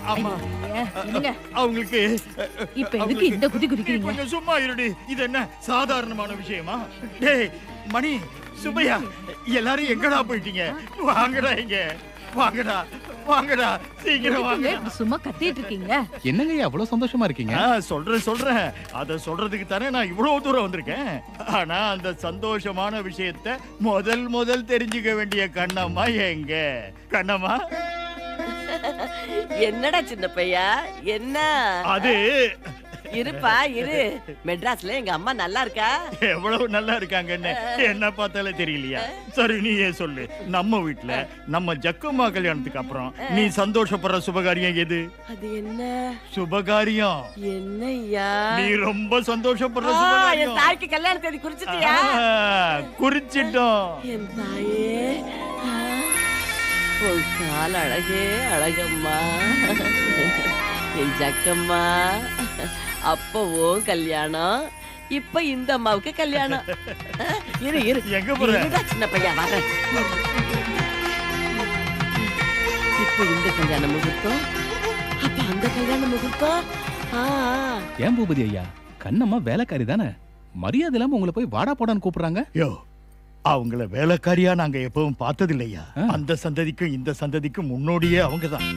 ஆமா என்னங்க அவங்களுக்கு இப்ப எதுக்கு இந்த குதி குதிக்கிறீங்க? கொஞ்சம் சும்மா இருடி. இது என்ன சாதாரணமான விஷயமா? டேய் மணி, சுபையா, எல்லாரும் எங்கடா போயிட்டீங்க? வாங்கடா இங்க. வாங்கடா வாங்கடா சீக்கிரம் வாங்க. சும்மா கத்திட்டு இருக்கீங்க. என்னங்க அவ்வளவு சந்தோஷமா இருக்கீங்க? சொல்றேன். அத சொல்றதுக்கு தானே நான் இவ்வளவு தூரம் வந்திருக்கேன். ஆனா அந்த சந்தோஷமான விஷயத்தை முதல் தெரிஞ்சுக்க வேண்டிய கண்ணம்மா எங்க? கண்ணம்மா என்னடா சின்ன பையா, என்ன அது இருப்பா இரு. மெட்ராஸ்ல எங்க அம்மா நல்லா இருக்கா? எவ்வளவு நல்லா இருக்காங்கன்னு என்ன பார்த்தாலே தெரியலையா? சரி நீயே சொல்லு, நம்ம வீட்டுல நம்ம ஜக்கம்மா கல்யாணத்துக்கு அப்புறம் நீ சந்தோஷப்படுற சுபகாரியம் எது? அது என்ன சுபகாரியம்? என்னய்யா நீ ரொம்ப சந்தோஷப்படுற சுபகாரியம். என் தாய்க்கு கல்யாண தேதி குறிச்சிட்டியா? குறிச்சிட்டோம். என் தாயே, உன் கால் அழகே அழகம்மா. என் ஜக்கம்மா, அப்போ உன் கல்யாணம், இப்ப இந்த அம்மாவுக்கு கல்யாணம். இரு இரு, எங்க போற? சின்ன பையா வர. இப்ப இந்த கல்யாண முகூர்த்தம், அப்ப அந்த கல்யாண முகூர்த்தம். ஏன் பூபதி ஐயா, கண்ணம்மா வேலைக்காரி தானே, மரியாதை இல்லாம உங்களை போய் வாடா போடான்னு கூப்பிடுறாங்க. யோ, அவங்கள வேலைக்காரியா நாங்க எப்பவும் பார்த்தது இல்லையா? அந்த சந்ததிக்கும் இந்த சந்ததிக்கும் முன்னோடியே அவங்கதான்.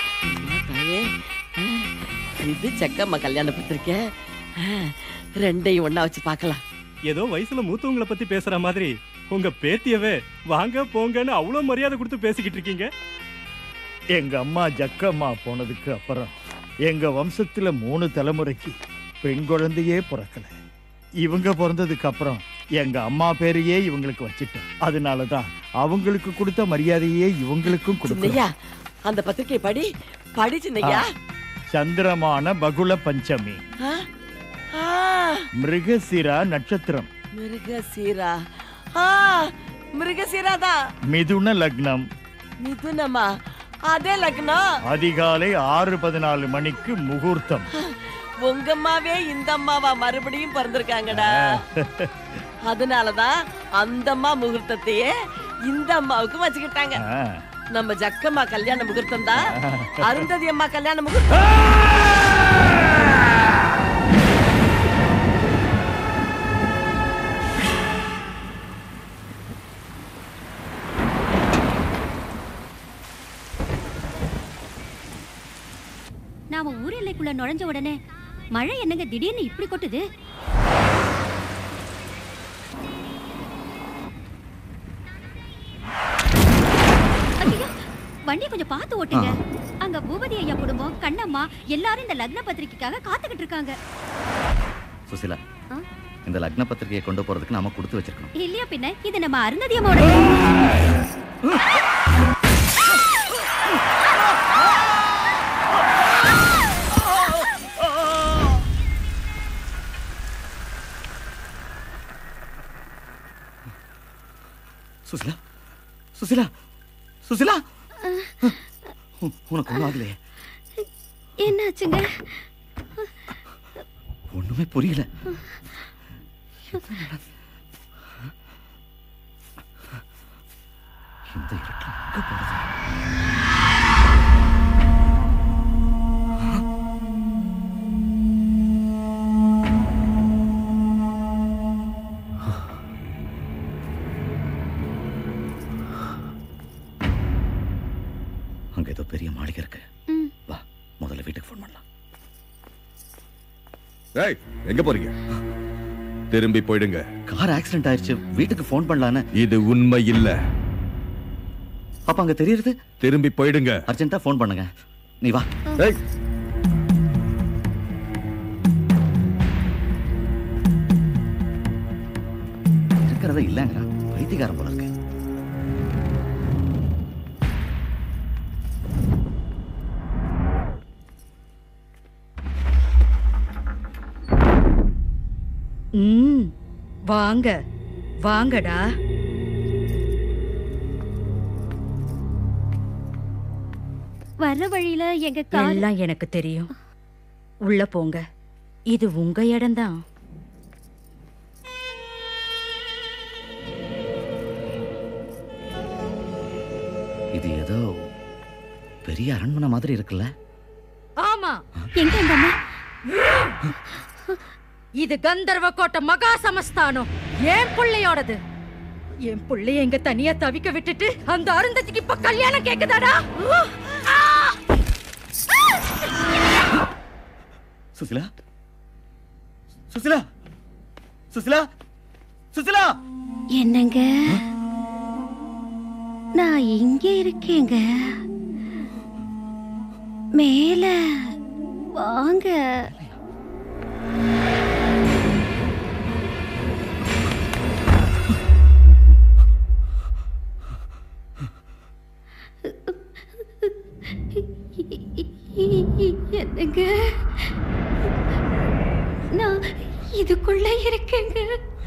இது செக்கம்மா கல்யாண பத்திரிக்கை, ரெண்டையும் ஒண்ணா வச்சு பார்க்கலாம். ஏதோ வயசுல மூத்தவங்களை பத்தி பேசுற மாதிரி உங்க பேத்தியவே வாங்க போங்கன்னு அவ்வளவு மரியாதை கொடுத்து பேசிக்கிட்டு இருக்கீங்க. எங்க அம்மா ஜக்கம்மா போனதுக்கு அப்புறம் எங்க வம்சத்துல 3 தலைமுறைக்கு பெண் குழந்தையே பிறக்கல. இவங்க பிறந்ததுக்கு அப்புறம் எங்க அம்மா பேரையே இவங்களுக்கு வச்சிட்டோம். அதனாலதான் அவங்களுக்கு கொடுத்த மரியாதையே இவங்களுக்கும் கொடுக்கலையா? அந்த பத்திரிக்கை படி சின்னையா. சந்திரமான பகுல பஞ்சமி, மிருகசீரா நட்சத்திரம். மிருகசீராதான். மிதுன லக்னம். மிதுனமா? அதே லக்னம். அதிகாலை 6:14 மணிக்கு முகூர்த்தம். உங்க அம்மாவே இந்த அம்மாவா மறுபடியும் பிறந்திருக்காங்கடா. அதனாலதான் அந்த அம்மா முகூர்த்தத்தையே இந்த அம்மாவுக்கு வச்சுக்கிட்டாங்க. நம்ம ஜக்கம்மா கல்யாண முகூர்த்தம் தான் அருந்ததி அம்மா கல்யாண முகூர்த்தம். நாம ஊர் எல்லைக்குள்ள நுழைஞ்ச உடனே மழை என்னங்க திடீர்னு இப்படி கொட்டுது? வண்டி கொஞ்சம் பார்த்து ஓட்டுங்க. அங்க பூபதி ஐயா குடும்பம், கண்ணம்மா எல்லாரும் இந்த லக்ன பத்திரிக்கைக்காக காத்துக்கிட்டு இருக்காங்க. சுசிலா, இந்த லக்ன பத்திரிகையை கொண்டு போறதுக்கு நாம கொடுத்து வச்சிருக்கோம். இல்லையா பின்ன, இது நம்ம அருந்ததி அம்மாவோட. சுசிலா, சுசிலா, சுசிலா, உனக்கு ஒண்ணும் ஆகலையே? என்னாச்சுங்க? ஒண்ணுமே புரியல. இந்த இருட்டில் எங்க போறது? அங்க ஏதோ பெரிய மாளிகை இருக்கு. வா, முதல்ல வீட்டுக்கு போன் பண்ணலாம். ஏய், எங்க போறீங்க? திரும்பி போயிடுங்க. கார் ஆக்சிடென்ட் ஆயிடுச்சு, வீட்டுக்கு போன் பண்ணலான்னு. இது உண்மை இல்ல. அப்ப அங்க தெரியுது. திரும்பி போயிடுங்க. அர்ஜென்ட்டா போன் பண்ணுங்க. நீ வா. ஏய், இருக்கிறத இல்லங்க, வைத்தியக்காரன் போல இருக்கு. வாங்க வாங்கடா. வர்ற வழியில எங்க எல்லாம் எனக்கு தெரியும். உள்ள போங்க, இது உங்க இடம்தான். இது ஏதோ பெரிய அரண்மனை மாதிரி இருக்குல்ல? ஆமா. எங்க அந்த அம்மா? இது கந்தர்வ கோட்டை மகா சமஸ்தானம். என் பிள்ளையோடது. என் பிள்ளைய எங்க தனியா தவிக்க விட்டுட்டு அந்த அருந்ததிக்கு இப்ப கல்யாணம் கேக்குதாடா? சுசிலா, சுசிலா, சுசிலா, சுசிலா. என்னங்க? நான் இங்க இருக்கேங்க. மேல வாங்க. என்னங்க? நான் இதுக்குள்ள இருக்கேங்க.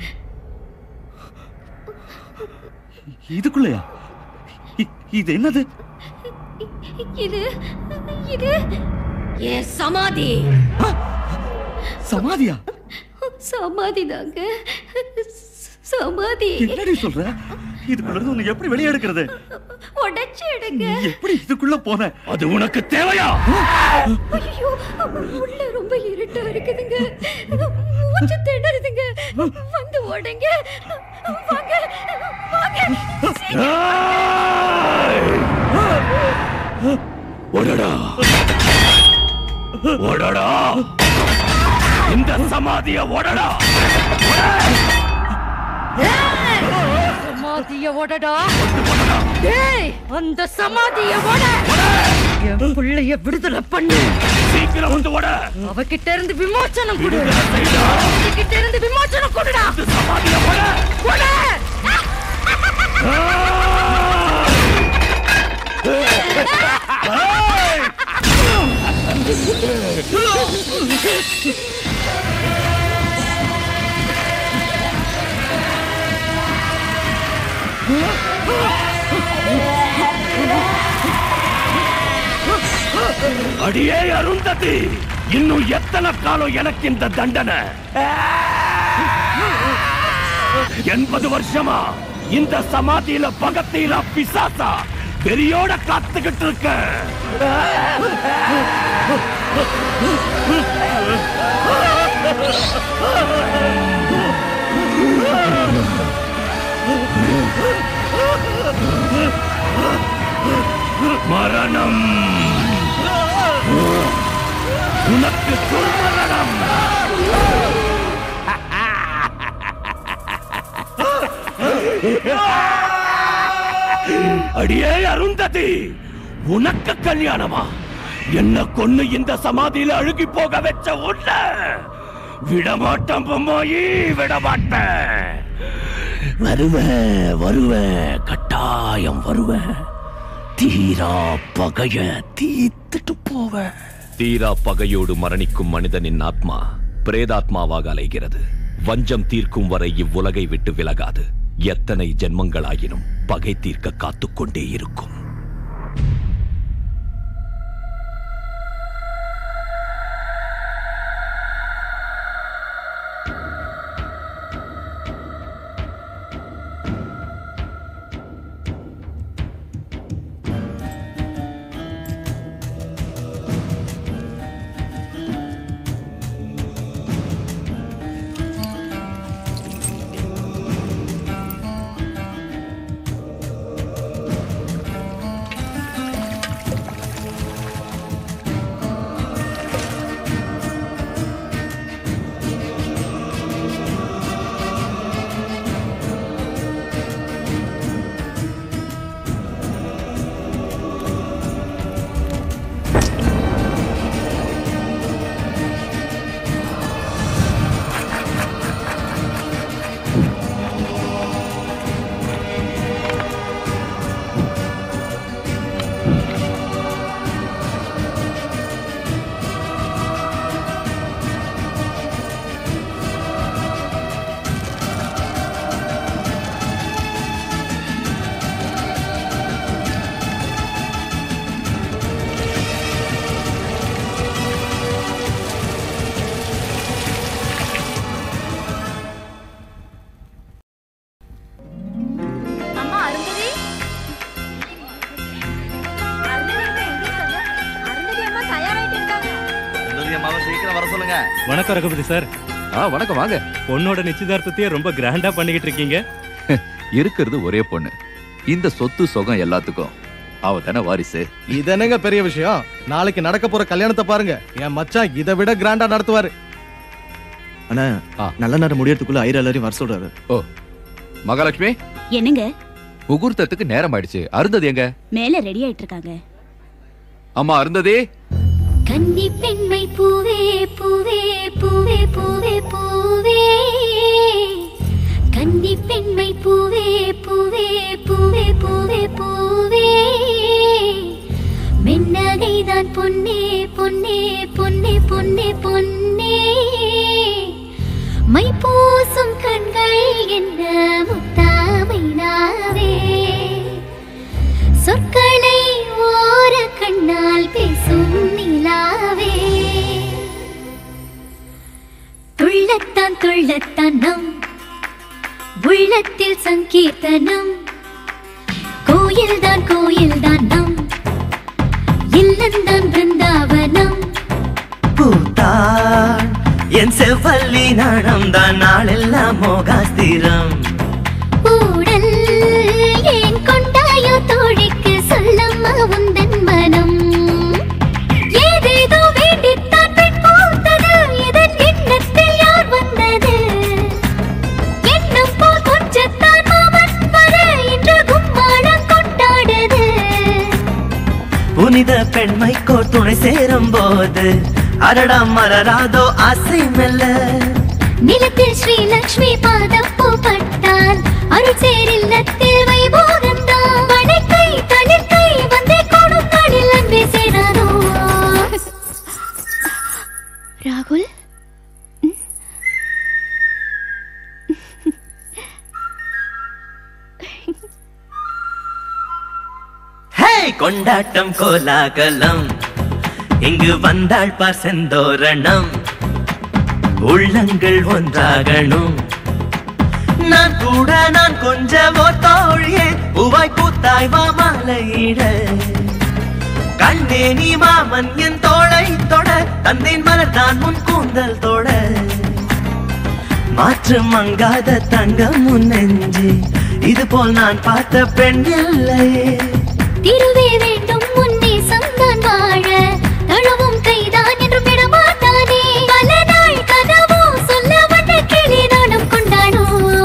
இதுக்குள்ளயா? இது என்னது? இது இது ஏ சமாதி. சமாதியா? சமாதி தாங்க. சமாதி. என்னடி சொல்ற? இதுக்குள்ள இருந்து உன்னை எப்படி வெளியே எடுக்கிறது? உடைச்சு எடுங்க. எப்படி இதுக்குள்ள போன? அது உனக்கு தேவையா? ஐயோ, உள்ள ரொம்ப இருட்டா இருக்குதுங்க. மூச்சு திணறுதுங்க. வந்து ஓடுங்க. வாங்க வாங்க. ஓடடா, ஓடடா, இந்த சமாதிய ஓடடா. சமாதிய ஓடடா. டேய், அந்த சமாதிய ஓட. என் பிள்ளைய விடுதலை பண்ணு. சீக்கிரம் வந்து ஓட. அவகிட்ட இருந்து விமோச்சனம் கொடு. அவகிட்ட இருந்து விமோச்சனம் கொடுடா. சமாதிய ஓட. ஓட. அடியே அருந்ததி, இன்னும் எத்தனை காலம் எனக்கு இந்த தண்டனை? 80 வருஷமா இந்த சமாதியில பகத்தீரா பிசாசா வெறியோட காத்துக்கிட்டு இருக்க. மரணம் உனக்கு துர்மரணம். அடியே அருந்ததி, உனக்கு கல்யாணமா? என்ன கொன்னு இந்த சமாதியில அழுகி போக வச்ச உன்ன விடமாட்டேன் பொம்மாயி, விடமாட்டேன். வருவேன் வருவேன், கட்டாயம் வருவேன். தீரா பகைய தீர்த்துட்டு போவேன். தீரா பகையோடு மரணிக்கும் மனிதனின் ஆத்மா பிரேதாத்மாவாக அலைகிறது. வஞ்சம் தீர்க்கும் வரை இவ்வுலகை விட்டு விலகாது. எத்தனை ஜென்மங்களாயினும் பகை தீர்க்க காத்துக்கொண்டே இருக்கும். கோபாலகிருஷ்ணன் வர சொல்லுங்க. வணக்கம் ரகுபதி சார். வணக்கம், வாங்க. பொண்ணோட நிச்சயதார்த்தத்தையே ரொம்ப கிராண்டா பண்ணிக்கிட்டு இருக்கீங்க. இருக்கிறது ஒரே பொண்ணு. இந்த சொத்து சொகம் எல்லாத்துக்கும் அவ தானே வாரிசு. இது என்னங்க பெரிய விஷயம்? நாளைக்கு நடக்க போற கல்யாணத்தை பாருங்க. என் மச்சான் இதை விட கிராண்டா நடத்துவாரு. அண்ணா, நல்ல நேரம் முடியறதுக்குள்ள ஐயர் எல்லாரையும் வர சொல்றாரு. ஓ மகாலட்சுமி, என்னங்க? முகூர்த்தத்துக்கு நேரம் ஆயிடுச்சு. அருந்ததி எங்க? மேல ரெடி ஆயிட்டு இருக்காங்க. அம்மா அருந்ததி. கன்னி பெண்மை பூவே பூவே பூவே பூவே பூவே, கன்னி பெண்மை பூவே பூவே பூவே பூவே பூவே, மென்னகைதான் பொன்னே பொன்னே பொன்னே பொன்னே பொன்னே, மை பூசும் கண்கள் என்ன முத்தாமைனாவே, சொற்களை ஓர கண்ணால் பேசும் நிலாவே, துள்ளத்தான் துள்ளத்தான் நம் உள்ளத்தில் சங்கீர்த்தனம், கோயில்தான் கோயில்தான் நம் இல்லந்தான் பிருந்தாவனம், பூத்தான் என் செவ்வல்லி நடந்தான் நாளெல்லாம் மோகாஸ்திரம், ஊடல் ஏன் கொண்டாயோ தோழிக்கு சொல்லம்மா உந்தன் மனம், ஏதேதோ வேண்டித்தான் பெண் பூத்தது, இதன் எண்ணத்தில் யார் வந்தது, எண்ணம் போல் கொஞ்சத்தான் மாமன் வர இன்று கும்மாளம் கொண்டாடுது, புனித பெண்மைக்கோ துணை சேரும் போது அடடா மலராதோ ஆசை மெல்ல, நிலத்தில் ஸ்ரீ லக்ஷ்மி பாதம் பூப்பட்டால் அருள் சேர் இல்லத்தில் வைபோகம்தான், வளைக்கை தளிர்கை வந்தே கொடுத்தாளில் அன்பே சேராதோ. ராகுல், ஹே கொண்டாட்டம் கோலாகலம், இங்கு வந்தாள் பார் செந்தோரணம், உள்ளங்கள் ஒன்றாகணும், நான் கூட நான் கொஞ்சமோ தோழியே, பூவாய் பூத்தாய் வா மாலையிட, கண்ணே நீ மாமன் என் தோளை தொட, தந்தேன் மலர்தான் முன் கூந்தல் தொட, மாற்று மங்காத தங்கம் முன் நெஞ்சு, இது போல் நான் பார்த்த பெண் இல்லையே, திருவே வேண்டும் முன்னே சந்தான் வாழ, தழுவும் கைதான் என்று விடமாட்டானே, பல நாள் கனவோ சொல்ல வந்த கிளி நானும் கொண்டானோ,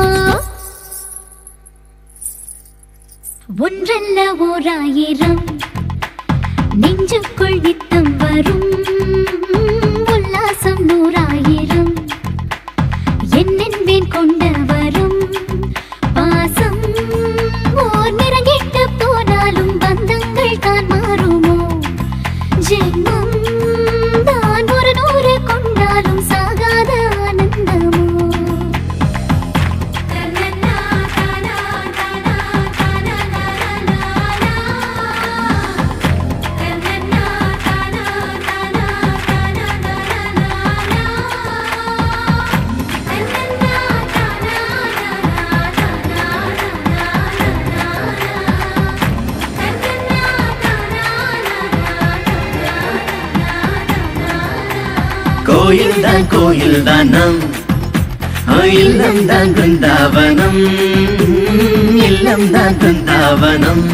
ஒன்றல்ல ஓராயிரம் நெஞ்சுக்குள் நித்தம் வரும் உல்லாசம் நூறாயிரம், என்னென்பேன் கொண்ட வரும் பாசம் ஓர் நிறங்கிட்டு போனாலும் பந்தங்கள் தான் மாறுமோ, ஜென்மம் தான் ஒரு நூறு கொண்டாலும் சாகாத ஆனந்தமோ, கோயில் தான் கோயில் தானம், இல்லம் தான் பிருந்தாவனம், இல்லம் தான் பிருந்தாவனம்,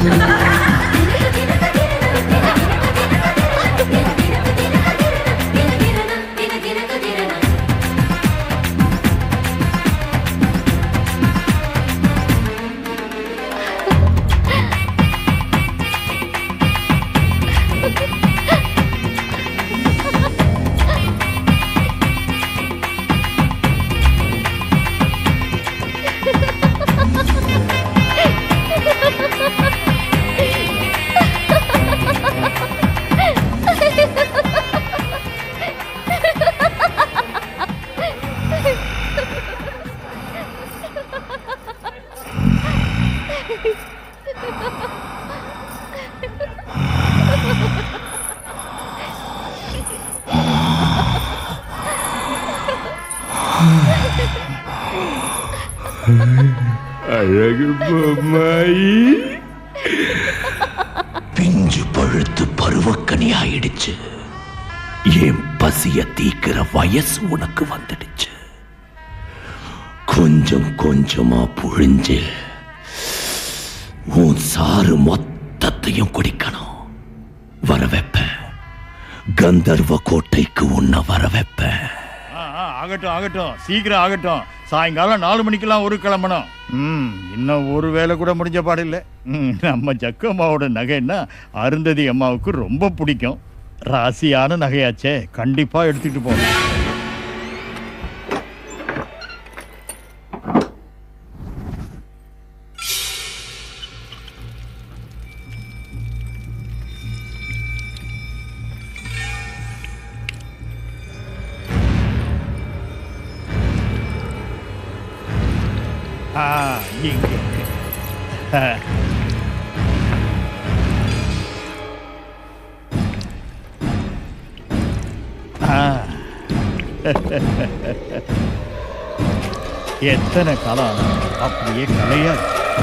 அழகு பொம்மாயி பிஞ்சு பழுத்து பருவக்கனி ஆயிடுச்சு. என் பசிய தீக்கிற வயசு உனக்கு வந்துடுச்சு. கொஞ்சம் கொஞ்சமா புழிஞ்சு உன் சாறு மொத்தத்தையும் குடிக்கணும். வர வைப்பேன், கந்தர்வ கோட்டைக்கு உன்னை வர வைப்பேன். ஆகட்டும் ஆகட்டும், சீக்கிரம் ஆகட்டும். சாயங்காலம் 4 மணிக்கெல்லாம் ஒரு கிளம்பணும். இன்னும் ஒரு வேலை கூட முடிஞ்ச பாடில்லை. நம்ம ஜக்கம்மாவோட நகைன்னா அருந்ததி அம்மாவுக்கு ரொம்ப பிடிக்கும். ராசியான நகையாச்சே, கண்டிப்பா எடுத்துட்டு போகணும். எத்தனை காலம் அப்படியே கலையா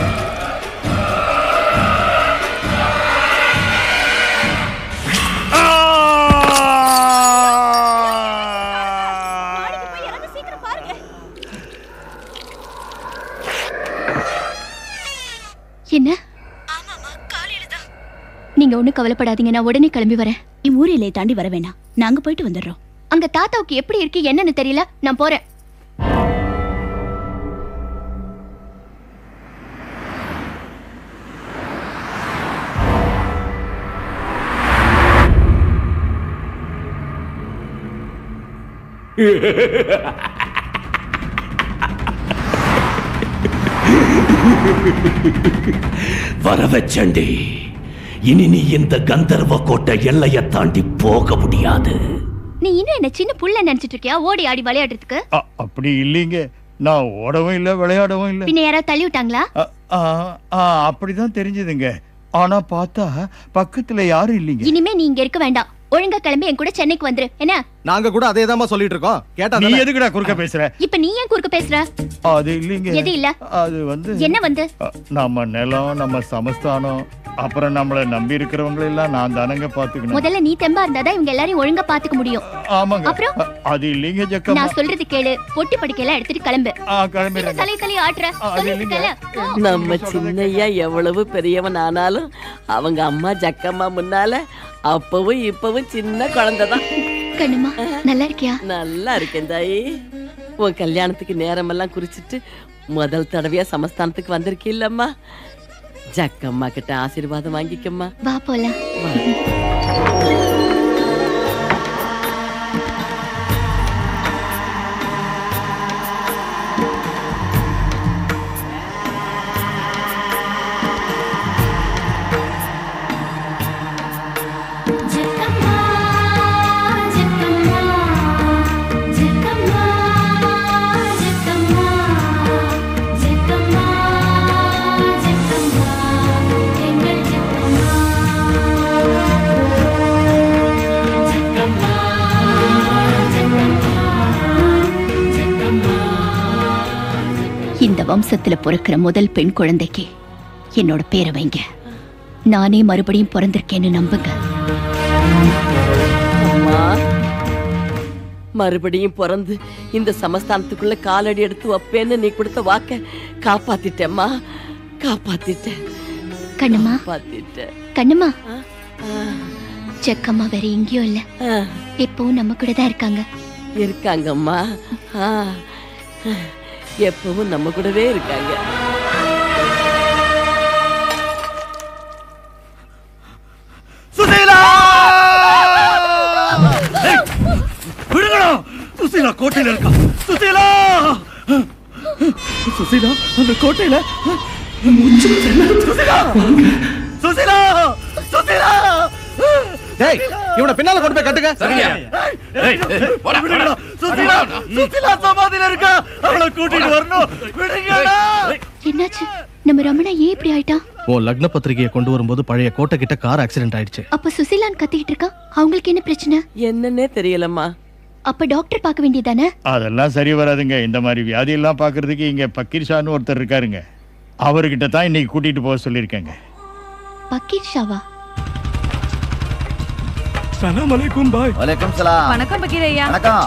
என்ன? நீங்க ஒண்ணு கவலைப்படாதீங்க, நான் உடனே கிளம்பி வரேன். இவ்வூர் எல்லையை தாண்டி வர வேணாம், நாங்க போயிட்டு வந்துடுறோம். அங்க தாத்தாவுக்கு எப்படி இருக்கு என்னன்னு தெரியல, நான் போறேன். வரவச்சண்டி, இனி நீ இந்த கந்தர்வ கோட்டை எல்லையை தாண்டி போக முடியாது. நீ இன்னும் என்ன சின்ன புள்ள நினைச்சிட்டு இருக்கியா ஓடி ஆடி விளையாடுறதுக்கு? அப்படி இல்லைங்க, நான் ஓடவும் இல்லை விளையாடவும் இல்லை. பின்ன யாராவது தள்ளி விட்டாங்களா? அப்படிதான் தெரிஞ்சதுங்க. ஆனா பார்த்தா பக்கத்துல யாரும் இல்லைங்க. இனிமே நீ இங்க இருக்க வேண்டாம், ஒழுங்கா கிளம்பி என் கூட சென்னைக்கு வந்துரு. என்ன? நாங்க கூட அதேதாமா சொல்லிட்டு இருக்கோம். கேட்டா நீ எதுக்குடா குறுக்க பேசுற? இப்ப நீ ஏன் குறுக்க பேசுற? அது இல்லைங்க. எது இல்ல? அது வந்து என்ன வந்து? நம்ம நிலம், நம்ம சமஸ்தானம், அப்புறம் நம்மள நம்பி இருக்கிறவங்க எல்லாம் நான் தானங்க பாத்துக்கணும். முதல்ல நீ தெம்பா இருந்தாதான் இவங்க எல்லாரையும் ஒழுங்கா பாத்துக்க முடியும். ஆமாங்க. அப்புறம் அது இல்லைங்க ஜக்கம்மா, நான் சொல்றது கேளு. பொட்டி படிக்கையெல்லாம் எடுத்துட்டு கிளம்பு. கிளம்பிடுறேன். தலை ஆட்டுற நம்ம சின்னையா எவ்வளவு பெரியவன் ஆனாலும் அவங்க அம்மா ஜக்கம்மா முன்னால அப்பவும் இப்பவும் சின்ன குழந்தைதான். கண்ணுமா நல்லா இருக்கியா? நல்லா இருக்கேன் தாயி. உன் கல்யாணத்துக்கு நேரமெல்லாம் குறிச்சிட்டு முதல் தடவையா சமஸ்தானத்துக்கு வந்திருக்கீல்லம்மா. ஜக்கம்மா கிட்ட ஆசீர்வாதம் வாங்கிக்கம்மா. வா போலாம். இந்த வம்சத்துல பிறக்கிற முதல் பெண் குழந்தைக்கு என்னோட பேரை வைங்க. நானே மறுபடியும் பிறந்திருக்கேன்னு நம்புங்க. மறுபடியும் பிறந்து இந்த சமஸ்தானத்துக்குள்ள காலடி எடுத்து வைப்பேன்னு நீ கொடுத்த வாக்க காப்பாத்திட்டேம்மா, காப்பாத்திட்டேன். கண்ணுமா காப்பாத்திட்டேன். கண்ணுமா, செக்கம்மா வேற எங்கேயும் இல்ல, எப்பவும் நம்ம கூட தான் இருக்காங்க. இருக்காங்கம்மா, எப்பவும் நம்ம கூடவே இருக்காங்க. சுசீலா! விடுங்கடா! சுசீலா கோட்டையில இருக்கா. சுசீலா! சுசீலா அந்த கோட்டையில சுசீலா! சுசீலா! சுசீலா! டேய், இவனை பின்னால கொண்டு போய் கட்டுங்க. சரியா? விடுங்கடா. சுசீலா! சுசீலா சமாதியில இருக்கா. அவளை கூட்டிட்டு வரணும். விடுங்கடா. என்னாச்சு? நம்ம ரமணா ஏன் இப்படி ஆயிட்டா? உன் லக்ன பத்திரிகையை கொண்டு வரும்போது பழைய கோட்டை கிட்ட கார் ஆக்சிடென்ட் ஆயிடுச்சு. அப்ப சுசீலான் கத்திட்டு இருக்கா, அவங்களுக்கு என்ன பிரச்சனை? என்னன்னே தெரியலம்மா. அப்ப டாக்டர் பார்க்க வேண்டியதானே? அதெல்லாம் சரி வராதுங்க. இந்த மாதிரி வியாதி எல்லாம் பாக்குறதுக்கு இங்க பக்கீர் ஷான்னு ஒருத்தர் இருக்காருங்க. அவர்கிட்ட தான் இன்னைக்கு கூட்டிட்டு போக சொல்லியிருக்கேங்க. பக்கீர் ஷாவா? சலாம் அலைக்கும் பாய். வலைக்கும் சலாம். வணக்கம் பக்கீர் ஐயா. வணக்கம்.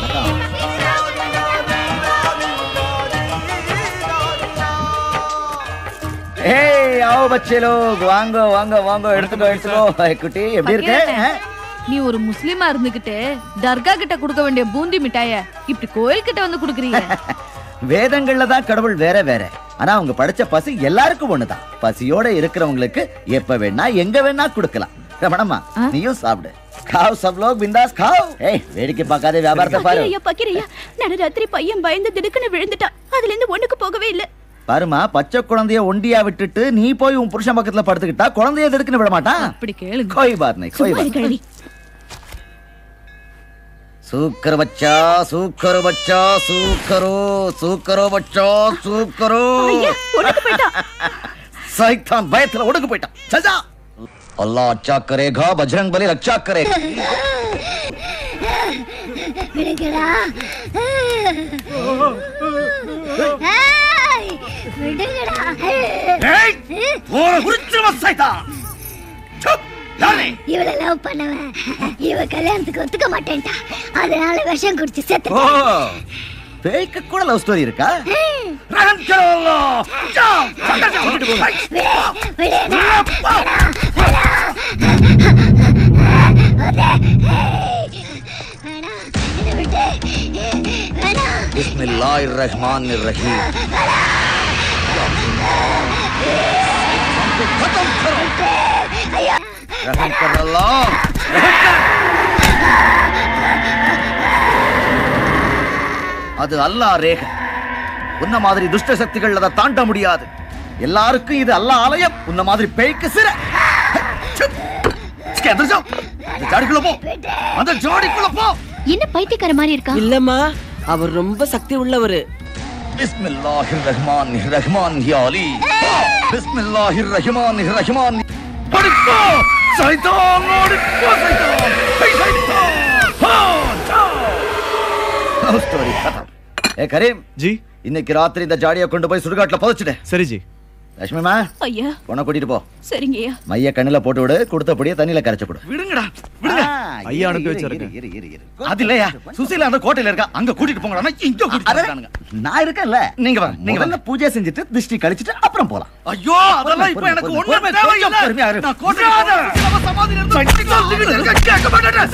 ஏய் आओ बच्चे लोग வாங்க வாங்க வாங்க எடுத்துக்கோ எடுத்துக்கோ. குட்டி எப்படி இருக்க? நீ ஒரு முஸ்லிமா இருந்துகிட்டு தர்கா கிட்ட கொடுக்க வேண்டிய பூந்தி மிட்டாய இப்படி கோயில் கிட்ட வந்து குடுக்குறீங்க. வேதங்கள்ல தான் கடவுள் வேற வேற. ஆனா அவங்க படிச்ச பசி எல்லாருக்கும் ஒண்ணுதான். பசியோட இருக்கிறவங்களுக்கு எப்ப வேணா எங்க வேணா கொடுக்கலாம். ரமணம்மா நீயும் சாப்பிடு. खाओ सब लोग बिंदास खाओ. ஏய் வேடிக்கை பார்க்காத வியாபாரத்தை பாரு. பக்கிரையா நான் ராத்திரி பையன் பயந்து திடுக்குன்னு விழுந்துட்டான். அதுல இருந்து ஒண்ணுக்கு போகவே இல்ல. பாருமா பச்சை குழந்தைய ஒண்டியா விட்டுட்டு நீ போய் உன் புருஷன் பக்கத்துல படுத்துக்கிட்டா குழந்தைய திடுக்குன்னு விட மாட்டான். அப்படி கேளுங்க. कोई बात नहीं कोई बात नहीं. सूकर बच्चा सूकर बच्चा सूकरो सूकरो बच्चा सूकरो. ஒடுக்கு போய்ட்டான். சைத்தான் பயத்துல ஒடுக்கு போய்ட்டான். चल जा. अल्लाह अच्छा करेगा बजरंग बली रक्षा करेगा. விடுங்கடா. விடுங்கடா. ஏய் ஓர குருச்சுவ சைத்தான். சப் டாலே. இவள லவ் பண்ணவன் இவ கல்யாணத்துக்கு ஒத்துக்க மாட்டேன்டா. அதனால விஷம் குடிச்சு செத்து. ஓ பேய்க்கு கூட லவ் ஸ்டோரி இருக்கா? ரஹம் கரோ அல்லாஹ். ஜா சண்டை விட்டு போ. பிஸ்மில்லாஹிர் ரஹ்மானிர் ரஹீம். खत्म करो. रहम कर अल्लाह. அது அல்லாஹ் ரேகை. உன்ன மாதிரி துஷ்ட சக்திகள் அதை தாண்ட முடியாது. எல்லாருக்கும் இது அல்லாஹ் ஆலயம். உன்ன மாதிரி பேய்க்கு சிற. ஜாடிக்குள்ள போ. அந்த ஜாடிக்குள்ள போ. என்ன பைத்தியக்கார மாதிரி இருக்கா? இல்லம்மா அவர் ரொம்ப சக்தி உள்ளவர். பிஸ்மில்லாஹிர் ரஹ்மானிர் ரஹீம் யா அலி. பிஸ்மில்லாஹிர் ரஹ்மானிர் ரஹீம். படிக்கோ சைத்தான் ஓடிக்கோ சைத்தான். சைத்தான். हां स्टोरी खत्म. ए करीम जी இன்னைக்கு ராத்திரி இந்த ஜாடியை கொண்டு போய் சுடுகாட்ல புதைச்சிடு. சரி ஜி. லட்சுமிமா ஐயா பொண்ணை கூட்டிட்டு போ. சரிங்கய்யா. மைய கண்ணில போட்டு விடு. கொடுத்தபடியே தண்ணியில கரைச்சு கொடு. விடுங்கடா விடுங்க. ஐயா அனுப்பி வச்சிருக்கேன். அது இல்லையா சுசீலா அந்த கோட்டையில இருக்கா. அங்க கூட்டிட்டு போங்கடா. இங்க கூட்டிட்டு போறானுங்க. நான் இருக்கேன்ல. நீங்க வா. நீங்க வந்து பூஜை செஞ்சுட்டு திருஷ்டி கழிச்சிட்டு அப்புறம் போலாம். ஐயோ அதெல்லாம் இப்ப எனக்கு ஒண்ணுமே தேவையில்லை. நான் கோட்டையில சமாதியில இருந்து கேட்க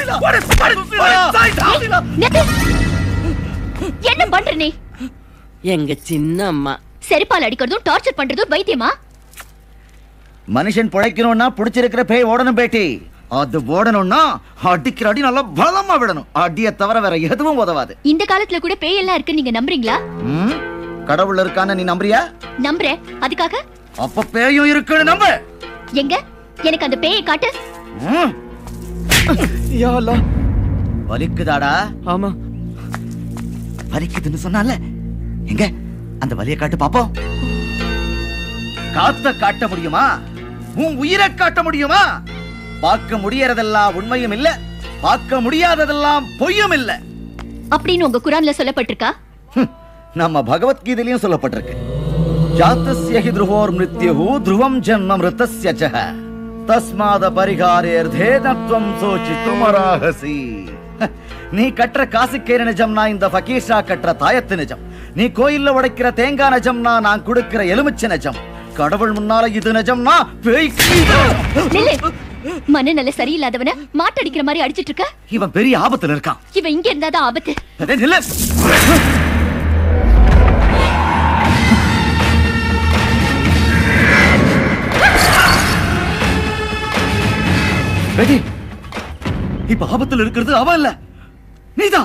மாட்டேன். என்ன பண்ற நீ? எங்க சின்ன அம்மா செருப்பால் அடிக்கிறதும் டார்ச்சர் பண்றதும் வைத்தியமா? மனுஷன் பிழைக்கணும்னா புடிச்சிருக்கிற பேய் ஓடணும் பேட்டி. அது ஓடணும்னா அடிக்கிற அடி நல்லா பலமா விடணும். அடியை தவிர வேற எதுவும் உதவாது. இந்த காலத்துல கூட பேய் எல்லாம் இருக்கு நீங்க நம்புறீங்களா? கடவுள் இருக்கான்னு நீ நம்புறியா? நம்புறேன். அதுக்காக அப்ப பேயும் இருக்குன்னு நம்பு. எங்க எனக்கு அந்த பேயை காட்டு. யா அல்லாஹ். வலிக்குதாடா? ஆமா வலிக்குதுன்னு சொன்னால எங்க அந்த வலியை காட்டு பாப்போம். காத்த காட்ட முடியுமா? உன் உயிரை காட்ட முடியுமா? பார்க்க முடியறதெல்லாம் உண்மையும் இல்ல, பார்க்க முடியாததெல்லாம் பொய்யும் இல்ல அப்படின்னு உங்க குர்ஆன்ல சொல்லப்பட்டிருக்கா? நம்ம பகவத்கீதையிலும் சொல்லப்பட்டிருக்கு. ஜாதஸ்ய ஹி த்ருவோர் மிருத்யுஹு த்ருவம் ஜன்ம மிருதஸ்ய ச தஸ்மாத பரிகாரேர்தே தத்வம் சோசித்துமராஹசி. நீ கற்ற காசுக்கேர நிஜம்னா இந்த ஃபகீஷா கற்ற தாயத்து நிஜம். நீ கோயில்ல உடைக்கிற தேங்காய் நிஜம்னா நான் கொடுக்கிற எலுமிச்சை நிஜம். கடவுள் முன்னால இது நிஜம்னா மனநல சரியில்லாதவன மாட்டடிக்கிற மாதிரி அடிச்சிட்டு இருக்க. இவன் பெரிய ஆபத்துல இருக்கான். இவன் இங்க இருந்தாதான் ஆபத்து. இப்ப ஆபத்துல இருக்கிறது அவன் இல்ல, நீதான்.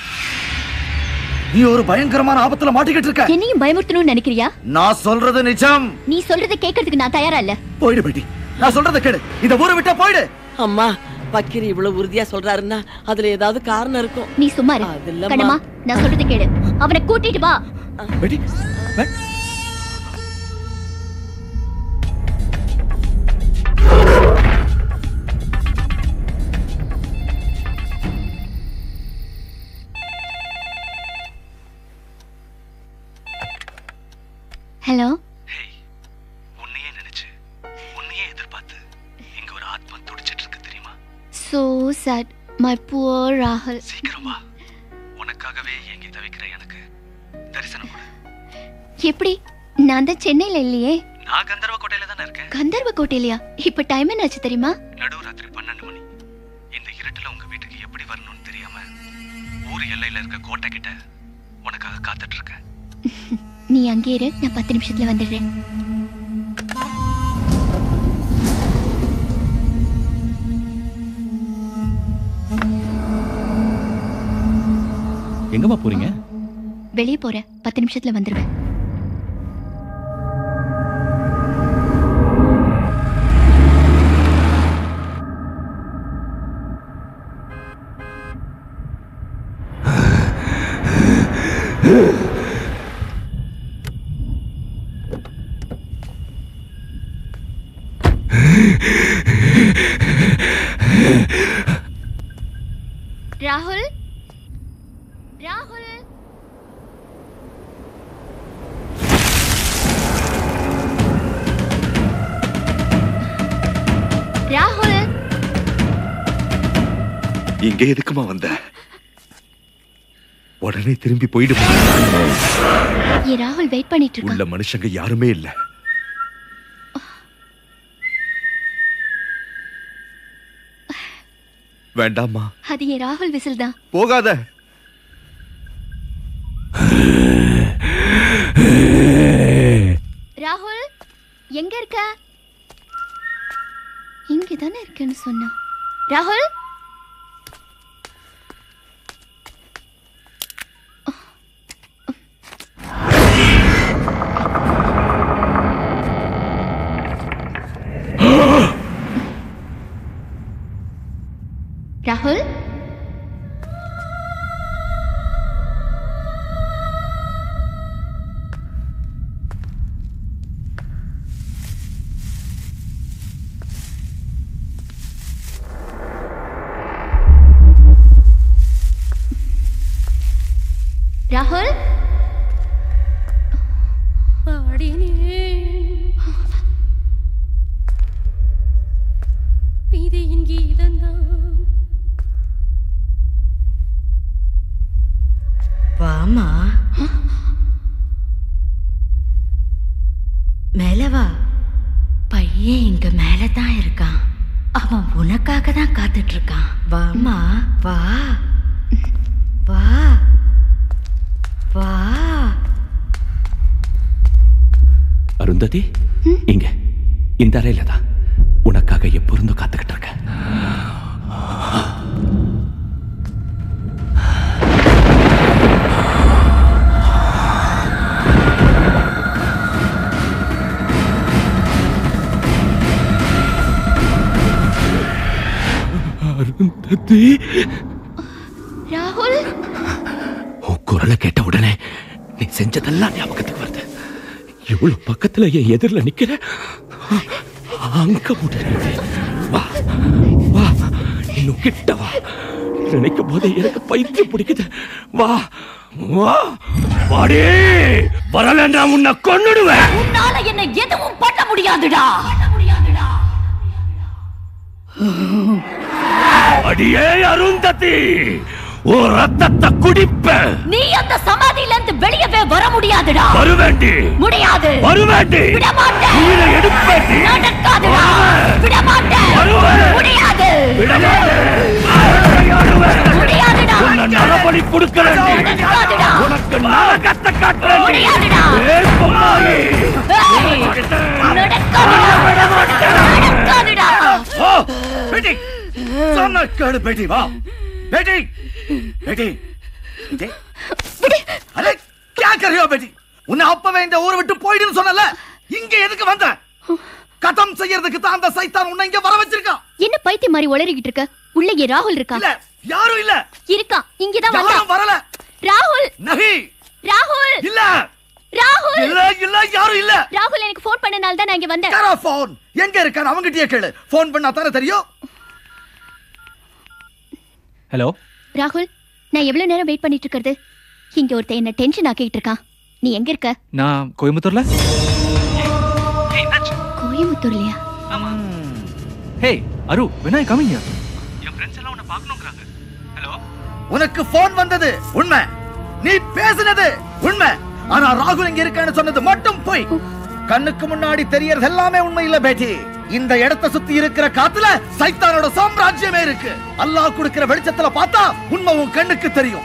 நீ ஒரு பயங்கரமான ஆபத்துல மாட்டிக்கிட்டு இருக்க. என்னையும் பயமுறுத்தணும்னு நினைக்கிறியா? நான் சொல்றது நிஜம். நீ சொல்றதை கேட்கறதுக்கு நான் தயாரா இல்ல. போயிடு பேட்டி. நான் சொல்றதை கேடு. இந்த ஊரை விட்டா போயிடு. அம்மா பக்கீர் இவ்வளவு உறுதியா சொல்றாருன்னா அதுல ஏதாவது காரணம் இருக்கும். நீ சும்மா இரு. கண்ணம்மா நான் சொல்றதை கேடு. அவனை கூட்டிட்டு வா. பேட்டி ஹலோ. உன்னையே நினைச்சு உன்னையே எதிர்பார்த்து இங்க ஒரு ஆத்மா துடிச்சிட்டு இருக்கு தெரியுமா? So sad. My poor Rahul. சீக்கிரம் வா. உனக்காகவே ஏங்கி தவிக்கிறேன். எனக்கு தரிசனம் கொடு. எப்படி? நான் தான் சென்னையில இல்லையே. நான் கந்தர்வ கோட்டையில தானே இருக்கேன். கந்தர்வ கோட்டையிலயா? இப்ப டைம் என்னாச்சு தெரியுமா? நடுராத்திரி 12 மணி. இந்த இருட்டுல உங்க வீட்டுக்கு எப்படி வரணும்னு தெரியாம ஊர் எல்லையில இருக்க கோட்டை கிட்ட உனக்காக காத்துட்டு இருக்கேன். நீ அங்கே இரு, நான் 10 நிமிஷத்துல வந்துடுறேன். எங்கம்மா போறீங்க? வெளியே போறேன், 10 நிமிஷத்துல வந்துடுவேன். ராகுல், ராகுல், ராகுல். இங்க எதுக்குமா வந்த? உடனே திரும்பி போயிடுமா? ஏன் ராகுல் வெயிட் பண்ணிட்டு இருக்கான்? உள்ள மனுஷங்க யாருமே இல்ல. வேண்டாமா. அது என் ராகுல் விசில் தான். போகாத. ராகுல் எங்க இருக்க? இங்கதானே இருக்கேன்னு சொன்னா. ராகுல், ராகுல், ராகுல். பீதையின் கீதந்தான். வாமா, மேலவா. பையன் இங்க மேலதான் இருக்கான். அவன் உனக்காக தான் காத்துட்டு இருக்கான். வாமா, வா வா வா. அருந்ததி, இங்க இந்த அறையில தான் உனக்காக எப்பொருந்தும் காத்துக்கிட்டு இருக்கேன். அருந்ததி, ராகுல். உன் குரலை கேட்ட உடனே நீ செஞ்சதெல்லாம் ஞாபகத்துக்கு வருது. இவ்வளவு பக்கத்துல என் எதிரில நிக்கிற. அங்க முடியாது. வா வா, இன்னும் கிட்ட வா. நினைக்கும் போதே எனக்கு பைத்தியம் பிடிக்குது. வா வா, வாடி. வரலன்னா உன்னை கொன்னுடுவேன். உன்னால என்ன எதுவும் பண்ண முடியாதுடா. அடியே அருந்ததி, உன் ரத்தத்தை குடிப்ப. நீ அந்த சமாதியில இருந்து வெளியவே வர முடியாதுடா. வருவேண்டி. முடியாது. வருவேண்டி. விட மாட்டேன். உயிரை எடுப்பேண்டி. நடக்காதுடா. விட மாட்டேன். வருவேன். முடியாது. விட மாட்டேன். முடியாதுடா. உன்னை நரபலி கொடுக்கிறேன். நடக்காதுடா. உனக்கு நரகத்தை காட்டுறேன். முடியாதுடா. ஏய் பொம்மாயி. நடக்காதுடா. விட மாட்டேன். நடக்காதுடா. ஓ बेटी, सामने कर बेटी, वाह बेटी, बेटी, बेटी, अरे क्या कर रही हो बेटी? உன்னை அப்பவே இந்த ஊரை விட்டு போயிடுன்னு சொன்னல, இங்க எதுக்கு வந்த? கதம் செய்யறதுக்கு தான் அந்த சைத்தான் உன்னை இங்க வர வச்சிருக்கான். என்ன பைத்தியம் மாதிரி உளறிக்கிட்டு இருக்க? உள்ள ஏ ராகுல் இருக்கா? இல்ல, யாரும் இல்ல. இருக்கா, இங்க தான் வந்தா. யாரும் வரல. ராகுல். नहीं. ராகுல். இல்ல. ராகுல். இல்ல இல்ல, யாரும் இல்ல. ராகுல் எனக்கு ஃபோன் பண்ணனால தான் நான் இங்க வந்தேன். யாரா ஃபோன்? எங்க இருக்காரு? அவங்கிட்டயே கேளு. ஃபோன் பண்ணா தானே தெரியும். ஹலோ ராகுல், நான் எவ்வளவு நேரம் வெயிட் பண்ணிட்டு இருக்கிறது? இங்க ஒருத்தன் என்ன டென்ஷன் ஆக்கிட்டு இருக்கான். நீ எங்க இருக்க? நான் கோயம்புத்தூர்ல. கோயம்புத்தூர்லயா? ஹே அரு, when are you coming here? என் ஃப்ரெண்ட்ஸ் எல்லாம் உன்னை பார்க்கணும்ங்கறாங்க. ஹலோ, உனக்கு போன் வந்தது உண்மை, நீ பேசினது உண்மை. ஆனா ராகுல் இங்க இருக்கான்னு சொன்னது மட்டும் போய். கண்ணுக்கு முன்னாடி தெரியறது எல்லாமே உண்மை இல்ல பேட்டி. இந்த இடத்தை சுத்தி இருக்கிற காத்துல சைத்தானோட சாம்ராஜ்யமே இருக்கு. அல்லாஹ் கொடுக்கிற வெளிச்சத்துல பார்த்தா உண்மை உன் கண்ணுக்கு தெரியும்.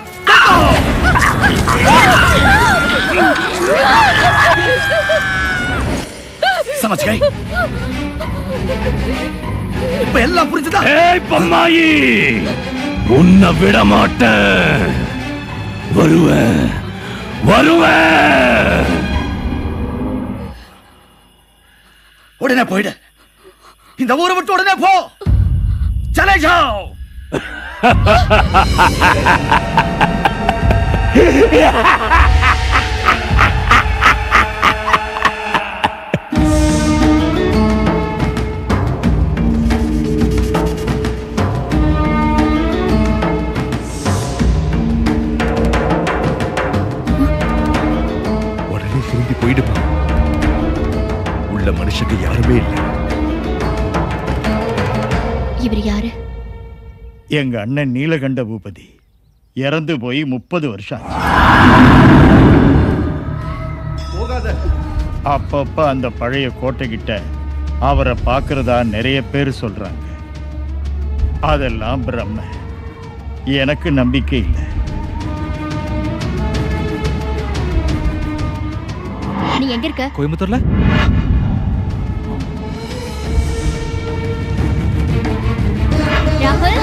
சமஜ் கை. இப்ப எல்லாம் புரிஞ்சுதா? ஏய் பொம்மாயி, உன்னை விட மாட்டேன். வருவேன் வருவேன். உடனே போயிடு. இந்த ஊரை விட்டு உடனே போ. चले जाओ. உடனே திரும்பி போயிடுப்பா. உள்ள மனுஷங்க யாருமே இல்லை. இவர் யாரு? எங்க அண்ணன் நீலகண்ட பூபதி இறந்து போய் 30 வருஷம் ஆச்சு. அப்பப்ப அந்த பழைய கோட்டை கிட்ட அவரை பார்க்கறதா நிறைய பேர் சொல்றாங்க. அதெல்லாம் பிரம்ம. எனக்கு நம்பிக்கை இல்லை. நீ எங்க இருக்க? கோயம்புத்தூர்ல. ராகுல்,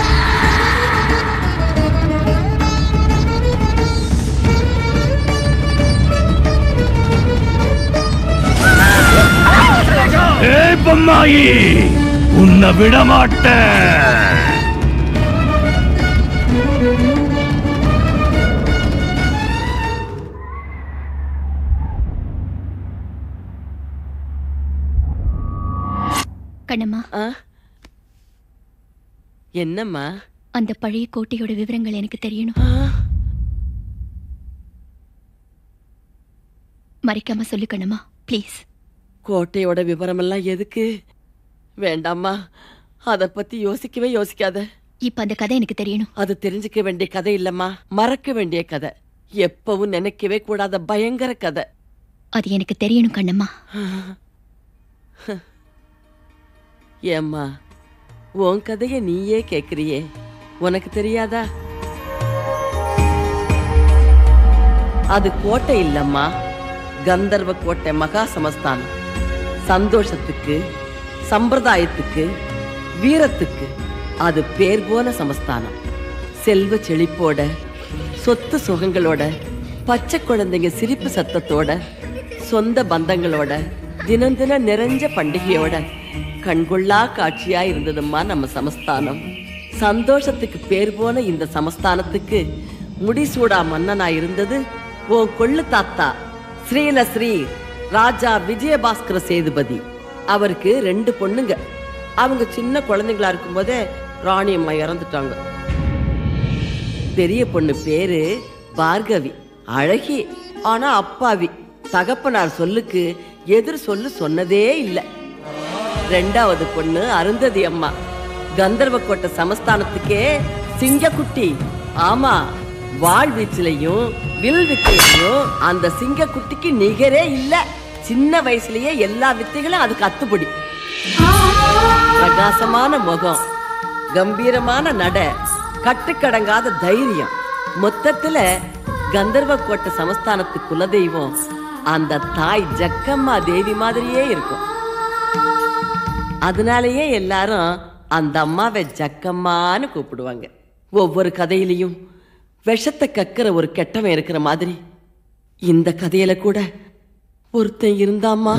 ஏய் பொம்மாயி, உன்னை விட மாட்டேன். கண்ணம்மா. என்னம்மா? அந்த பழைய கோட்டையோட விவரங்கள் எனக்கு தெரியணும். மறைக்காம சொல்லு கண்ணம்மா, ப்ளீஸ். கோட்டையோட விவரமெல்லாம் எதுக்கு? வேண்டாம்மா, அத பத்தி யோசிக்கவே யோசிக்காத. இப்ப அந்த கதை எனக்கு தெரியணும். அது தெரிஞ்சுக்க வேண்டிய கதை இல்லம்மா, மறக்க வேண்டிய கதை. எப்பவும் நினைக்கவே கூடாத பயங்கர கதை. அது எனக்கு தெரியணும் கண்ணம்மா. ஏம்மா, உன் கதைய நீயே கேக்குறியே, உனக்கு தெரியாதா? அது கோட்டை இல்லம்மா, கந்தர்வ கோட்டை மகா சமஸ்தானம். சந்தோஷத்துக்கு, சம்பிரதாயத்துக்கு, வீரத்துக்கு அது பேர் போன சமஸ்தானம். செல்வ செழிப்போட, சொத்து சுகங்களோட, பச்சை குழந்தைங்க சிரிப்பு சத்தத்தோட, சொந்த பந்தங்களோட, தினம் தினம் நிறைஞ்ச பண்டிகையோட கண்கொள்ளா காட்சியா இருந்ததும்மா நம்ம சமஸ்தானம். சந்தோஷத்துக்கு பேர் போன இந்த சமஸ்தானத்துக்கு முடிசூடா மன்னனா இருந்தது ஓ கொள்ளு தாத்தா ஸ்ரீ ராஜா விஜயபாஸ்கர சேதுபதி. அவருக்கு 2 பொண்ணுங்க. அவங்க சின்ன குழந்தைங்களா இருக்கும் போதே ராணி அம்மா இறந்துட்டாங்க. பெரிய பொண்ணு பேரு பார்கவி, அழகி ஆனா அப்பாவி. தகப்பனார் சொல்லுக்கு எதிர் சொல்லு சொன்னதே இல்லை. 2வது பொண்ணு அருந்ததி அம்மா, கந்தர்வ கோட்டை சமஸ்தானத்துக்கே சிங்கக்குட்டி. ஆமா, வாழ் வீச்சிலையும் வில் வித்தையிலையும் அந்த சிங்கக்குட்டிக்கு நிகரே இல்ல. சின்ன வயசுலயே எல்லா வித்தைகளும் அதுக்கு அத்துப்படி. பிரகாசமான முகம், கம்பீரமான நட, கட்டுக்கடங்காத தைரியம். மொத்தத்துல கந்தர்வ கோட்டை சமஸ்தானத்து குலதெய்வம் அந்த தாய் ஜக்கம்மா தேவி மாதிரியே இருக்கும். அதனாலேயே எல்லாரும் அந்த அம்மாவை ஜக்கம்மான்னு கூப்பிடுவாங்க. ஒவ்வொரு கதையிலையும் விஷத்தை கக்கிற ஒரு கெட்டவன் இருக்கிற மாதிரி இந்த கதையில கூட ஒருத்தன் இருந்தாம்மா.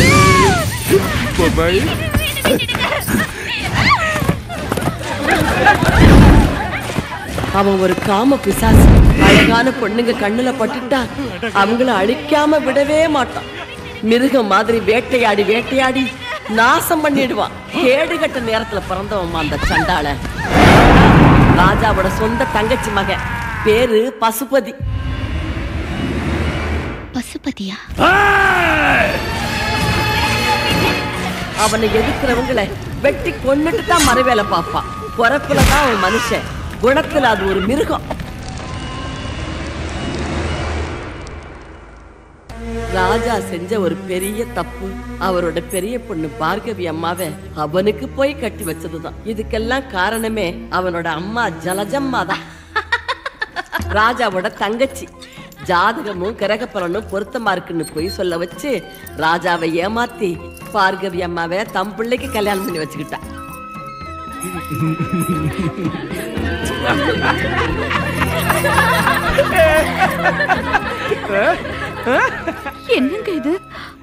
அவன் ஒரு காம பிசாசு. அழகான பொண்ணுங்க கண்ணுல பட்டுட்டா அவங்கள அழிக்காம விடவே மாட்டான். மிருகம் மாதிரி வேட்டையாடி வேட்டையாடி நாசம் பண்ணிடுவான். கேடுகட்ட நேரத்துல பிறந்தவன் அந்த சண்டாள. ராஜாவோட சொந்த தங்கச்சி மகன், பேரு பசுபதி. பசுபதியா? அவனை எதிர்க்கிறவங்களை வெட்டி கொன்னுட்டு தான் மறுவேலை பார்ப்பான். பொறப்புலதான் அவன் மனுஷன், குணத்துல அது ஒரு மிருகம். ராஜா செஞ்ச ஒரு பெரிய தப்பு அவரோட பெரிய பொண்ணு பார்கவி அம்மாவை அவனுக்கு போய் கட்டி வச்சதுதான். இதுக்கெல்லாம் காரணமே அவனோட அம்மா ஜலஜம்மா தான். ராஜாவோட தங்கச்சி. ஜாதகமும் கிரகப்பலனும் பொருத்தமா இருக்குன்னு போய் சொல்ல வச்சு ராஜாவை ஏமாத்தி பார்கவி அம்மாவை தம் பிள்ளைக்கு கல்யாணம் பண்ணி வச்சுக்கிட்டா. என்னங்க இது?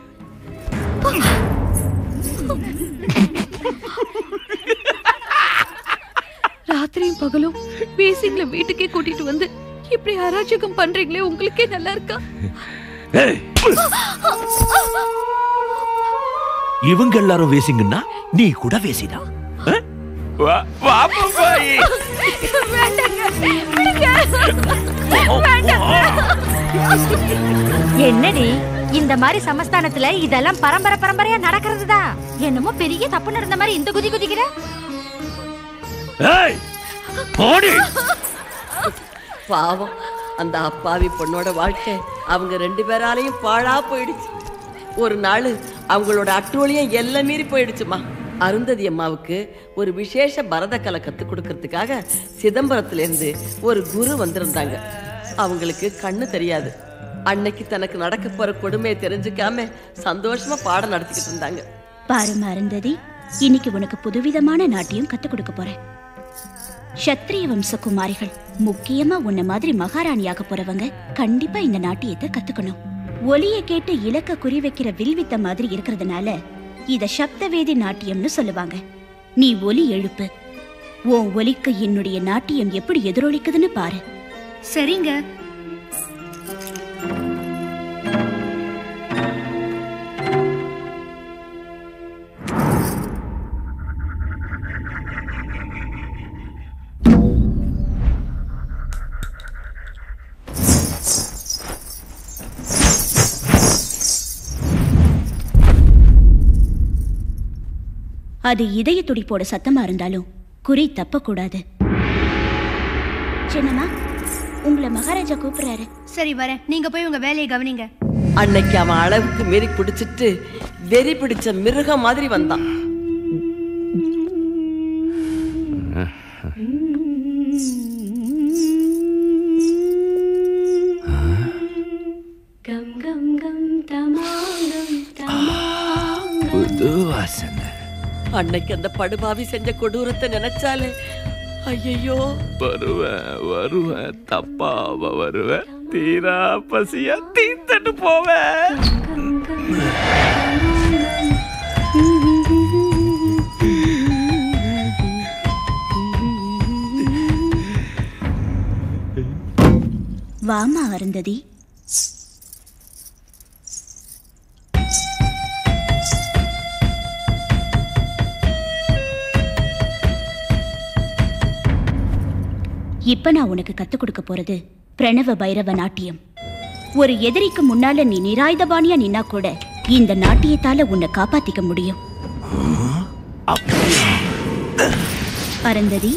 ராத்திரியும் பகலும் பேசிக்ல வீட்டுக்கே கூட்டிட்டு வந்து இப்படி அராஜகம் பண்றீங்களே, உங்களுக்கே நல்லா இருக்கா? இவங்க எல்லாரும் வேசிங்கன்னா நீ கூட வேசிதான். என்னடி இந்த மாதிரி சமஸ்தானத்துல இதெல்லாம் பரம்பரை பரம்பரையா நடக்கிறதுதான். என்னமோ பெரிய தப்பு நடந்த மாதிரி இந்த குதி குதிக்கிற. பாவம் அந்த அப்பாவி பொண்ணோட வாழ்க்கை அவங்க 2 பேராலையும் பாழா போயிடுச்சு. ஒரு நாள் அவங்களோட அட்டூழியம் எல்லாம் மீறி போயிடுச்சுமா. அருந்ததி அம்மாவுக்கு ஒரு விசேஷ பரத கலை கத்து கொடுக்கறதுக்காக சிதம்பரத்துல இருந்து ஒரு குரு வந்திருந்தாங்க. அவங்களுக்கு கண்ணு தெரியாது. அன்னைக்கு தனக்கு நடக்க போற கொடுமையை தெரிஞ்சுக்காம சந்தோஷமா பாடம் நடத்திக்கிட்டு இருந்தாங்க. பாருமா அருந்ததி, இன்னைக்கு உனக்கு புதுவிதமான நாட்டியம் கத்து கொடுக்க போறேன். சத்திரிய வம்ச குமாரிகள், முக்கியமா உன்ன மாதிரி மகாராணியாக போறவங்க கண்டிப்பா இந்த நாட்டியத்தை கத்துக்கணும். ஒலிய கேட்டு இலக்க குறி வைக்கிற வில்வித்த மாதிரி இருக்கிறதுனால இத சப்தவேதி நாட்டியம்னு சொல்லுவாங்க. நீ ஒலி எழுப்பு. உன் ஒலிக்கு என்னுடைய நாட்டியம் எப்படி எதிரொலிக்குதுன்னு பாரு. சரிங்க. அது இதய துடிப்போட சத்தமா இருந்தாலும் குறி தப்பக்கூடாது. சின்னம்மா, உங்களை மகாராஜா கூப்பிடுறாரு. சரி வரேன், நீங்க போய் உங்க வேலையை கவனிங்க. அன்னைக்கு அவன் அளவுக்கு மீறி பிடிச்சிட்டு வெறி பிடிச்ச மிருகம் மாதிரி வந்தான். அன்னைக்கு அந்த படுபாவி செஞ்ச கொடூரத்தை நினைச்சாலே ஐயோ. வருவேன் தப்பாவ வருவேன், தீரா பசியா தீர்த்துட்டு போவேன். வாமா அருந்ததி. இப்ப நான் உனக்கு கத்துக் கொடுக்க போறது பிரணவ பைரவ நாட்டியம். ஒரு எதிரிக்கு முன்னால நீ நிராயுதபாணியா நின்னா கூட இந்த நாட்டியத்தால உன்னை காப்பாத்திக்க முடியும். அருந்ததி,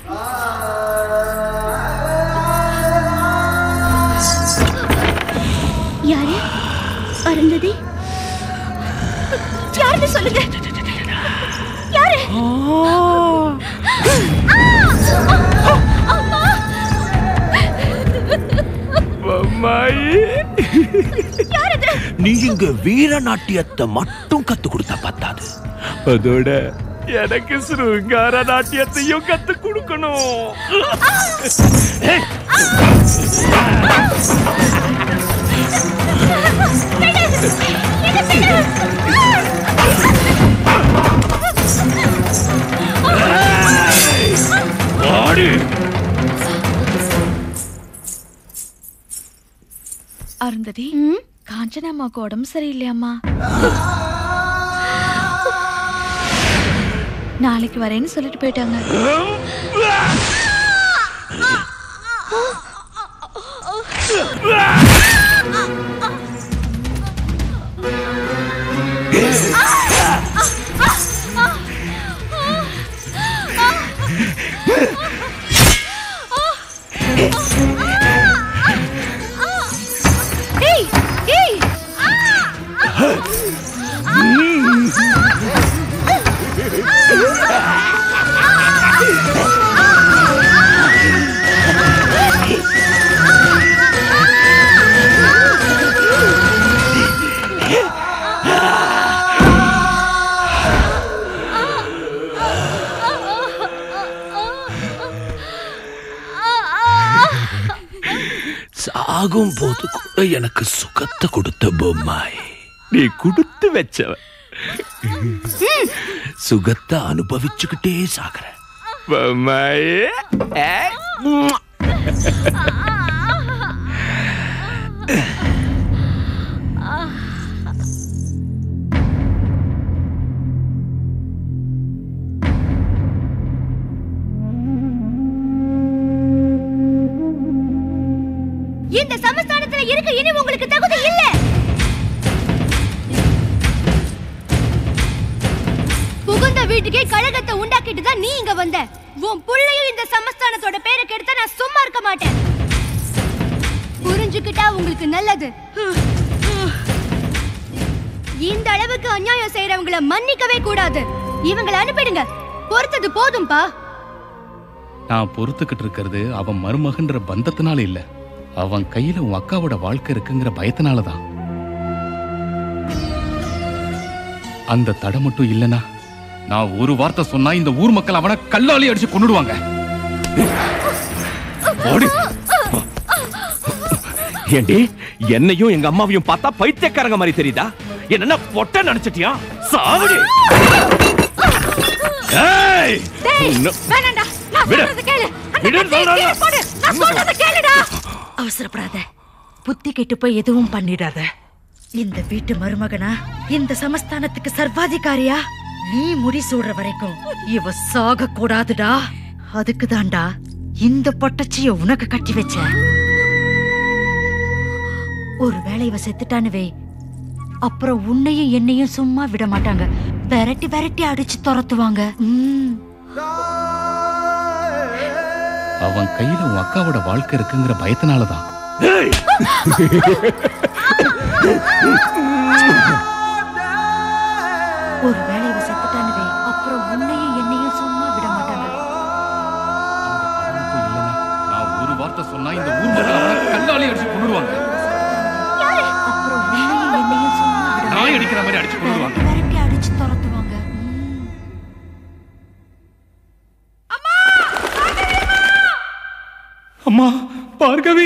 யாரு? அருந்ததி யாருன்னு சொல்லுங்க. யாரு? நீ இங்க வீர நாட்டியத்தை மட்டும் கத்து கொடுத்தா பத்தாது, அதோட எனக்கு சிருங்கார நாட்டியத்தையும் கத்து கொடுக்கணும். அருந்ததி, காஞ்சனாமாக்கு உடம்பு சரியில்லையாம்மா? நாளைக்கு வரேன்னு சொல்லிட்டு போயிட்டாங்க. சாகும் போது கூட எனக்கு சுகத்தை கொடுத்த பொம்மாய் நீ கொடுத்து வச்சவ. சுகத்தை அனுபவிச்சுக்கிட்டே சாகுற பொம்மாயே. இந்த சமஸ்தானத்துல இருக்க இனி உங்களுக்கு தகுதி இல்ல. புகுந்த வீட்டுக்கே கழகத்தை உண்டாக்கிட்டு தான் நீ இங்க வந்த. உன் புள்ளையும் இந்த சமஸ்தானத்தோட பேரை கெடுத்தா நான் சும்மா இருக்க மாட்டேன். புரிஞ்சுக்கிட்டா உங்களுக்கு நல்லது. இந்த அளவுக்கு அநியாயம் செய்யறவங்கள மன்னிக்கவே கூடாது. இவங்களை அனுப்பிடுங்க. பொறுத்தது போதும்பா. நான் பொறுத்துக்கிட்டு இருக்கிறது அவன் மருமகன்ற பந்தத்தினால இல்ல, அவன் கையில உன் அக்காவோட வாழ்க்கை இருக்குங்கிற பயத்தினாலதான். அந்த தடை மட்டும் இல்லனா நான் ஒரு வார்த்தை சொன்னா இந்த ஊர் மக்கள் அவனை கல்லாலி அடிச்சு கொன்னுடுவாங்க. ஏண்டி என்னையும் எங்க அம்மாவையும் பார்த்தா பைத்தியக்காரங்க மாதிரி தெரியுதா? என்ன பொட்ட நினைச்சிட்டியா? சாவடி. ஏய் வேணாம்டா. நான் சொல்றத கேளு. நான் சொல்றத கேளுடா. அவசரப்படாத. புத்தி கெட்டு போய் எதுவும் பண்ணிடாத. இந்த வீட்டு மருமகனா, இந்த சமஸ்தானத்துக்கு சர்வாதிகாரியா நீ முடி சூடுற வரைக்கும் இவ சாக கூடாதுடா. அதுக்கு தான்டா இந்த பொட்டச்சிய உனக்கு கட்டி வச்ச. ஒருவேளை இவ செத்துட்டான்னு வை, அப்புறம் உன்னையும் என்னையும் சும்மா விட மாட்டாங்க. விரட்டி விரட்டி அடிச்சு துரத்துவாங்க. அவன் கையில உன் அக்காவோட வாழ்க்கை இருக்குங்கிற பயத்தினாலதான். ஒருவேளை இவ செத்துட்டான்னு வை, அப்புறம் உன்னையும் என்னையும் சும்மா விட மாட்டாங்க. நான் ஒரு வார்த்தை சொன்னா இந்த ஊர் மக்கள் அவனை கல்லாலி அடிச்சு கொன்னுடுவாங்க. அப்புறம் உன்னையும் என்னையும் சும்மா விட நாய் அடிக்கிற மாதிரி அடிச்சு கொன்னுடுவாங்க. விரட்டி அடிச்சு துரத்துவாங்க. அம்மா பார்கவி.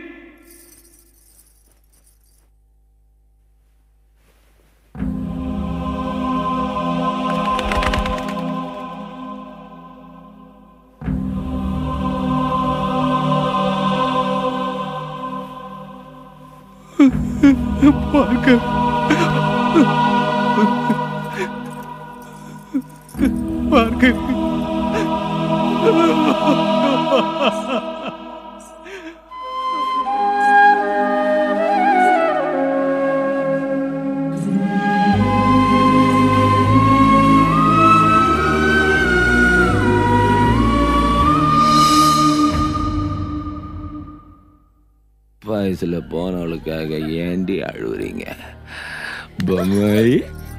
வயசுல போனவளுக்காக ஏண்டி அழுவுறீங்க? பொம்மாய்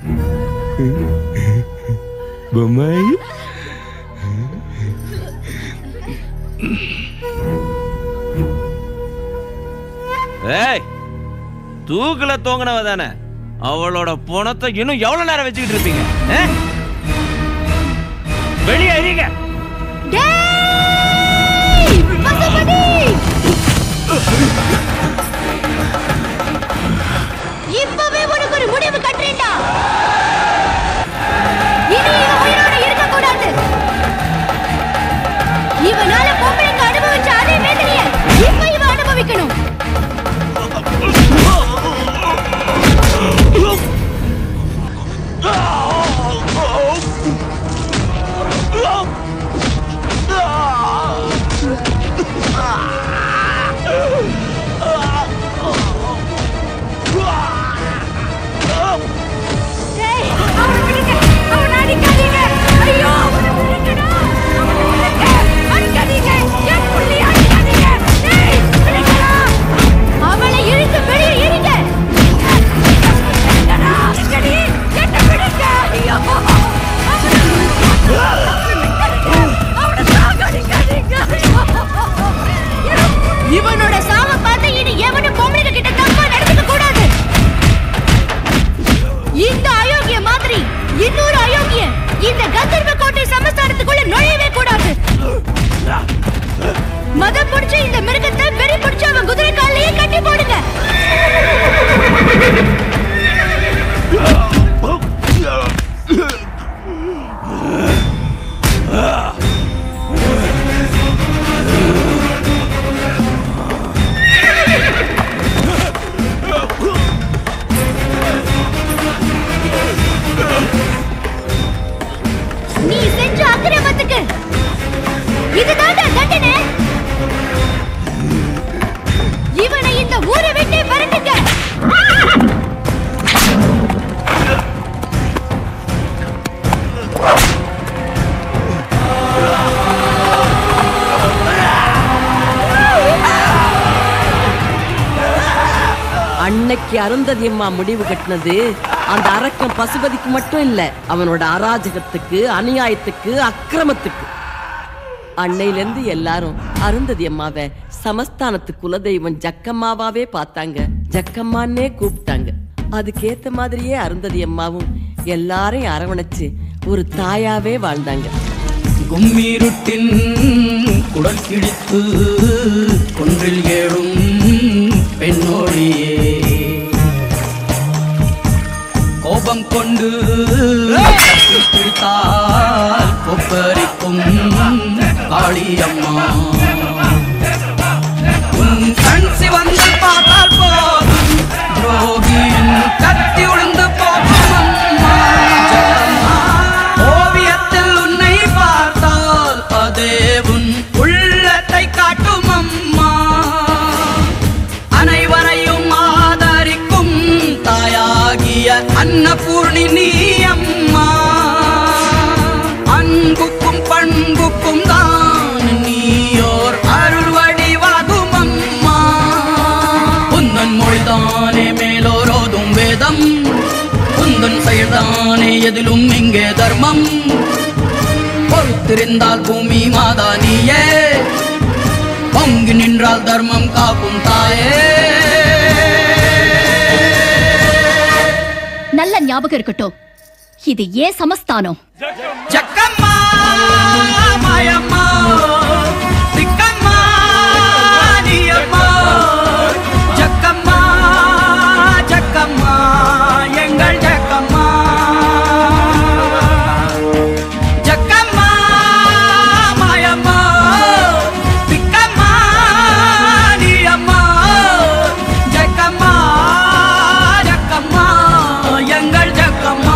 பொம்மாய். ஏய், தூக்குல தூங்கினவ தானே, அவளோட பணத்தை இன்னும் எவ்வளவு நேரம் வச்சுக்கிட்டு இருப்பீங்க? வெளியே அறிங்க. இப்பவே உனக்கு ஒரு முடிவு கட்டுறேன்டா. இனி இவன் உயிரோட இருக்க கூடாது. இவனால பொம்பளைக்கு அனுபவிச்ச அதே வேதனையை இப்ப இவன் அனுபவிக்கணும். இவனோட சாவ பார்த்து இனி எவனும் பொம்பளைங்க கிட்ட தப்பா நடந்துக்க கூடாது. இந்த அயோக்கிய மாதிரி இன்னொரு அயோக்கிய இந்த கந்தர்வ கோட்டை சமஸ்தானத்துக்குள்ள நுழையவே கூடாது. மதம் பிடிச்ச இந்த மிருகத்தை வெறி பிடிச்ச அவன் குதிரை காலையே கட்டி போடுங்க. நீ செஞ்ச அக்கிரமத்துக்கு இதுதான் தண்டனை. இவனை இந்த ஊரை விட்டு விரட்டுங்க. அன்னைக்கு அருந்ததி அம்மா முடிவு கட்டினது அந்த அரக்கன் பசுபதிக்கு மட்டும் இல்ல, அவனோட அராஜகத்துக்கு, அநியாயத்துக்கு, அக்கிரமத்துக்கு. அன்னையிலிருந்து எல்லாரும் அருந்ததி அம்மாவை சமஸ்தானத்து குலதெய்வம் ஜக்கம்மாவாவே பார்த்தாங்க, ஜக்கம்மான்னே கூப்பிட்டாங்க. அதுக்கேத்த மாதிரியே அருந்ததி அம்மாவும் எல்லாரையும் அரவணைச்சு ஒரு தாயாவே வாழ்ந்தாங்க. கும்மீருட்டின் குடல் கிழித்து ஒன்றில் ஏழும் பெண்ணோடியே கோபம் கொண்டு பிடித்தால் கொப்பரிக்கும் காளியம்மா. உன் கண் சிவந்து பார்த்தால் போதும் துரோகியின் கத்தி உழுந்து போகும் அம்மா. ஓவியத்தில் உன்னை பார்த்தால் அதே உன் உள்ளத்தை காட்டும் அம்மா. அனைவரையும் ஆதரிக்கும் தாயாகிய அன்னபூர்ணி நீ அம்மா. அன்புக்கும் பண்புக்கும் தான் நீயோர் அருள் வடிவாகும் அம்மா. உந்தன் மொழிதானே மேலோரோதும் வேதம், உந்தன் செயல்தானே எதிலும் இங்கே தர்மம். பொறுத்திருந்தால் பூமி மாதா நீயே, பொங்கி நின்றால் தர்மம் காக்கும் தாயே. நல்ல ஞாபகம் இருக்கட்டும், இது ஏன் சமஸ்தானம். ஜக்கம்மா மாயம்மா திக்கம்மா நீயம்மா. ஜக்கம்மா ஜக்கம்மா எங்கள் ஜக்கம்மா. ஜக்கம்மா மாயம்மா திக்கம்மா நீயம்மா. ஜக்கம்மா ஜக்கம்மா எங்கள் ஜக்கம்மா.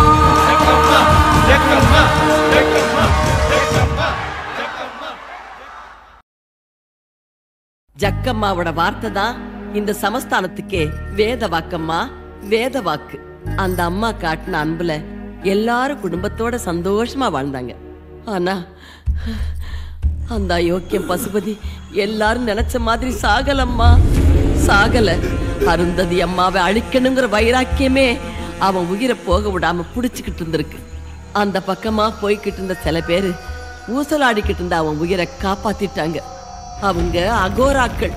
ஜக்கம்மாவோட வார்த்தை தான் இந்த சமஸ்தானத்துக்கே வேத வாக்கம்மா, வேத வாக்கு. அந்த அம்மா காட்டின அன்புல எல்லாரும் குடும்பத்தோட சந்தோஷமா வாழ்ந்தாங்க. ஆனா அந்த அயோக்கியம் பசுபதி எல்லாரும் நினைச்ச மாதிரி சாகலம்மா, சாகல. அருந்ததி அம்மாவை அழிக்கணுங்கிற வைராக்கியமே அவன் உயிரை போக விடாம புடிச்சுக்கிட்டு இருந்திருக்கு. அந்த பக்கமா போய்கிட்டு இருந்த சில பேரு ஊசலாடிக்கிட்டு இருந்த அவன் உயிரை காப்பாத்திட்டாங்க. அவங்க அகோராக்கள்.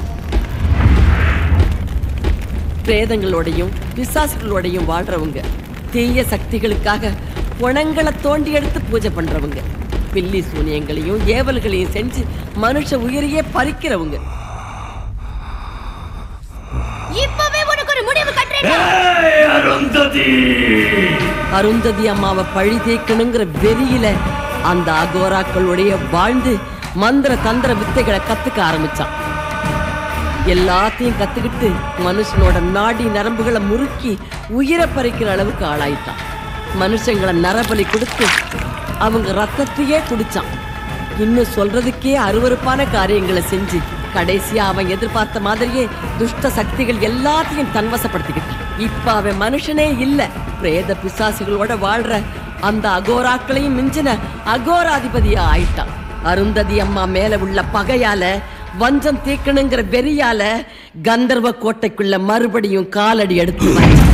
பிரேதங்களோடையும் பிசாசுகளோடையும் வாழ்றவங்க, தீய சக்திகளுக்காக புணங்களை தோண்டி எடுத்து பூஜை பண்றவங்க, பில்லி சூனியங்களையும் ஏவல்களையும் செஞ்சு மனுஷ உயிரையே பறிக்கிறவங்க. இப்பவே உனக்கு ஒரு முடிவு கட்டுறேன். அருந்ததி அம்மாவை பழி தேய்க்கணுங்கிற வெறியில அந்த அகோராக்களுடைய வாழ்ந்து மந்திர தந்திர வித்தைகளை கத்துக்க ஆரம்பிச்சான். எல்லாத்தையும் கத்துக்கிட்டு மனுஷனோட நாடி நரம்புகளை முறுக்கி உயிரை பறிக்கிற அளவுக்கு ஆளாயிட்டான். மனுஷங்களை நரபலி கொடுத்து அவங்க ரத்தத்தையே குடிச்சான். இன்னும் சொல்றதுக்கே அருவருப்பான காரியங்களை செஞ்சு கடைசியா அவன் எதிர்பார்த்த மாதிரியே துஷ்ட சக்திகள் எல்லாத்தையும் தன்வசப்படுத்திக்கிட்டான். இப்ப அவன் மனுஷனே இல்ல, பிரேத பிசாசுகளோட வாழ்ற அந்த அகோராக்களையும் மிஞ்சின அகோராதிபதியா ஆயிட்டான். அருந்ததி அம்மா மேல உள்ள பகையால, வஞ்சம் தீக்கணுங்கிற வெறியால கந்தர்வ கோட்டைக்குள்ள மறுபடியும் காலடி எடுத்து வந்தான்.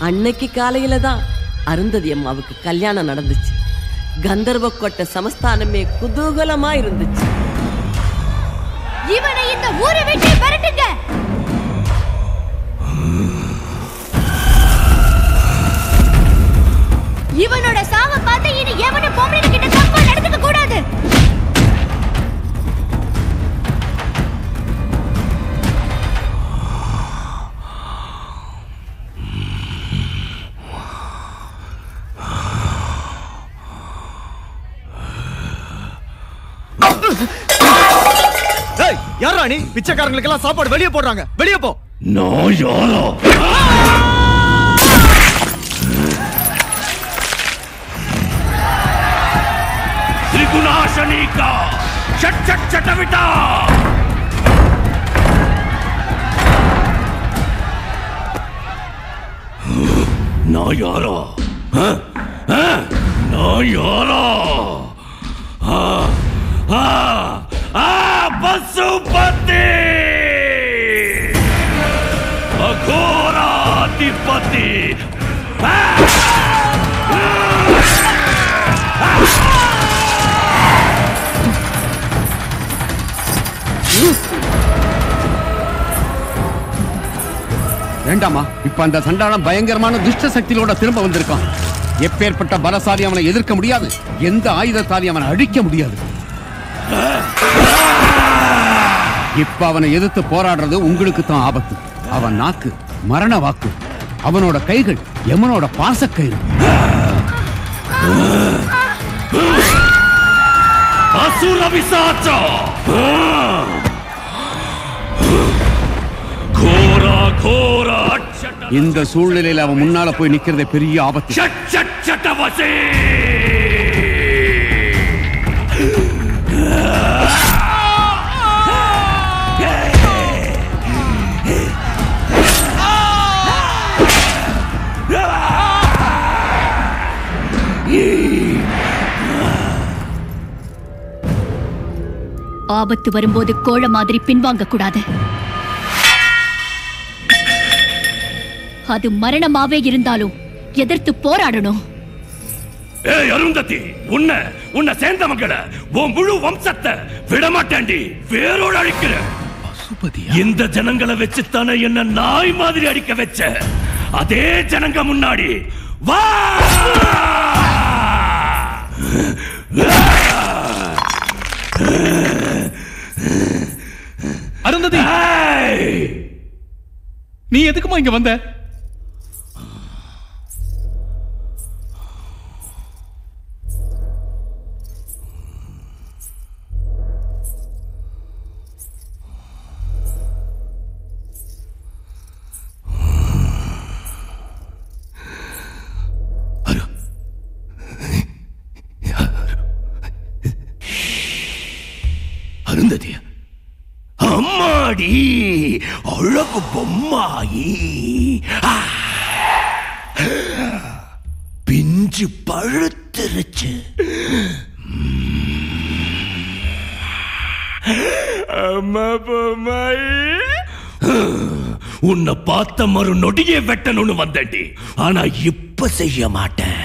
அன்னைக்கு காலையில தான் அருந்ததி அம்மாவுக்கு கல்யாணம் நடந்துச்சு. கந்தர்வ கோட்டை சமஸ்தானமே குதூகலமா இருந்துச்சு. இவனை இந்த ஊரை விட்டு விரட்டுங்க. இவனோட சாவை பார்த்து இனி எவனும் பொம்பளை கிட்ட தப்பா நடந்துக்க கூடாது. யாரா நீ? பிச்சைக்காரங்களுக்கு எல்லாம் சாப்பாடு வெளியே போடுறாங்க, வெளியே போ. நான் யாரோ? त्रिगुणाशनीका चट चट चटविटा ना यारा ना यारा पशुपति अघोराधिपति வேண்டாமா? இப்ப அந்த சண்டாளம் பயங்கரமான துஷ்ட சக்தியோட திரும்ப வந்திருக்கான். எப்பேற்பட்ட பலசாலி அவனை எதிர்க்க முடியாது, எந்த ஆயுதத்தாலி அவனை அழிக்க முடியாது. இப்ப அவனை எதிர்த்து போராடுறது உங்களுக்கு தான் ஆபத்து. அவன் நாக்கு மரண வாக்கு, அவனோட கைகள் யமனோட பாசக்கயிறு. असुर विसाचा घोरा घोरा இந்த சூழ்நிலையில் அவன் முன்னால போய் நிக்கிறதே பெரிய ஆபத்து. चटवसे ஆபத்து வரும்போது கோழ மாதிரி பின்வாங்க கூடாது. அது மரணமாவே இருந்தாலும் எதிர்த்து போராடணும். ஏய் அருந்ததி, உன்னை சேர்ந்த மகள உன் முழு வம்சத்தை விடமாட்டேன்டி, வேரோட அழிக்கிற. இந்த ஜனங்களை வச்சுத்தானே என்ன நாய் மாதிரி அடிக்க வச்ச. அதே ஜனங்க முன்னாடி வா. அருந்ததி, நீ எதுக்குமா இங்க வந்த? அருந்ததி, அம்மாடி அழகு பொம்மாயி, பிஞ்சு பழுத்துருச்சு. அம்மா பொம்மாயி, உன்னை பார்த்த மறு நொடியே வெட்டணும்னு வந்தேன்டி. ஆனா இப்ப செய்ய மாட்டேன்.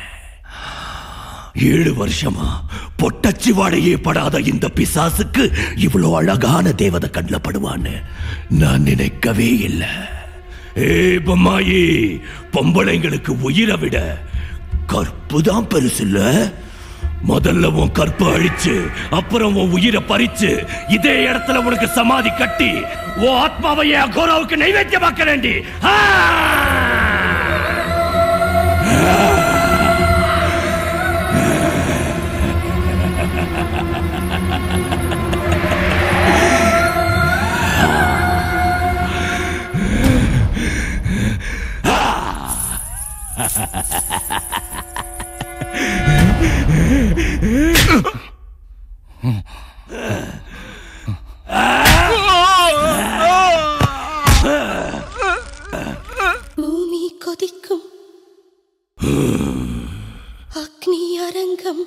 7 வருஷமா பொட்டச்சி வாடையே படாத இந்த பிசாசுக்கு இவ்வளவு அழகான தேவதை கண்ணில் படுவான்னு நான் நினைக்கவே இல்லை. ஏ பொம்மாயி, பொம்பளைங்களுக்கு உயிரை விட கற்பு தான் பெருசு இல்ல? முதல்ல உன் கற்பு அழிச்சு அப்புறம் உன் உயிரை பறிச்சு இதே இடத்துல உனக்கு சமாதி கட்டி உன் ஆத்மாவை அகோராவுக்கு நைவேத்தியமாக்கிறேன்டி. பூமி கொதிக்கும், அக்னி அரங்கம்,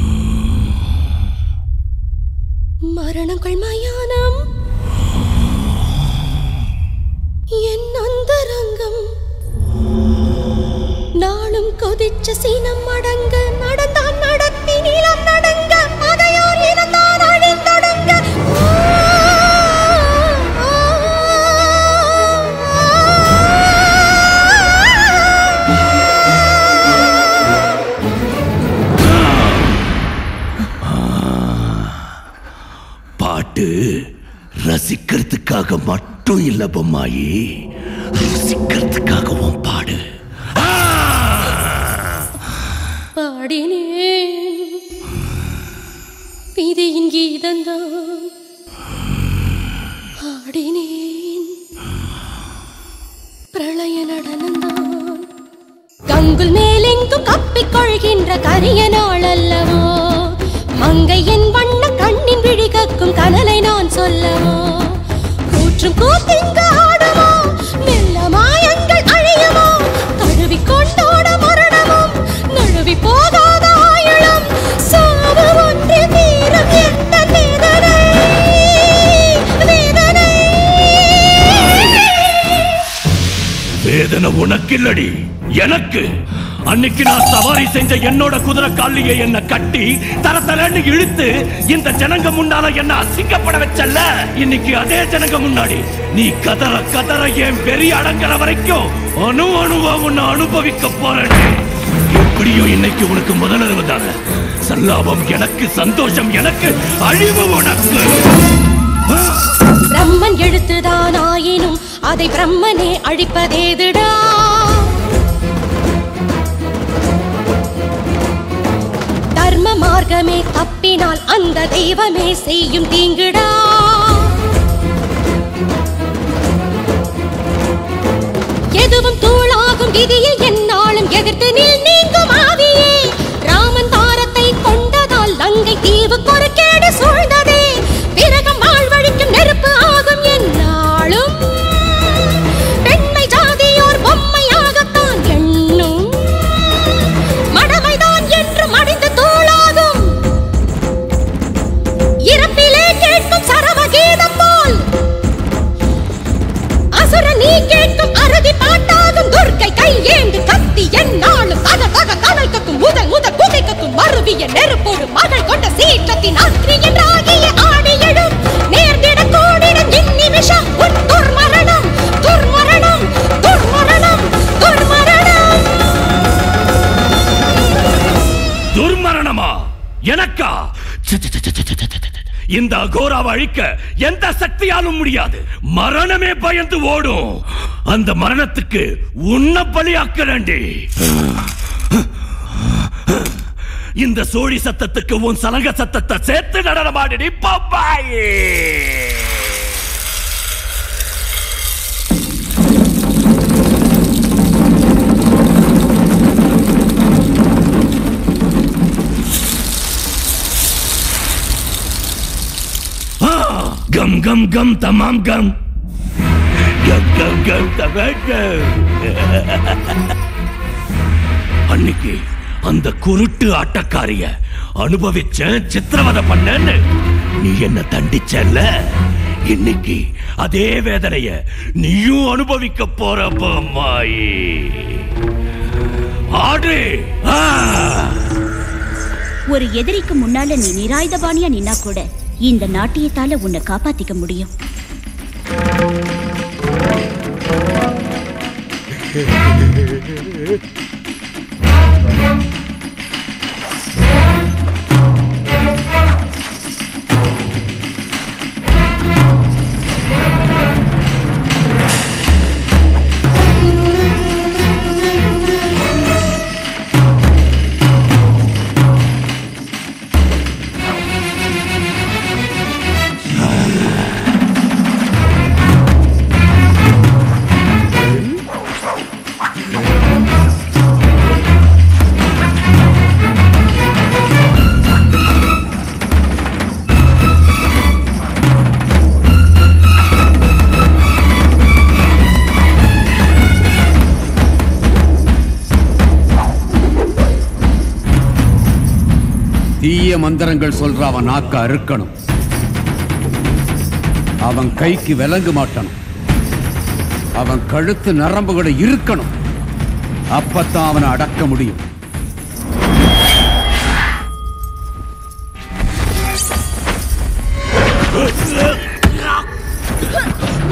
மரணங்கள் மயானம், என் அந்தரங்கம். உச்ச சீனம் அடங்க நடந்தான் நடத்தி நீளம் நடங்க அதையோர் இனந்தான் அழிந்தொடங்க பாட்டு ரசிக்கிறதுக்காக மட்டும் இல்ல பொம்மாயி, ரசிக்கிறதுக்காகவும் பாடு. பாடினேன் விதியின் கீதந்தான், ஆடினேன் பிரளய நடனந்தான். கங்குல் மேலெங்கும் கப்பிக் கொள்கின்ற கரிய நாள் அல்லவோ, மங்கையின் வண்ண கண்ணின் விழி கக்கும் கனலை நான் சொல்லவோ. கூற்றும் கூத்திங்கு ஆடுமோ, மெல்ல மாயங்கள் அழியுமோ, தழுவி கொண்டோட மரணமும் நழுவி போகாத ஆயுளும் சாவு ஒன்று தீரும் எந்த வேதனை வேதனை. வேதனை உனக்கு இல்லடி, எனக்கு. அன்னைக்கு நான் சவாரி செஞ்ச என்னோட குதிரை காலியை என்ன கட்டி தரத்தலன்னு இழுத்து இந்த ஜனங்க முன்னால என்ன அசிங்கப்பட வச்சல்ல, இன்னைக்கு அதே ஜனங்க முன்னாடி நீ கதற கதற என் பெரிய அடங்குற வரைக்கும் அணு அணுவா உன்னை அனுபவிக்க போறேன். எப்படியும் இன்னைக்கு உனக்கு முதலிரவு தானே, சல்லாபம் எனக்கு, சந்தோஷம் எனக்கு, அழிவு உனக்கு. பிரம்மன் எழுத்துதான் ஆயினும் அதை பிரம்மனே அழிப்பதேதுடா. தர்ம மார்க்கமே தப்பினால் அந்த தெய்வமே செய்யும் தீங்குடா. எதுவும் தூளாகும் விதியில் என்னாலும் எதிர்த்து நீங்கும் ஆவியே. ராமன் தாரத்தை கொண்டதால் லங்கை தீவு கொறுக்கேடு சூழ்ந்ததே. விரகம் வாழ்வழிக்கும் நெருப்பு ஆகும் என்னாலும் பெண்மை ஜாதியோர் பொம்மையாகத்தான் எண்ணும். மடமைதான் என்று மடிந்து தூளாகும் இறப்பிலே கேட்கும் சரவ கீதம் போல் அசுர நீ கேட்கும் அறுதி பாட்டாகும். துர்க்கை கையேந்து கத்தி என்னாலும் தக தக கடல் கக்கும் முதல் முதல் குகை கக்கும் மறுவிய நெருப்போடு மகள் கொண்ட சீற்றத்தின் அக்னி என்றாகிய ஆடி எழும் நேர்ந்திட கூடிடும் இந்நிமிஷம் உன் துர்மரணம் துர்மரணம் துர்மரணம் துர்மரணம். துர்மரணமா எனக்கா? இந்த அகோராவை அழிக்க எந்த சக்தியாலும் முடியாது. மரணமே பயந்து ஓடும். அந்த மரணத்துக்கு உன்னை பலியாக்கலண்டி. இந்த சோழி சத்தத்துக்கு உன் சலங்க சத்தத்தை சேர்த்து நடனமாடி பாப்பாயே. கம் கம் கம் தமாம் கம் கம் கம் கம் தமாம் கம். அன்னைக்கு அந்த குருட்டு ஆட்டக்காரிய அனுபவிச்ச சித்திரவதை பண்ணன்னு நீ என்ன தண்டிச்சல்ல, இன்னைக்கு அதே வேதனைய நீயும் அனுபவிக்க போற பொம்மாயி. ஆடு. ஒரு எதிரிக்கு முன்னால நீ நிராயுதபாணியா நின்னா கூட இந்த நாட்டியத்தால உன்னை காப்பாத்திக்க முடியும். தீய மந்திரங்கள் சொல்ற அவன் நாக்க அறுக்கணும். அவன் கைக்கு விலங்கு மாட்டணும். அவன் கழுத்து நரம்புகளை இருக்கணும். அப்பத்தான் அவனை அடக்க முடியும்.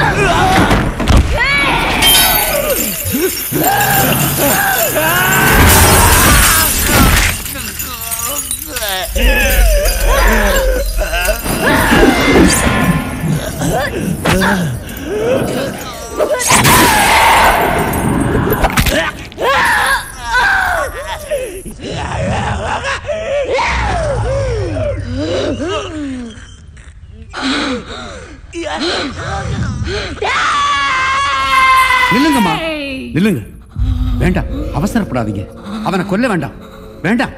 நில்லுங்கம்மா, நில்லுங்க. வேண்டாம், அவசரப்படாதீங்க. அவனை கொல்ல வேண்டாம், வேண்டாம்.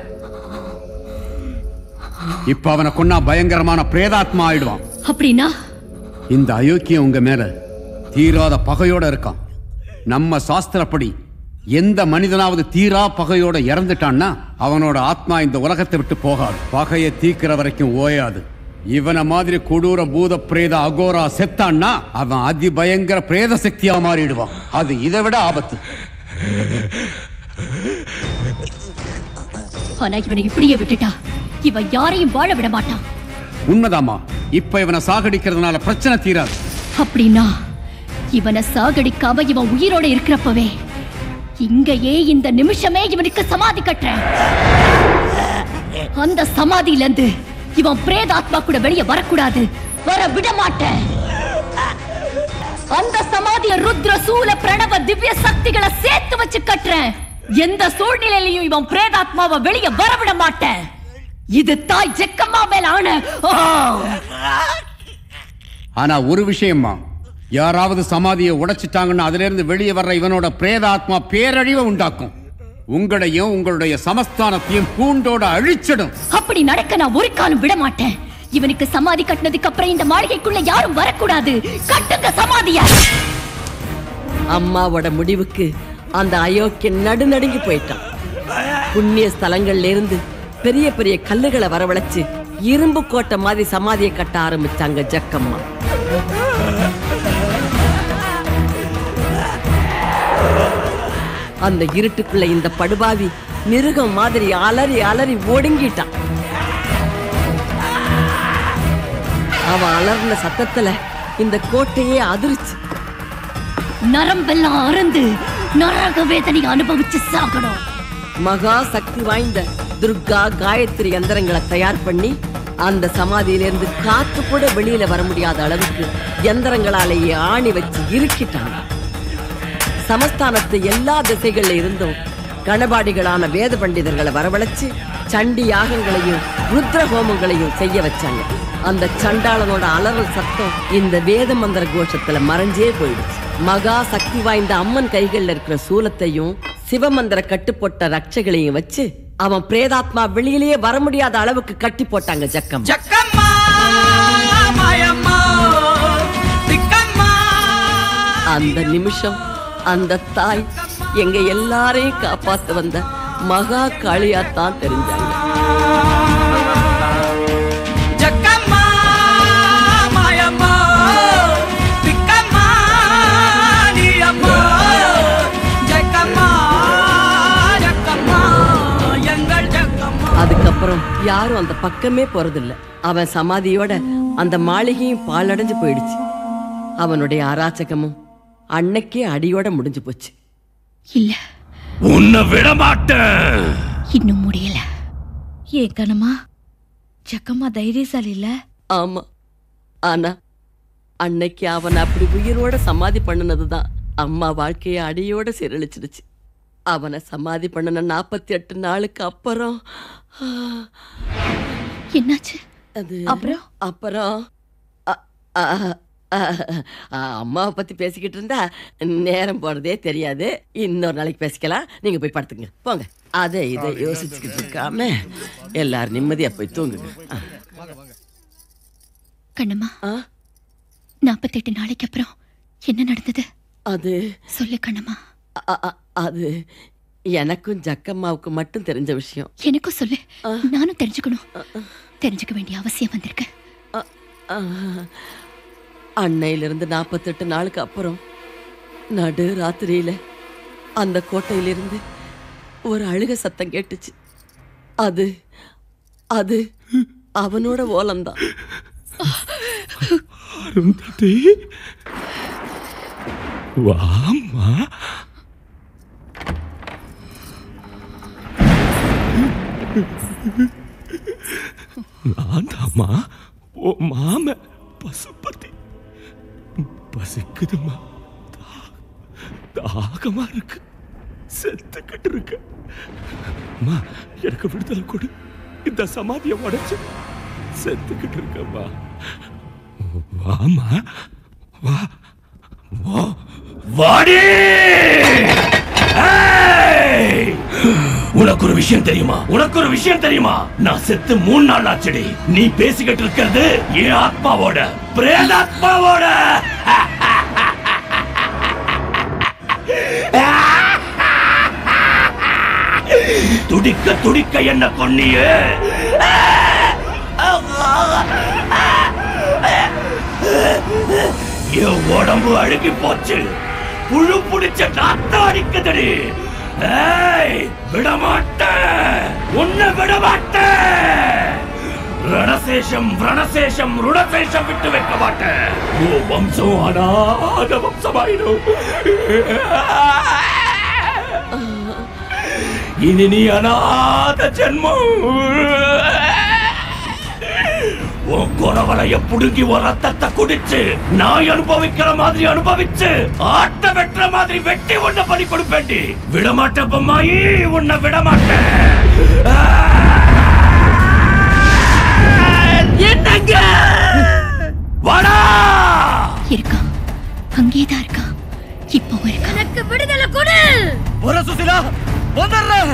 இப்ப அவனை கொன்னா பயங்கரமான பிரேதாத்மா ஆயிடுவான். அப்படின்னா இந்த அயோக்கியம் உங்க மேல தீராத பகையோட இருக்கான். நம்ம சாஸ்திரப்படி எந்த மனிதனாவது தீரா பகையோட இறந்துட்டான்னா அவனோட ஆத்மா இந்த உலகத்தை விட்டு போகாது. பகையை தீக்கிற வரைக்கும் ஓயாது. இவனை மாதிரி கொடூர பூத பிரேத அகோரா செத்தான்னா அவன் அதி பயங்கர பிரேத சக்தியா மாறிடுவான். அது இதை விட ஆபத்து. ஆனா இவனை இப்படியே விட்டுட்டா இவன் யாரையும் வாழ விட மாட்டான். உண்மைதாமா. இப்ப இவனை சாகடிக்கிறதுனால பிரச்சனை தீராது. அப்படின்னா இவனை சாகடிக்காம இவன் உயிரோட இருக்கிறப்பவே இங்கேயே இந்த நிமிஷமே இவனுக்கு சமாதி கட்டுறேன். அந்த சமாதியில இருந்து இவன் பிரேதாத்மா கூட வெளியே வரக்கூடாது, வர விட மாட்டேன். அந்த சமாதிய ருத்ர சூல பிரணவ திவ்ய சக்திகளை சேர்த்து வச்சு கட்டுறேன். எந்த சூழ்நிலையிலையும் இவன் பிரேதாத்மாவை வெளியே வரவிட மாட்டேன். இது தாய் ஜக்கம்மா மேல ஆன. ஆனா ஒரு விஷயம்மா, யாராவது சமாதியை உடைச்சிட்டாங்கன்னா அதுல இருந்து வெளியே வர்ற இவனோட பிரேதாத்மா பேரழிவை உண்டாக்கும். உங்களையும் உங்களுடைய சமஸ்தானத்தையும் பூண்டோட அழிச்சிடும். அப்படி நடக்க நான் ஒரு காலம் விட மாட்டேன். இவனுக்கு சமாதி கட்டினதுக்கு அப்புறம் இந்த மாளிகைக்குள்ள யாரும் வரக்கூடாது. கட்டுங்க சமாதிய. அம்மாவோட முடிவுக்கு அந்த அயோக்கியன் நடுநடுங்கி போயிட்டான். புண்ணிய ஸ்தலங்கள்ல இருந்து பெரிய பெரிய கல்லுகளை வரவழைச்சு இரும்பு கோட்டை மாதிரி சமாதியை கட்ட ஆரம்பிச்சாங்க ஜக்கம்மா. அந்த இருட்டுக்குள்ள இந்த படுபாவி மிருகம் மாதிரி அலறி அலறி ஒடுங்கிட்டான். அவன் அலர்ன சத்தத்துல இந்த கோட்டையே அதிர்ச்சி. நரம்பெல்லாம் அறந்து நரக வேதனை அனுபவிச்சு சாகணும். மகா சக்தி வாய்ந்த துர்கா காயத்ரி யந்திரங்களை தயார் பண்ணி அந்த சமாதியிலிருந்து காத்து கூட வெளியில வர முடியாத அளவுக்கு யந்திரங்களாலேயே ஆணி வச்சு இருக்கிட்டாங்க. சமஸ்தானத்து எல்லா திசைகள்ல இருந்தும் கணபாடிகளான வேத பண்டிதர்களை வரவழைச்சு சண்டி யாகங்களையும் ருத்ர ஹோமங்களையும் செய்ய வச்சாங்க. அந்த சண்டாளனோட அலறல் சத்தம் இந்த வேத மந்திர கோஷத்துல மறைஞ்சே போயிடுச்சு. மகா சக்தி வாய்ந்த அம்மன் கைகள்ல இருக்கிற சூலத்தையும் சிவமந்திர கட்டுப்போட்ட ரட்சைகளையும் வச்சு அவன் பிரேதாத்மா வெளியிலேயே வர முடியாத அளவுக்கு கட்டி போட்டாங்க ஜக்கம். அந்த நிமிஷம் அந்த தாய் எங்க எல்லாரையும் காப்பாத்த வந்த மகா காளியாத்தான் தெரிஞ்சாங்க. அதுக்கப்புறம் யாரும் அந்த பக்கமே போறதில்ல. அவன் சமாதியோட அந்த மாளிகையும் பாழடைஞ்சு போயிடுச்சு. அவனுடைய அராச்சகமும் அன்னைக்கே அடியோட முடிஞ்சு போச்சு. இல்ல, உன்னை விட மாட்டேன். இன்னும் முடியல. ஏன் கணமா, ஜக்கம்மா தைரியசாலி இல்ல? ஆமா, ஆனா அன்னைக்கு அவன் அப்படி உயிரோட சமாதி பண்ணினதுதான் அம்மா வாழ்க்கைய அடியோட சீரழிச்சிடுச்சு. அவனை சமாதி பண்ணின 48 நாளுக்கு அப்புறம் என்னாச்சு? அப்புறம் அம்மாவை பத்தி பேசிக்கிட்டு இருந்தா நேரம் போறதே தெரியாது. இன்னொரு நாளைக்கு பேசிக்கலாம். நீங்க போய் படுத்துங்க, போங்க. அதை இதை யோசிச்சுக்கிட்டு இருக்காம எல்லாரும் நிம்மதியா போய் தூங்குங்க. கண்ணம்மா, 48 நாளைக்கு அப்புறம் என்ன நடந்தது? அது சொல்லு கண்ணம்மா. அது எனக்கும் ஜக்கம்மாவுக்கு மட்டும் தெரிஞ்ச விஷயம். எனக்கும் சொல்லு, நானும் தெரிஞ்சுக்கணும். தெரிஞ்சுக்க வேண்டிய அவசியம் வந்திருக்கு. அன்னையிலிருந்து 48 நாளுக்கு அப்புறம் நடு ராத்திரியில அந்த கோட்டையிலிருந்து ஒரு அழுக சத்தம் கேட்டுச்சு. அது அது அவனோட ஓலம்தான். வாமா. நான் தாமா ஓ மாம பசுபதி. பசிக்குதுமா, தாகமா இருக்கு, செத்துக்கிட்டு இருக்கு. அம்மா எனக்கு விடுதலை கொடு, இந்த சமாதியை உடைச்சு செத்துக்கிட்டு இருக்கம்மா. வாமா வா வா வாடி. உனக்கு ஒரு விஷயம் தெரியுமா? உனக்கு ஒரு விஷயம் தெரியுமா? நான் செத்து 3 நாள் ஆச்சுடி. நீ பேசிக்கிட்டு இருக்கிறது என் ஆத்மாவோட, பிரேதாத்மாவோட. துடிக்க துடிக்க என்ன கொன்னியே. என் உடம்பு அழுகி போச்சு, புழு புடிச்ச நாத்தம் அடிக்குதுடி. விடமாட்டேன், உன்னை விடமாட்டேன். ரணசேஷம் ரணசேஷம் ருணசேஷம் விட்டு வைக்க மாட்டேன். ஓ வம்சம் அநாத வம்சமாயிடும். இனி நீ அநாத ஜென்மம். உன் குறவலைய புடுங்கி ஒரு ரத்தத்தை குடிச்சு நான் அனுபவிக்கிற மாதிரி அனுபவிச்சு ஆட்ட வெட்டுற மாதிரி வெட்டி உன்னை பலி கொடுப்பேண்டி. விடமாட்டேன் பொம்மாயி, உன்னை விடமாட்டேன். என்னங்க வாடா. இருக்கான், அங்கேதான் இருக்கான். இப்போ இருக்கான். எனக்கு விடுதலை கொடு. ஒரு சுசிலா வந்துடுறேன்.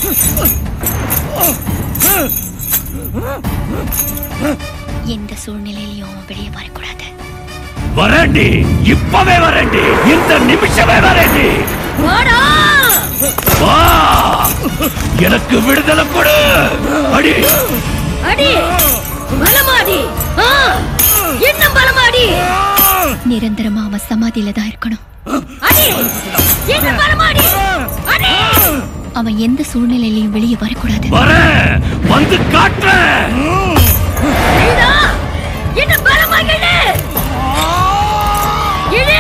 எந்த சூழ்நிலையிலையும் அவன் வெளியே வரக்கூடாது. வரேண்டி, இப்பவே வரேண்டி, இந்த நிமிஷமே வரேண்டி. வாடா. வா, எனக்கு விடுதலை கொடு. அடி அடி, பலமாடி. என்ன பலமாடி? நிரந்தரமா அவன் சமாதியில தான் இருக்கணும். அடி, என்ன பலமாடி? அடி. அவன் எந்த சூழ்நிலையிலையும் வெளியே வரக்கூடாது. வரேன், வந்து காட்டுறேன். என்ன பலமாகிடு. இடு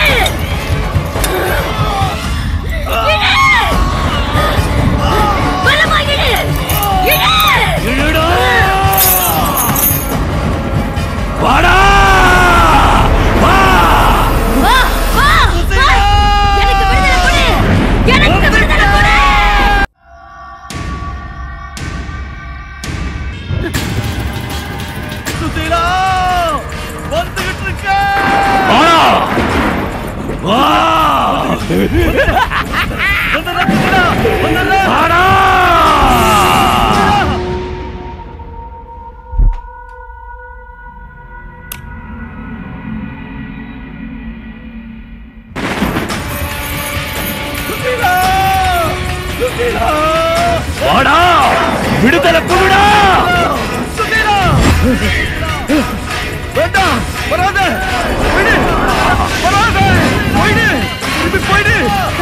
பலமாகிடு. இடு வாடா. வா வா வா. எனக்கு விடுதலை கொடு, எனக்கு விடுதலை கொடு. சுசிலா வந்துகிட்டு இருக்க. வா வாடா. வாடா, விடுதலை கொடுடா. வேண்டாம், வராத. விடு, வராத. போயிடு, திருப்பி போயிடு.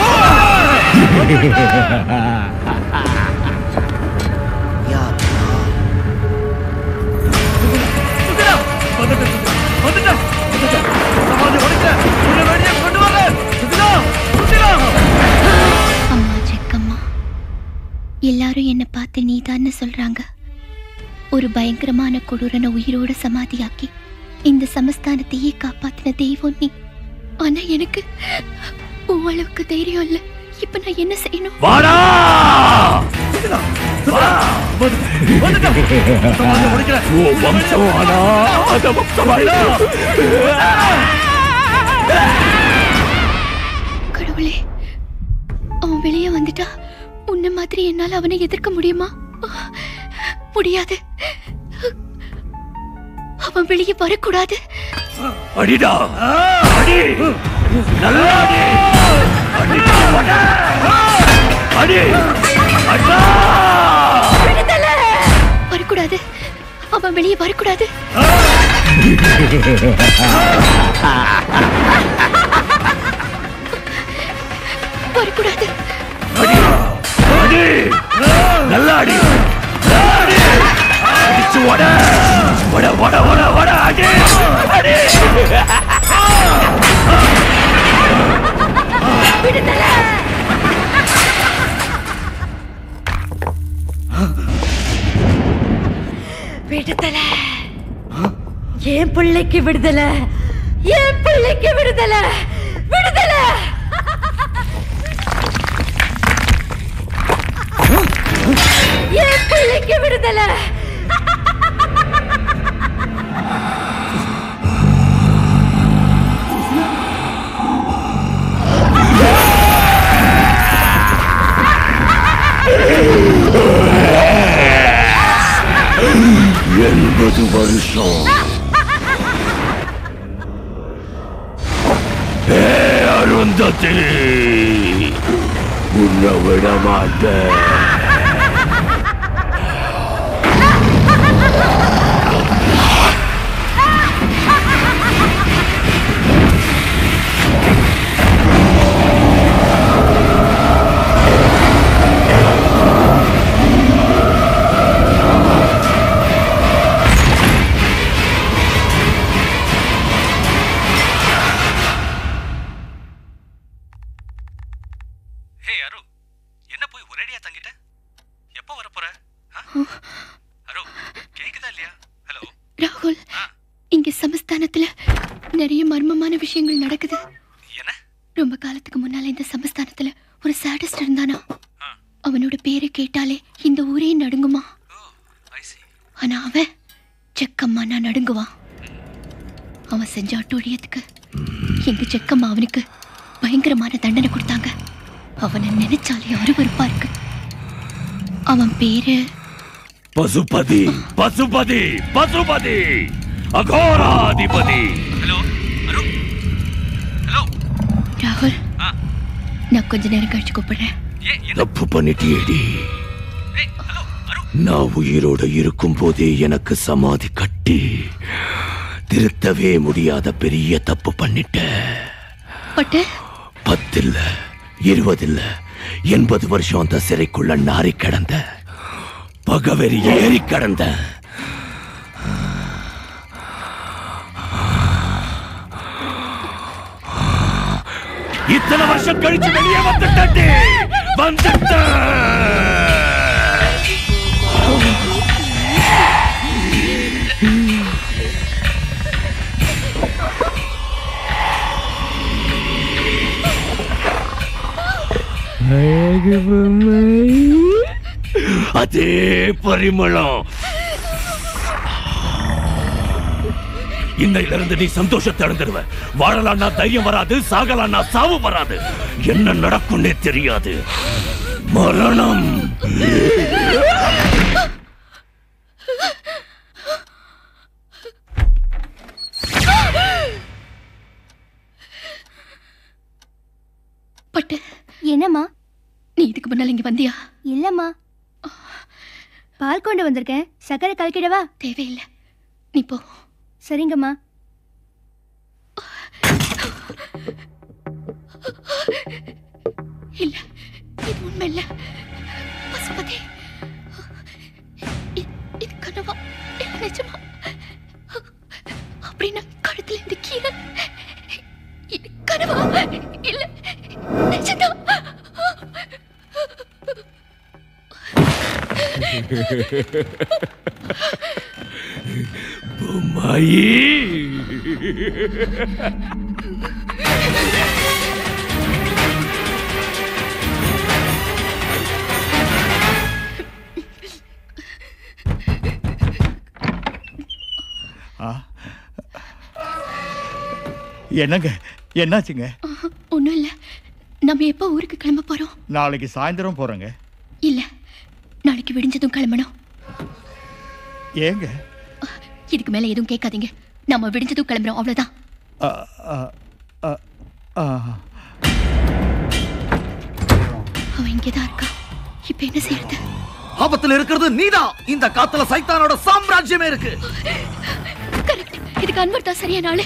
அம்மா ஜெக்கம்மா, எல்லாரும் என்ன பார்த்து நீதான்னு சொல்றாங்க. ஒரு பயங்கரமான கொடூரனை உயிரோட சமாதியாக்கி இந்த சமஸ்தானத்தையே காப்பாத்தின தெய்வம் நீ. ஆனா எனக்கு உன் அளவுக்கு தைரியம் இல்ல. இப்ப நான் என்ன செய்யணும்? வாடா. ஓ வம்சம் அநாத வம்சமாயிடும். கடவுளே, அவன் வெளியே வந்துட்டா உன்ன மாதிரி என்னால அவனை எதிர்க்க முடியுமா? முடியாது. அவன் வெளியே வரக்கூடாது. அடிடா, அடி, நல்லா அடி, அடிடா, அடி, அடா. வரக்கூடாது, அவன் வெளியே வரக்கூடாது. வரக்கூடாது. அடி, அடி, நல்லா அடி, அடி, அடிச்சு வட, வட, வட, வட, வட, அடி, அடி. பிள்ளைக்கு விடுதலை, என் பிள்ளைக்கு விடுதலை, விடுதலை. என் பிள்ளைக்கு விடுதலை. எண்பது வருஷம் அருந்ததி உன்னை விட மாட்டேன். ராகுல், இங்க சமஸ்தானத்துல நிறைய மர்மமான விஷயங்கள் நடக்குது. ரொம்ப காலத்துக்கு முன்னால இந்த சமஸ்தானத்துல ஒரு சாடிஸ்ட் இருந்தானா. அவனோட பேரை கேட்டாலே இந்த ஊரே நடுங்குமா. ஆனா அவன் செக்கம்மானா நடுங்குவான். அவன் செஞ்ச அட்டூழியத்துக்கு எங்க செக்கம்மா அவனுக்கு பயங்கரமான தண்டனை கொடுத்தாங்க. அவனை நினைச்சாலே அருவருப்பா இருக்கு. அவன் பேரு பசுபதி. பசுபதி பசுபதி அகோராதிபதி. ராகுல், நான் கொஞ்ச நேரம் கழிச்சு கூப்பிடுறேன். தப்பு பண்ணிட்டியேடி. நான் உயிரோட இருக்கும் போதே எனக்கு சமாதி கட்டி திருத்தவே முடியாத பெரிய தப்பு பண்ணிட்ட. 10 இல்ல 20 இல்ல 80 வருஷம் அந்த சிறைக்குள்ள நாரி கிடந்த பகவெறி ஏறி கடந்த. இத்தனை வருஷம் கழிச்சு வெளியே வந்துட்டே வந்துட்ட. அதே பரிமளம். இன்னையில இருந்து நீ சந்தோஷத்தை அடைந்துடுவ. வாழலான்னா தைரியம் வராது, சாகலான்னா சாவு வராது. என்ன நடக்கும்னே தெரியாது. மரணம். பட்டு, என்னம்மா? நீ இதுக்கு முன்னால இங்க வந்தியா? இல்லம்மா. பால் கொண்டு வந்திருக்கேன். சக்கரை கலக்கிடவா? தேவையில்லை, நீ போ. சரிங்கம்மா. இல்ல, இது உண்மை இல்ல. பசுபதி, இது கனவா இல்ல நிஜமா? அப்படின்னா கழுத்துல இந்த கீரை இது கனவா இல்ல நிஜம்தான்? பொம்மாயி, என்னங்க, என்னாச்சுங்க? ஒண்ணும் இல்ல. நம்ம எப்ப ஊருக்கு கிளம்ப போறோம்? நாளைக்கு சாயந்தரம் போறோங்க. இல்ல, நாளைக்கு விடிஞ்சதும் கிளம்பணும். ஏங்க? இதுக்கு மேல எதுவும் கேட்காதீங்க. நம்ம விடிஞ்சதும் கிளம்புறோம், அவ்வளவுதான். அவன் இங்கேதான் இருக்கா. இப்ப என்ன செய்யறது? ஆபத்துல இருக்கிறது நீதான். இந்த காத்துல சைத்தானோட சாம்ராஜ்யமே இருக்கு. கரெக்ட். இதுக்கு அன்வர் தான் சரியான ஆளு.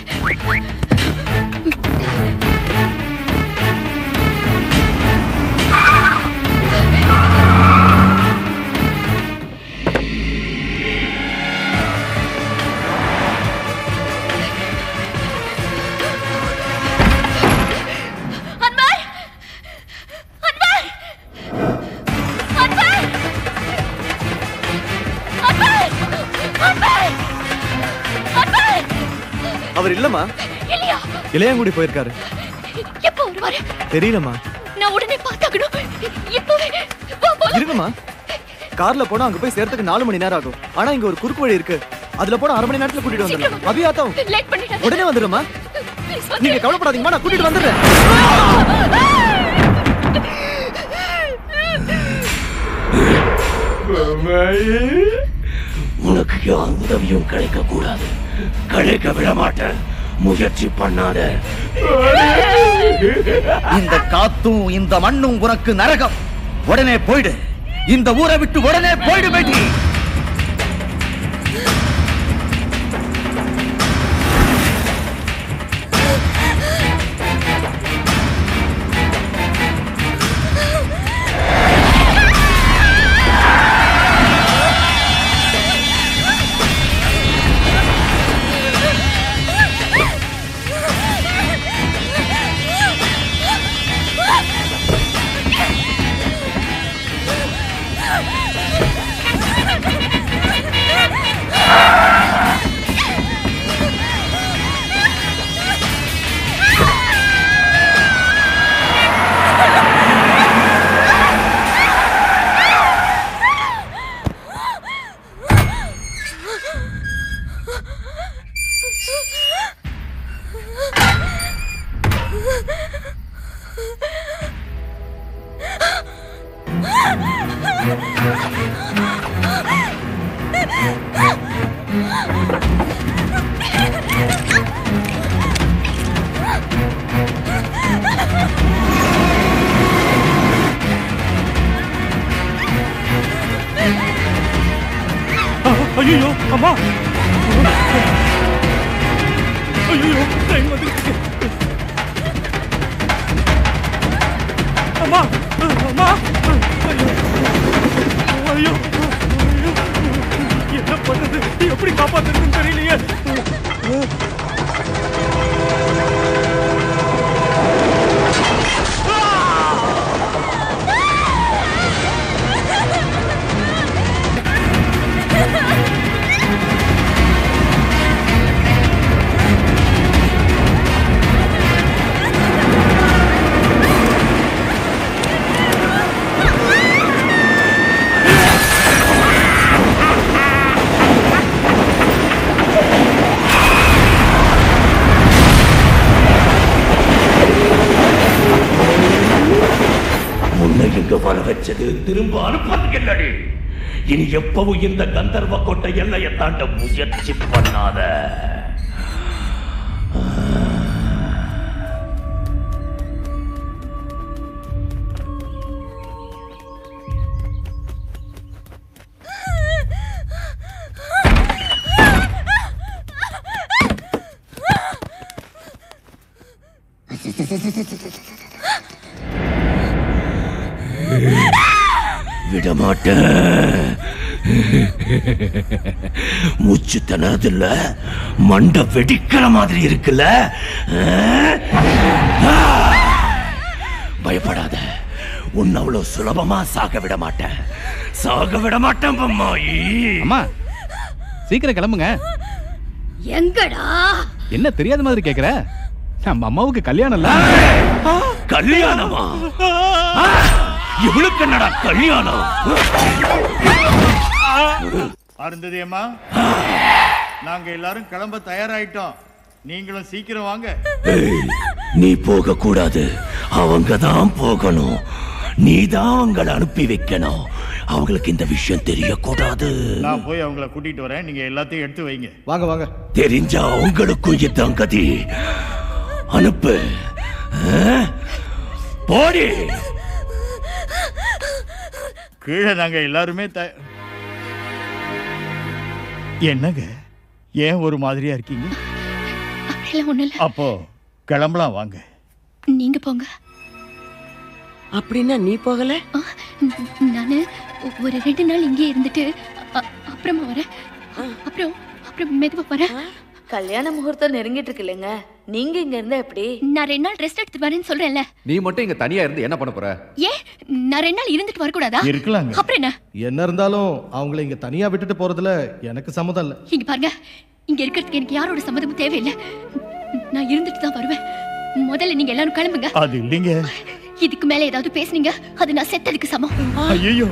இல்லம்மா. இல்லையா? இளையாங்குடி போயிருக்காரு. எப்போ வருவாரு? தெரியலம்மா. நான் உடனே பார்த்தாகணும். இப்பவே வா போலாம். இருங்கம்மா. கார்ல போனா அங்க போய் சேர்த்துக்கு 4 மணி நேரம் ஆகும். ஆனா இங்க ஒரு குறுக்கு வழி இருக்கு. அதுல போனா 1/2 மணி நேரத்துல கூட்டிட்டு வந்துடலாம். அபியாத்தம் லேட் பண்ணிடாத. உடனே வந்துடுறேம்மா. நீங்க கவலைப்படாதீங்கம்மா, நான் கூட்டிட்டு வந்துடுறேன். உனக்கு எந்த உதவியும் கிடைக்க கூடாது. கிடைக்க விட மாட்டேன். முயற்சி பண்ணாத. இந்த காத்தும் இந்த மண்ணும் உனக்கு நரகம். உடனே போயிடு. இந்த ஊரை விட்டு உடனே போயிடு பேட்டி. ஐயோ அம்மா, ஐயோ ட்ரெயின் வந்துருச்சு. அம்மா அம்மா, ஐயோ என்ன பண்றது, எப்படி காப்பாத்துறதுன்னு தெரியலையே. இங்க வர வச்சது திரும்ப அனுப்பதுக்கு இல்லடி. இனி எப்பவும் இந்த கந்தர்வ கோட்டை எல்லையை தாண்ட முயற்சி பண்ணாத. விடமாட்டேன். மூச்சு திணறதில்ல, மண்டை வெடிக்கிற மாதிரி இருக்குல்ல. பயப்படாத, உன்னை அவ்வளவு சுலபமா சாக விட மாட்டேன். சாக விட மாட்டேன் பொம்மாயி. அம்மா சீக்கிரம் கிளம்புங்க. எங்கடா? என்ன தெரியாத மாதிரி கேக்குற? நம்ம அம்மாவுக்கு கல்யாணம் இல்ல. கல்யாணமா? இவளுக்கு என்னடா கல்யாணம்? அருந்ததி அம்மா, நாங்க எல்லாரும் கிளம்ப தயாராயிட்டோம். நீங்களும் சீக்கிரம் வாங்க. நீ போக கூடாது, அவங்க தான் போகணும். நீ தான் அவங்களை அனுப்பி வைக்கணும். அவங்களுக்கு இந்த விஷயம் தெரியக்கூடாது. நான் போய் அவங்களை கூட்டிட்டு வரேன், நீங்க எல்லாத்தையும் எடுத்து வைங்க. வாங்க வாங்க. தெரிஞ்சா உங்களுக்கும் இதான் கதி. அனுப்பு. போடி. கீழே நாங்க எல்லாருமே என்னங்க ஏன் ஒரு மாதிரியா இருக்கீங்க? அப்போ கிளம்பலாம் வாங்க. நீங்க போங்க. அப்படின்னா நீ போகல? நானு ஒரு 2 நாள் இங்கே இருந்துட்டு அப்புறமா வரேன். அப்புறம் மெதுவா வரேன். கல்யாண முகூர்த்தம் நெருங்கிட்டு இருக்கு இல்லைங்க, நீங்க இங்க இருந்தா எப்படி? நான் 2 நாள் ரெஸ்ட் எடுத்து வரேன்னு சொல்றேன்ல. நீ மட்டும் இங்க தனியா இருந்து என்ன பண்ண போற? ஏன் நான் 2 நாள் இருந்துட்டு வரக்கூடாதா? இருக்கலாங்க. அப்புறம் என்ன இருந்தாலும் அவங்களை இங்க தனியா விட்டுட்டு போறதுல எனக்கு சம்மதம் இல்ல. இங்க பாருங்க, இங்க இருக்கிறதுக்கு எனக்கு யாரோட சம்மதமும் தேவையில்லை. நான் இருந்துட்டு தான் வருவேன். முதல்ல நீங்க எல்லாரும் கிளம்புங்க. அது இல்லைங்க. இதுக்கு மேல ஏதாவது பேசுனீங்க அது நான் செத்ததுக்கு சமம். ஐயோ,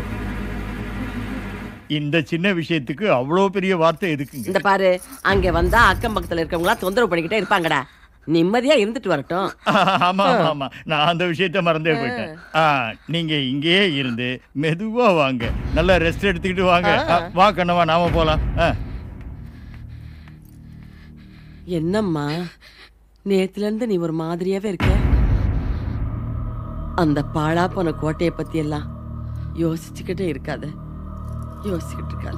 இந்த சின்ன விஷயத்துக்கு அவ்வளோ பெரிய வார்த்தை எதுக்குங்க? இந்த பாரு, அங்க வந்தா அக்கம் பக்கத்துல இருக்கவங்களா தொந்தரவு பண்ணிக்கிட்டே இருப்பாங்கடா. நிம்மதியா இருந்துட்டு வரட்டும். ஆமா ஆமா ஆமா, நான் அந்த விஷயத்த மறந்தே போயிட்டேன். நீங்க இங்கேயே இருந்து மெதுவா வாங்க, நல்லா ரெஸ்ட் எடுத்துக்கிட்டு வாங்க. வா கண்ணவா, நாம போலாம். என்னம்மா நேத்துல இருந்து நீ ஒரு மாதிரியாவே இருக்க? அந்த பாழா போன கோட்டையை பத்தி எல்லாம் யோசிச்சுக்கிட்டே இருக்காத, யோசிச்சுக்கிட்டு இருக்காத.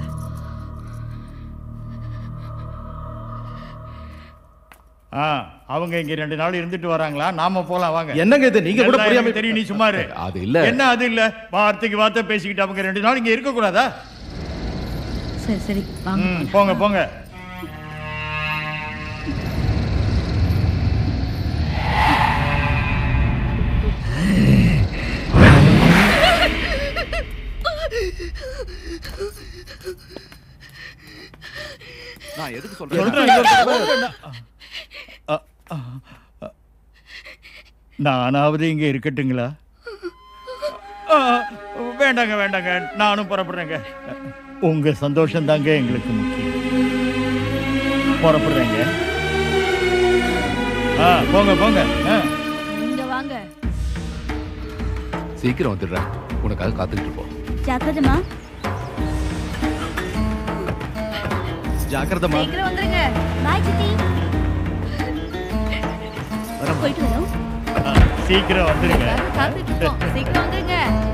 அவங்க இங்க 2 நாள் இருந்துட்டு வராங்களா? நாம போலாம் வாங்க. என்னங்க இது, நீங்க கூட புரியாம தெரியும். நீ சும்மா இரு. அது இல்ல. என்ன அது இல்ல? வார்த்தைக்கு வார்த்தை பேசிக்கிட்டு அவங்க 2 நாள் இங்க இருக்க கூடாதா? சரி சரி வாங்க. போங்க போங்க. நான் எதுக்கு சொல்றேன்? நானாவது இங்க இருக்கட்டுங்களா? வேண்டாங்க வேண்டாங்க, நானும் புறப்படுறேங்க. உங்க சந்தோஷம் தாங்க எங்களுக்கு முக்கியம். புறப்படுறேங்க. போங்க போங்க. இங்க வாங்க. சீக்கிரம் வந்துடுறேன், உனக்காக காத்துக்கிட்டு இருப்போம். ஜாக்கிரதமா. ஜாக்கிரதமா. சீக்கிரம் வந்துருங்க. பாய் சித்தி. போயிட்டு வரோம். சீக்கிரம் வந்துருங்க. காத்துட்டு இருக்கோம். சீக்கிரம் வந்துருங்க.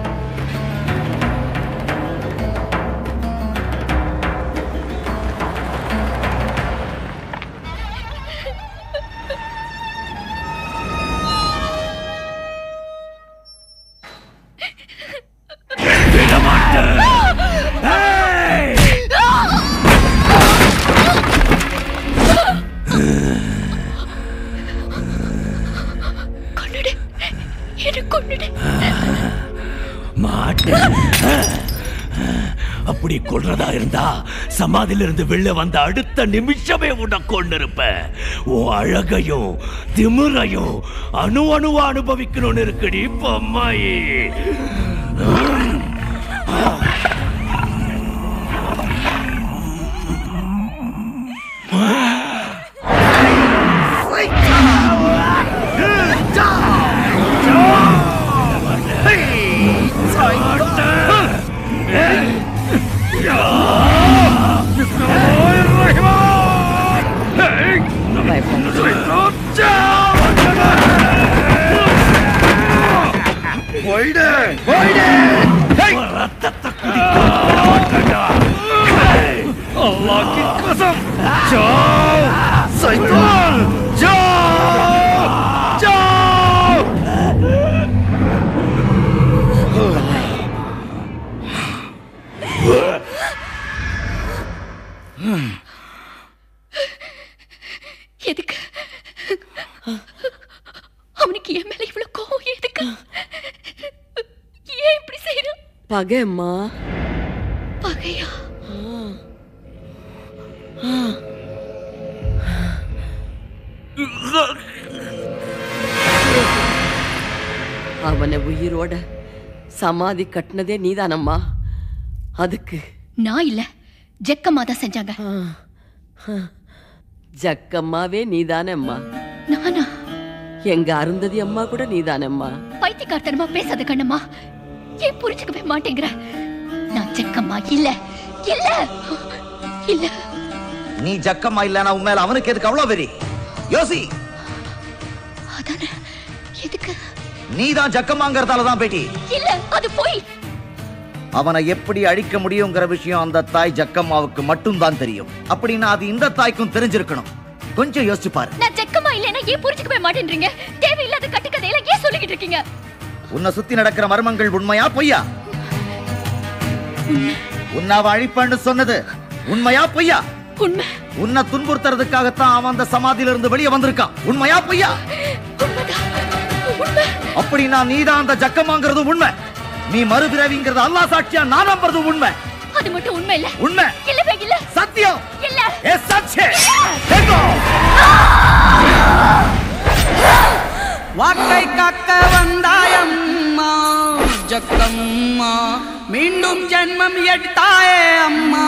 அப்படி கொள்றதா இருந்தா சமாதியில இருந்து வெளில வந்த அடுத்த நிமிஷமே உன்னை கொண்டு இருப்ப. உன் அழகையும் திமிரையும் அணு அணுவா அனுபவிக்கணும்னு இருக்குடி பொம்மாயி. अल्लाह की कसम, जाओ शैतान, जाओ जाओ। எதுக்கு அவனுக்கு என் மேல இவ்வளவு கோவம்? எதுக்கு? ஏன் இப்படி செய்யறான்? பகைம்மா. பகையா? அவனை உயிரோட சமாதி கட்டினதே நீதானம்மா. அதுக்கு நான் இல்ல, ஜக்கம்மா தான் செஞ்சாங்க. ஜக்கம்மாவே நீதானம்மா. நானா? எங்க அருந்ததி அம்மா கூட நீதானம்மா. பைத்தியக்காரத்தனமா பேசாத கண்ணம்மா. ஏன் புரிஞ்சுக்கவே மாட்டேங்கிற? நான் ஜக்கம்மா இல்ல இல்ல இல்ல. நீ ஜக்கம்மா இல்லனா உன் மேல அவனுக்கு எதுக்கு அவ்வளவு வெறி? யோசி. அதானே. எதுக்கு? நீதான் ஜக்கம்மாங்கறதால தான் பேட்டி. இல்ல, அது போய். அவனை எப்படி அழிக்க முடியுங்கிற விஷயம் அந்த தாய் ஜக்கம்மாவுக்கு மட்டும் தான் தெரியும். அப்படின்னா அது இந்த தாய்க்கும் தெரிஞ்சிருக்கணும். கொஞ்சம் யோசிச்சு பாரு. நான் ஜக்கம்மா இல்லனா ஏன் புரிஞ்சுக்கவே மாட்டேன்றீங்க? தேவையில்லாத கட்டுக்கதையில ஏன் சொல்லிக்கிட்டு இருக்கீங்க? உன்னை சுத்தி நடக்கிற மர்மங்கள் உண்மையா பொய்யா? உன்னை அழிப்பன்னு சொன்னது உண்மையா பொய்யா? உண்மை. உன்னை துன்புறுத்துறதுக்காகத்தான் அவன் அந்த சமாதியில இருந்து வெளியே வந்திருக்கான். உண்மையா பொய்யா? அப்படின்னா நீதான் அந்த ஜக்கம்மாங்கிறது உண்மை. நீ மறுபிறவிங்கிறது அல்லாஹ் சாட்சியா நான் நம்புறது உண்மை. அது மட்டும் உண்மை இல்ல. உண்மை இல்லவே இல்ல. சத்தியம் இல்ல. ஏ சச்சே. देखो வாக்கை காக்க வந்தாயம்மா ஜக்கம்மா, மீண்டும் ஜென்மம் எடுத்தாயே அம்மா.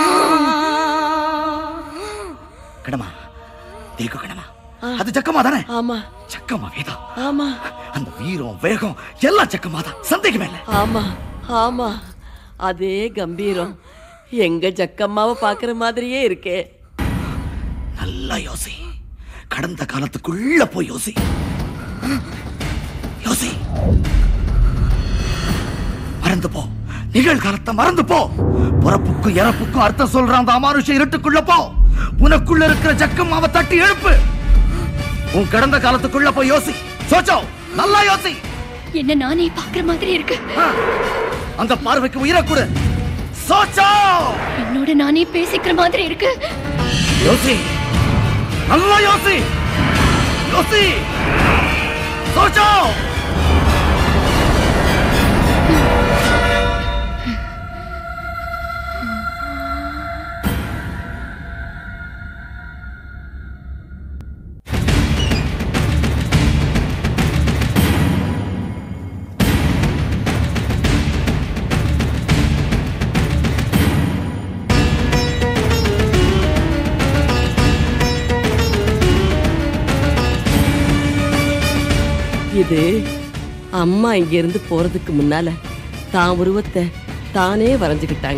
கடமா தேக்கு கடமா, அது ஜக்கமா தானே? ஆமா. ஜக்கமா வேதா? ஆமா. அந்த வீரம் வேகம் எல்லாம் ஜக்கமா தான், சந்தேகமே இல்லை. ஆமா ஆமா, அதே கம்பீரம் எங்க ஜக்கம்மாவை பாக்குற மாதிரியே இருக்கே. நல்லா யோசி, கடந்த காலத்துக்குள்ள போய் யோசி. யோசி, மறந்து போ, நிகழ்காலத்தை மறந்து போ. பிறப்புக்கும் இறப்புக்கும் அர்த்தம் சொல்ற அந்த அமானுஷ இருட்டுக்குள்ள போ. உனக்குள்ள இருக்கிற ஜக்கம்மாவை தட்டி எழுப்பு. உன் கடந்த காலத்துக்குள்ள போய் யோசி. சோச்சோ, நல்லா யோசி. என்ன நானே பாக்குற மாதிரி இருக்கு. அந்த பார்வைக்கு உயிரை கொடு. சோச்சோ, என்னோட நானே பேசிக்கிற மாதிரி இருக்கு. யோசி, நல்லா யோசி. யோசி, சோச்சோ. இது அம்மா இங்க இருந்து போறதுக்கு முன்னால தான் உருவத்தை தானே வரைஞ்சுக்கிட்டாங்க.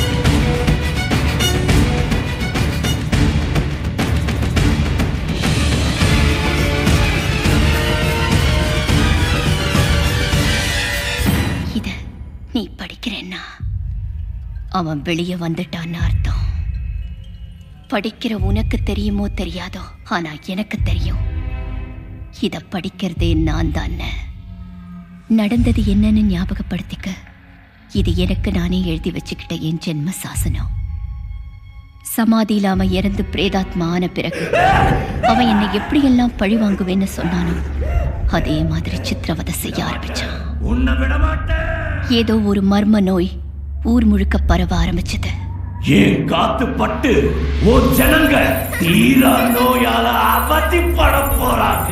இத நீ படிக்கிறேன்னா அவன் வெளியே வந்துட்டான்னு அர்த்தம். படிக்கிற உனக்கு தெரியுமோ தெரியாதோ, ஆனா எனக்கு தெரியும். இத படிக்கிறதே நான் தான். நடந்தது என்னன்னு ஞாபகப்படுத்திக்க இது எனக்கு நானே எழுதி வச்சுக்கிட்ட என் ஜென்ம சாசனம். சமாதியில அவன் இறந்து பிரேதாத்மா ஆன பிறகு அவன் என்னை எப்படியெல்லாம் பழி வாங்குவேன்னு சொன்னானோ அதே மாதிரி சித்திரவதை செய்ய ஆரம்பிச்சான். ஏதோ ஒரு மர்ம நோய் ஊர் முழுக்க பரவ ஆரம்பிச்சது. ஏன் காத்து பட்டு ஓ ஜனங்க தீரா நோயால அவதிப்பட போறாங்க.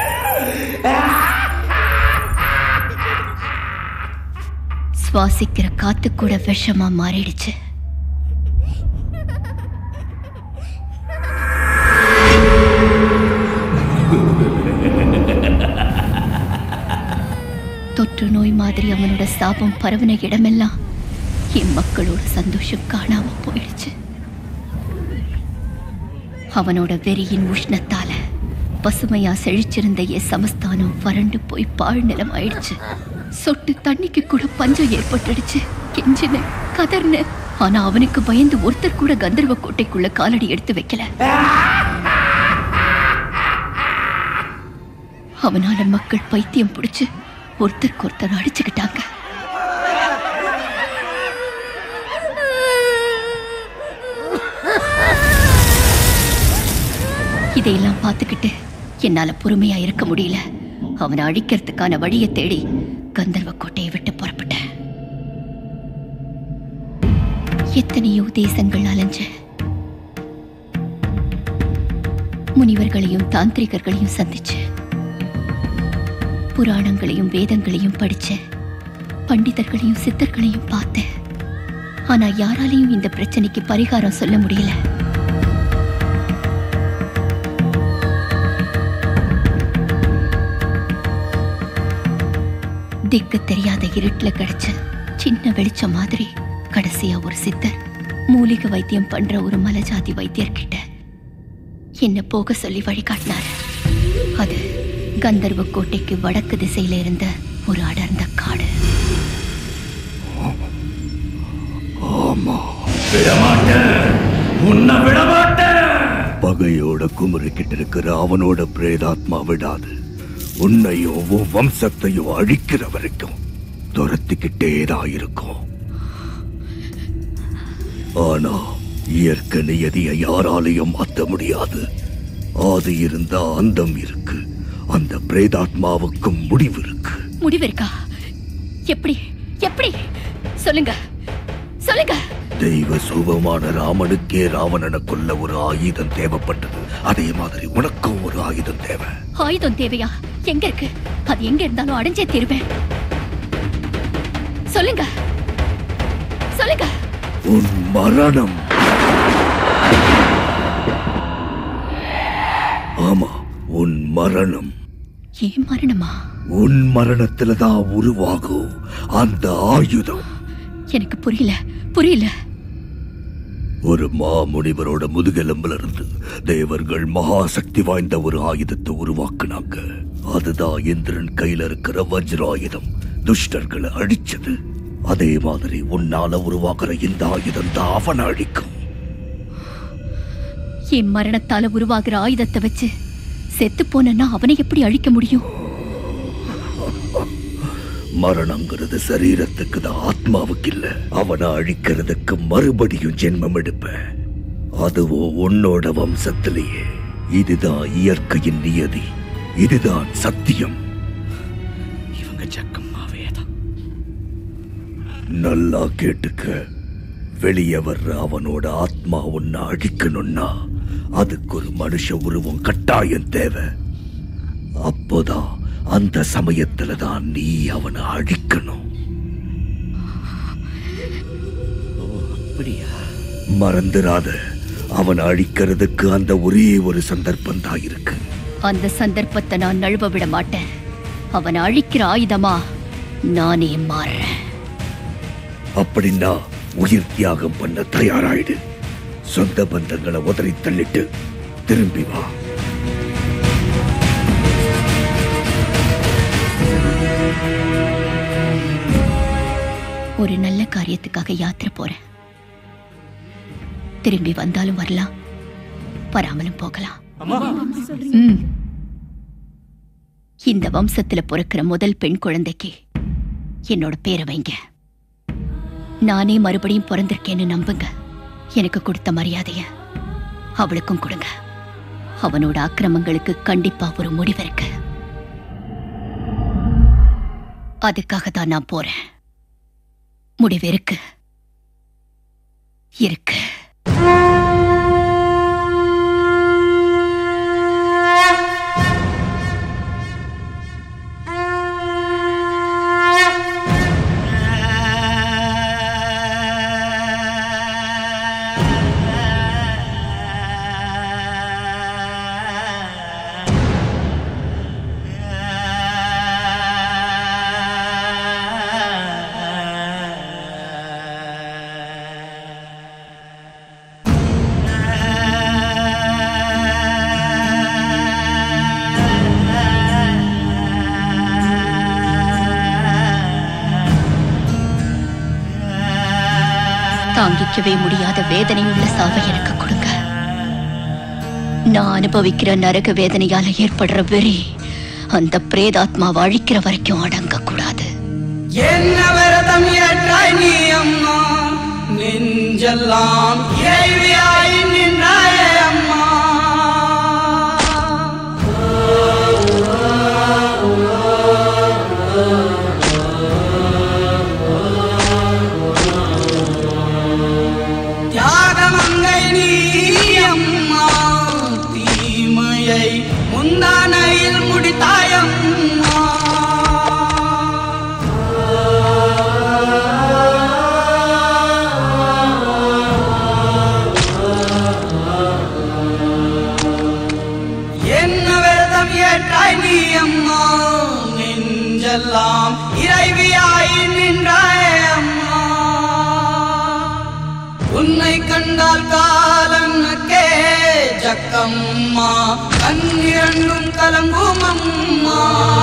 சுவாசிக்கிற காத்து கூட விஷமா மாறிடுச்சு. தொற்று நோய் மாதிரி அவனோட சாபம் பரவின இடமெல்லாம் என் மக்களோட சந்தோஷம் காணாம போயிடுச்சு. அவனோட வெறியின் உஷ்ணத்தால பசுமையா செழிச்சிருந்த என் சமஸ்தானம் வறண்டு போய் பாழ் நிலம் ஆயிடுச்சு. சொட்டு தண்ணிக்கு கூட பஞ்சம் ஏற்பட்டுடுச்சு. கெஞ்சின கதர்ன, ஆனா அவனுக்கு பயந்து ஒருத்தர் கூட கந்தர்வ கோட்டைக்குள்ள காலடி எடுத்து வைக்கல. அவனால மக்கள் பைத்தியம் பிடிச்சு ஒருத்தருக்கு ஒருத்தர் அடிச்சுக்கிட்டாங்க. இதையெல்லாம் பார்த்துக்கிட்டு என்னால பொறுமையா இருக்க முடியல. அவனை அழிக்கிறதுக்கான வழியை தேடி கந்தர்வ கோட்டையை விட்டு புறப்பட்டேன். எத்தனையோ தேசங்கள் அலைஞ்ச, முனிவர்களையும் தாந்திரிகர்களையும் சந்திச்சு, புராணங்களையும் வேதங்களையும் படிச்ச, பண்டிதர்களையும் சித்தர்களையும் பார்த்தேன். ஆனா யாராலையும் இந்த பிரச்சனைக்கு பரிகாரம் சொல்ல முடியல. திக்கு தெரியாத இருட்டுல கிடைச்ச சின்ன வெளிச்சம் மாதிரி கடைசியா ஒரு சித்தர் மூலிகை வைத்தியம் பண்ற ஒரு மலைஜாதி வைத்தியர்கிட்ட என்ன போக சொல்லி வழிகாட்டினார். அது கந்தர்வ கோட்டைக்கு வடக்கு திசையில இருந்த ஒரு அடர்ந்த காடு. பகையோட குமுறிக்கிட்டு இருக்கிற அவனோட பிரேதாத்மா விடாது. உன்னையும் உன் வம்சத்தையும் அழிக்கிற வரைக்கும் துரத்திக்கிட்டேதான் இருக்கும். ஆனா இயற்கை நியதியை யாராலையும் மாற்ற முடியாது. ஆதி இருந்தா அந்தம் இருக்கு. அந்த பிரேதாத்மாவுக்கும் முடிவு இருக்கு. முடிவு இருக்கா? எப்படி எப்படி சொல்லுங்க சொல்லுங்க. தெய்வ சூபமான ராமனுக்கே ராவணனை கொல்ல ஒரு ஆயுதம் தேவைப்பட்டது. அதே மாதிரி உனக்கும் ஒரு ஆயுதம் தேவை. ஆயுதம் தேவையா? எங்க இருக்கு? அது எங்க இருந்தாலும் அடைஞ்சே தீருவேன். சொல்லுங்க சொல்லுங்க. உன் மரணம். ஆமா, உன் மரணம். ஏன் மரணமா? உன் மரணத்துலதான் உருவாகும் அந்த ஆயுதம். எனக்கு புரியல புரியல. ஒரு மாமுனிவரோட முதுகெலும்புல இருந்து தேவர்கள் மகா சக்தி வாய்ந்த ஒரு ஆயுதத்தை உருவாக்குனாங்க. அதுதான் இந்திரன் கையில இருக்கிற வஜ்ராயுதம். துஷ்டர்களை அடிச்சது. அதே மாதிரி உன்னால உருவாக்குற இந்த ஆயுதம் தான் அவனை அழிக்கும். என் மரணத்தால உருவாகிற ஆயுதத்தை வச்சு செத்து போனா அவனை எப்படி அழிக்க முடியும்? மரணங்கிறது சரீரத்துக்கு தான், ஆத்மாவுக்கு இல்ல. அவனை அழிக்கிறதுக்கு மறுபடியும் ஜென்மம் எடுப்ப. அதுவோ உன்னோட வம்சத்திலேயே. இதுதான் இயற்கையின் நியதி. இதுதான் சத்தியம். இவங்க ஜக்கம்மாவேதான். நல்லா கேட்டுக்க. வெளியே வர்ற அவனோட ஆத்மா உன்னை அழிக்கணும்னா அதுக்கு ஒரு மனுஷ உருவம் கட்டாயம் தேவை. அப்போதான் அந்த சமயத்துல தான் நீ அவனை அழிக்கணும். மறந்துடாத, அவனை அழிக்கிறதுக்கு அந்த ஒரே ஒரு சந்தர்ப்பம் தான் இருக்கு. அந்த சந்தர்ப்பத்தை நான் நழுவ விட மாட்டேன். அவனை அழிக்கிற ஆயுதமா நானே மாறுறேன். அப்படின்னா உயிர் தியாகம் பண்ண தயாராயிடு. சொந்த பந்தங்களை உதறி தள்ளிட்டு திரும்பி வா. ஒரு நல்ல காரியத்துக்காக யாத்திரை போறேன். திரும்பி வந்தாலும் வரலாம், வராமலும் போகலாம். இந்த வம்சத்துல பிறக்கிற முதல் பெண் குழந்தைக்கு என்னோட பேரை வைங்க. நானே மறுபடியும் பிறந்திருக்கேன்னு நம்புங்க. எனக்கு கொடுத்த மரியாதைய அவளுக்கும் கொடுங்க. அவனோட அக்கிரமங்களுக்கு கண்டிப்பா ஒரு முடிவு இருக்கு. அதுக்காக தான் நான் போறேன். முடிவு இருக்கு இருக்கு. தாங்கிக்கவே முடியாத வேதனையுள்ள சாவை எனக்கு கொடுங்க. நான் அனுபவிக்கிற நரக வேதனையால ஏற்படுற வெறி அந்த பிரேதாத்மாவை அழிக்கிற வரைக்கும் அடங்க கூடாது. என்ன விரதம் ஏற்றாய் நீ அம்மா, நெஞ்செல்லாம் இறைவியாய் நின்றாயே அம்மா. தியாகமங்கை நீ அம்மா, தீமையை முந்தானையில் முடித்தாயம்மா. என்ன விரதம் ஏற்றாய் நீ அம்மா, நெஞ்செல்லாம் இறைவியாய் நின்றாயே அம்மா. உன்னை கண்டால் காலனுக்கே ஜக்கம்மா, கண்ணிரண்டும் கலங்கும் அம்மா.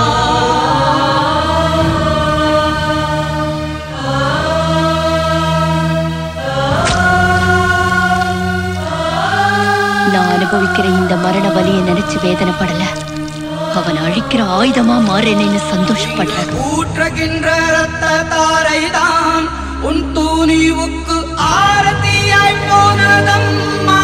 நான் அனுபவிக்கிற இந்த மரண வலியை நினைச்சு வேதனைப்படல, அவன் அழிக்கிற ஆயுதமா மாறேன்னு சந்தோஷப்படுற. ஊற்றுகின்ற ரத்த தாரைதான் உன் தூணிவுக்கு ஆரத்தியாய் போனதம்மா.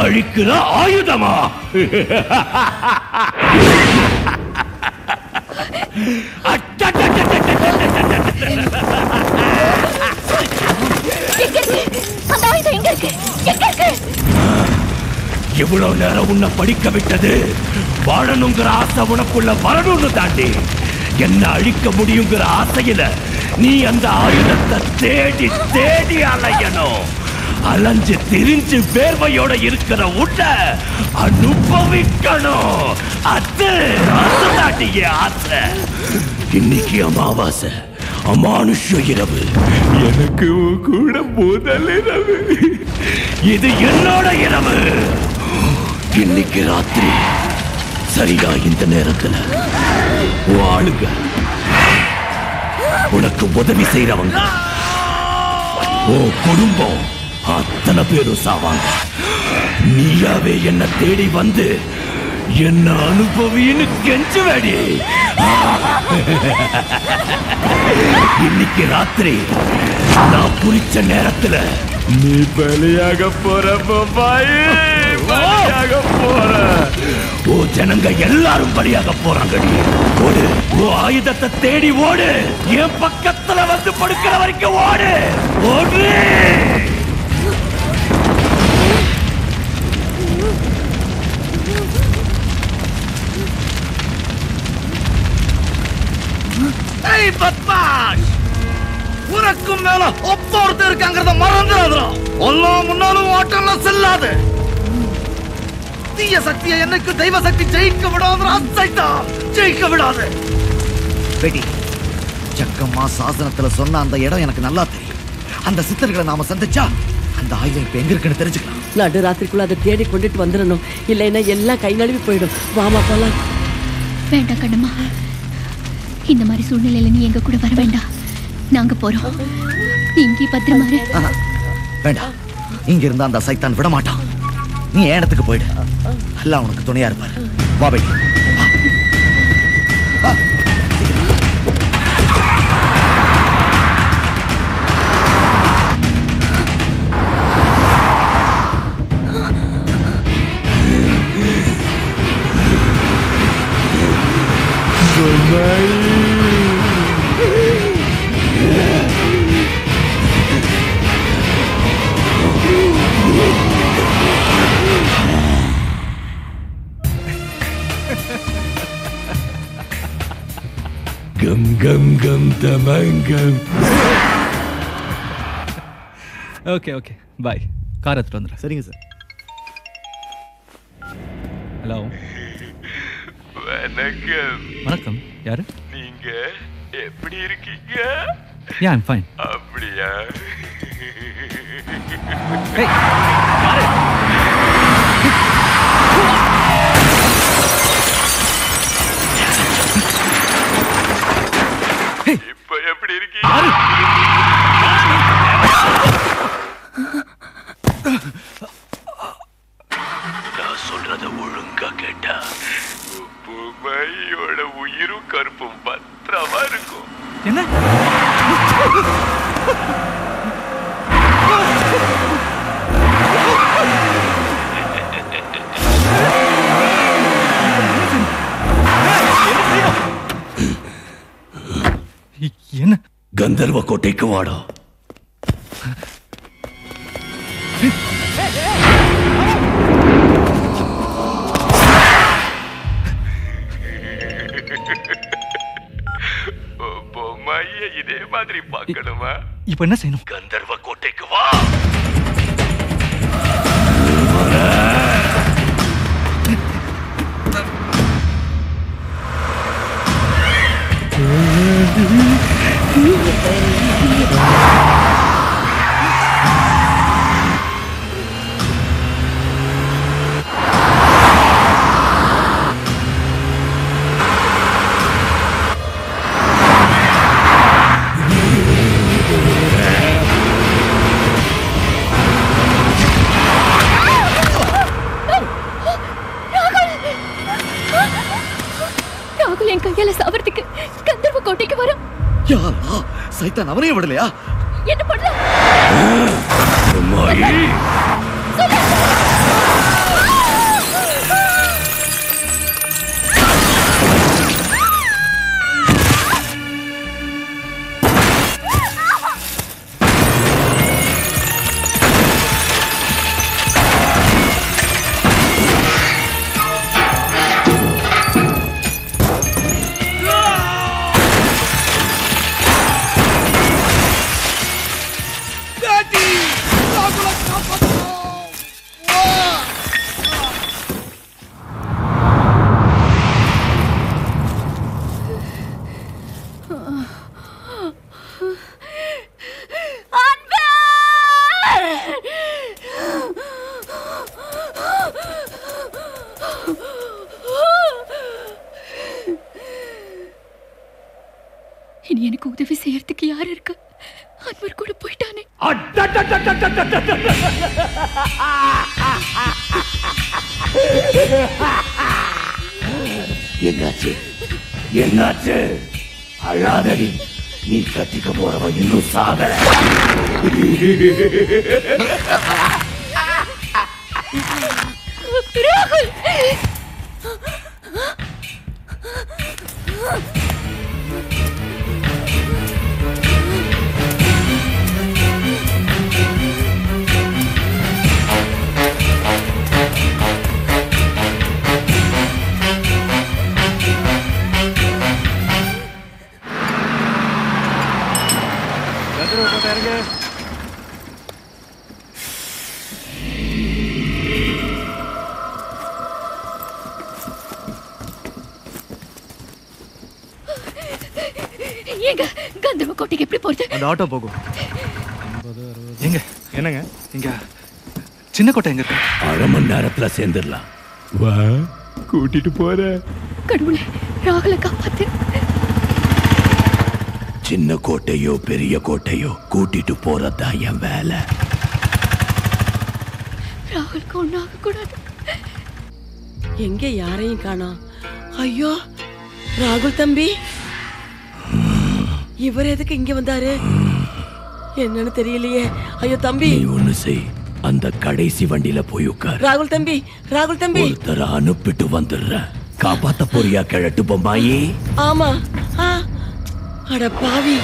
அழிக்கிற ஆயுதமா? இவ்வளவு நேரம் உன்னை படிக்க விட்டது வாழணுங்கிற ஆசை உனக்குள்ள வரணும்னு தாண்டி என்ன அழிக்க முடியுங்கிற ஆசையில நீ அந்த ஆயுதத்தை தேடி தேடி அலையணும். அலைஞ்சு திரிஞ்சு வேர்வையோட இருக்கிற உன்ன அனுபவிக்கணும். அது தாண்டிய ஆசை. இன்னைக்கு அமாவாசை, அமானுஷ இரவு. எனக்கு கூட முதல் இரவு. இது என்னோட இரவு. இன்னைக்கு ராத்திரி சரியா இந்த நேரத்துல ஆளுங்க உனக்கு உதவி செய்யறவங்க ஓ குடும்பம் அத்தனை பேரும் சாவாங்க. நீயாவே என்ன தேடி வந்து என்ன அனுபவின்னு கெஞ்சுவேடி. இன்னைக்கு ராத்திரி நான் குறிச்ச நேரத்துல நீ பலியாக போற பலியாக போற. ஓ ஜனங்க எல்லாரும் பலியாக போறாங்க. ஓடு, ஓ ஆயுதத்தை தேடி ஓடு. என் பக்கத்துல வந்து படுக்கிற வரைக்கும் ஓடு. ஓடு. உனக்கும் மேல ஒப்பொருத்தர் இருக்காங்கிறத மறந்துடாதா. எல்லாம் முன்னாலும் ஓட்டம்லாம் செல்லாது. தீய சக்தியை என்னைக்கு தெய்வ சக்தி ஜெயிக்க விடாது. ஜெயிக்க விடாது. வெடி ஜக்கம்மா சாசனத்துல சொன்ன அந்த இடம் எனக்கு நல்லா தெரியும். அந்த சித்தர்களை நாம சந்திச்சா அந்த ஆயுதம் இப்ப எங்க இருக்குன்னு தெரிஞ்சுக்கலாம். நடு ராத்திரிக்குள்ள அதை தேடி கொண்டுட்டு வந்துடணும். இல்லைன்னா எல்லாம் கை நழுவி போயிடும். வாமா போலாம். வேண்டாம் கண்ணம்மா, இந்த மாதிரி சூழ்நிலையில நீ எங்க கூட வர வேண்டாம். நாங்க போறோம். நீ இங்கே பத்திரமா இரு. வேண்டாம், இங்க இருந்தா அந்த சைத்தான் விட மாட்டான். நீ ஏனத்துக்கு போயிடு. எல்லாம் உனக்கு துணையா இருப்பாரு. வா பேட்டி. கம் கம் கம் தமங்கம். Okay okay bye. கார் எடுத்துட்டு வந்துடுறேன். சரிங்க சார். ஹலோ. வணக்கம். வணக்கம். யாரு? நீங்க எப்படி இருக்கீங்க? Yeah, I'm fine. அப்படியா? Hey, யாரு? இப்ப எப்படி இருக்கீங்க? நான் சொல்றத ஒழுங்கா கேட்டா பொம்மையோட உயிரும் கருப்பும் பத்திரமா இருக்கும். என்ன? என்ன? கந்தர்வ கோட்டைக்கு வாடா. பொம்மைய இதே மாதிரி பார்க்கணுமா? இப்ப என்ன செய்யணும்? கந்தர்வ கோட்டைக்கு வா. ராகுல் என் கையால சாவறதுக்கு கந்தர்வ கோட்டைக்கு வரும். சைத்தான் அவனையும் விடலையா? என்ன பண்ற? அம்மாயி. இனி எனக்கு உதவி செய்யறதுக்கு யார் இருக்கா? அன்வர் கூட போயிட்டானே. என்னாச்சு என்னாச்சு? அழாதடி, நீ கத்திக்க போறவன் இன்னும் சாகல. ராகுல், எங்க கந்தர்வ கோட்டைக்கு எப்படி போறது? அந்த ஆட்டோ போகும். எங்க என்னங்க இங்க சின்ன கோட்டை எங்க இருக்கு? 1/2 மணி நேரத்துல சேர்ந்துடலாம். வா, கூட்டிட்டு போற. கடவுளே, ராகுல காப்பாத்து. சின்ன கோட்டையோ பெரிய கோட்டையோ கூட்டிட்டு போறதா என் வேலை. ராகுலுக்கு ஒண்ணாக கூடாது. எங்க யாரையும் காணோம். ஐயோ, ராகுல் தம்பி, இவர் எதுக்கு இங்க வந்தாரு? என்னன்னு தெரியலையே. ஐயோ தம்பி, நீ ஒண்ணு செய், அந்த கடைசி வண்டியில போய் உட்கார். ராகுல் தம்பி, ராகுல் தம்பி, ஒருத்தர அனுப்பிட்டு வந்துடுற. காப்பாத்த போறியா கிழட்டு பொம்மாயி? ஆமா. அட பாவி,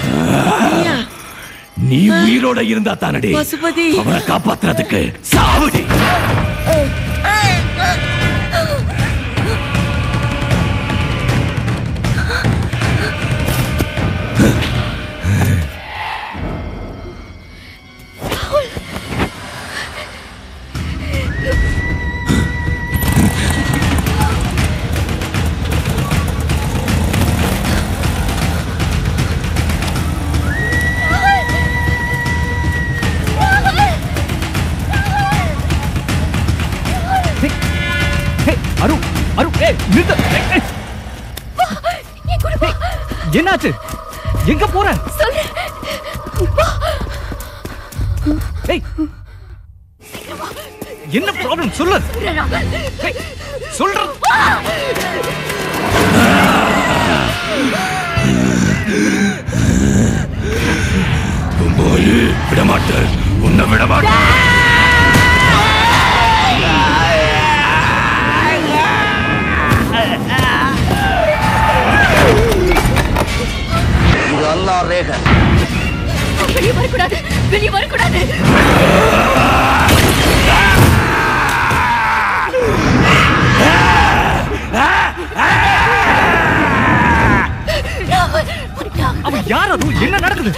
நீ உயிரோட இருந்தா தானடி பசுபதி அவனை காப்பாத்துறதுக்கு சாவடி. என்னாச்சு? எங்க போற? என்ன ப்ராப்ளம் சொல்லு. சொல்ற. விட மாட்டேன், உன்னை விட மாட்டேன். வெளியே வரக்கூடாது, வெளியே வரக்கூடாது. அவன் யார்? அது என்ன நடக்குது?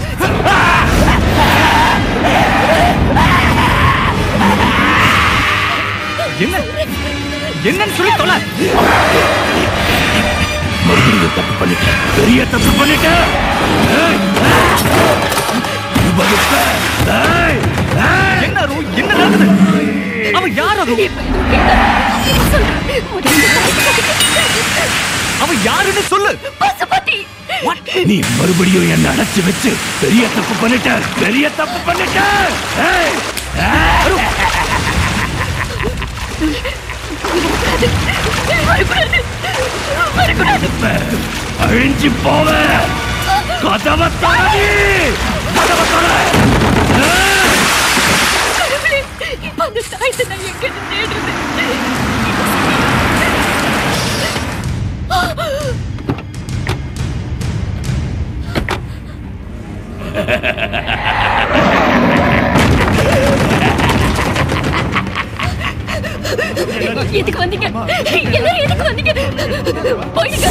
என்ன என்னன்னு சொல்லி தொலை. மறுபடியும் தப்பு பண்ணிட்டேன், பெரிய தப்பு பண்ணிட்டேன். என்ன நடக்குது? அவன் யார்? அது அவன் யாருன்னு சொல்லு. நீ மறுபடியும் என்ன அடைச்சு வச்சு பெரிய தப்பு பண்ணிட்ட, பெரிய தப்பு பண்ணிட்ட. அழிஞ்சு போவ. கதவை தரடி, கதவை தர. அந்த தாயத்தை நான் எங்க தேடுறது? எதுக்கு வந்தீங்க? எல்லாரும் எதுக்கு வந்தீங்க? போயிடுங்க.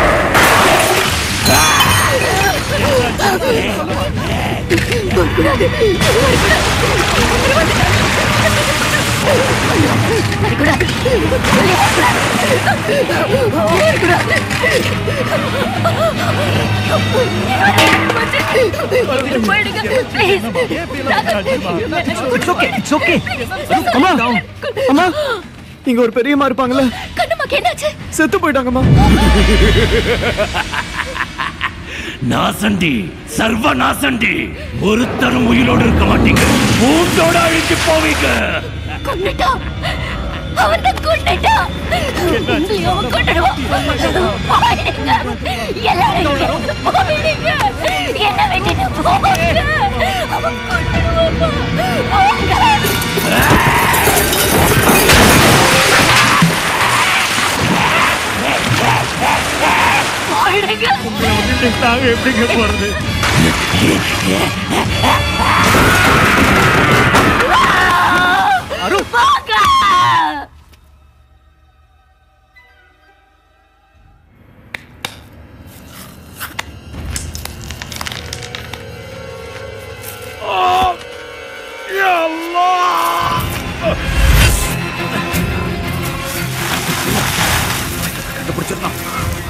அம்மா, இங்க ஒரு பெரியம்மா இருப்பாங்கல்ல, கண்ணம்மாக்கு என்னாச்சு? செத்து போயிட்டாங்கம்மா. நாசண்டி, சர்வ நாசண்டி. ஒருத்தரும் உயிரோடு இருக்க மாட்டீங்க, பூண்டோட அழிச்சு போவீங்க. நாங்க எப்படிங்க போறது? கண்டுபிடிச்சிடலாம்.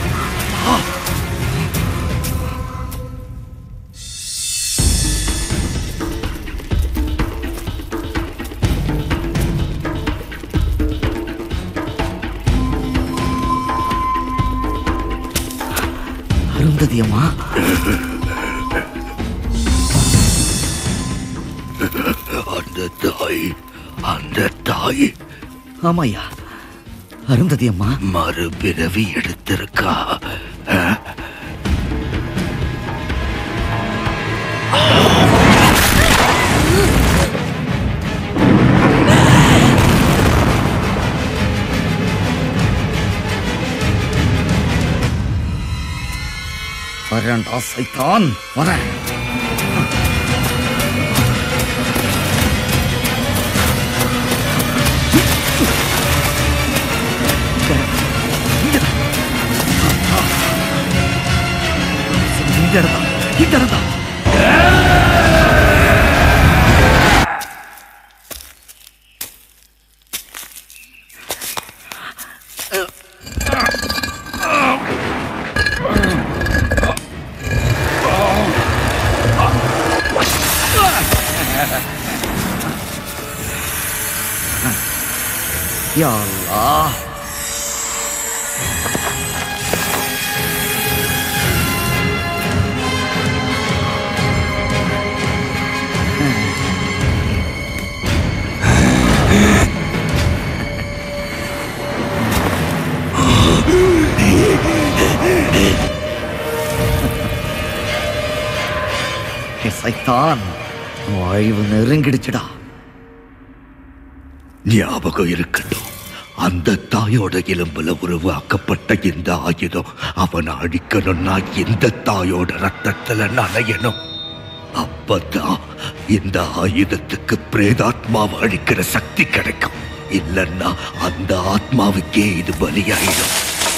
அருந்ததி அம்மா, அந்த தாய் ஆமாய்யா, அருந்ததி அம்மா மறுபிறவி எடுத்திருக்கா. வரேன்டா சைத்தான், வரேன். இங்க இருந்தா யா அல்லாஹ். சைத்தான், வாழ்வு நெருங்கிடுச்சுடா. ஞாபகம் இருக்கட்டும், அந்த தாயோட எலும்புல உருவாக்கப்பட்ட இந்த ஆயுதம் அவனை அழிக்கணும்னா இந்த தாயோட ரத்தத்துல நனையணும். அப்பதான் இந்த ஆயுதத்துக்கு பிரேதாத்மாவை அழிக்கிற சக்தி கிடைக்கும். இல்லன்னா அந்த ஆத்மாவுக்கே இது பலியாயிடும்.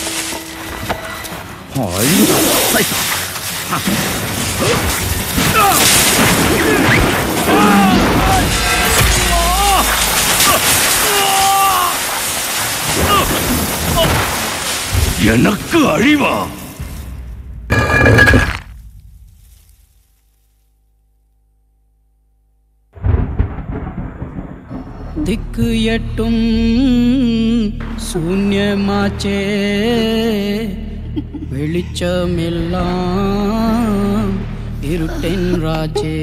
எனக்கு அழிவா? திக்கு எட்டும் சூன்யமாச்சே, வெளிச்சமெல்லாம் இருட்டின் ராஜே,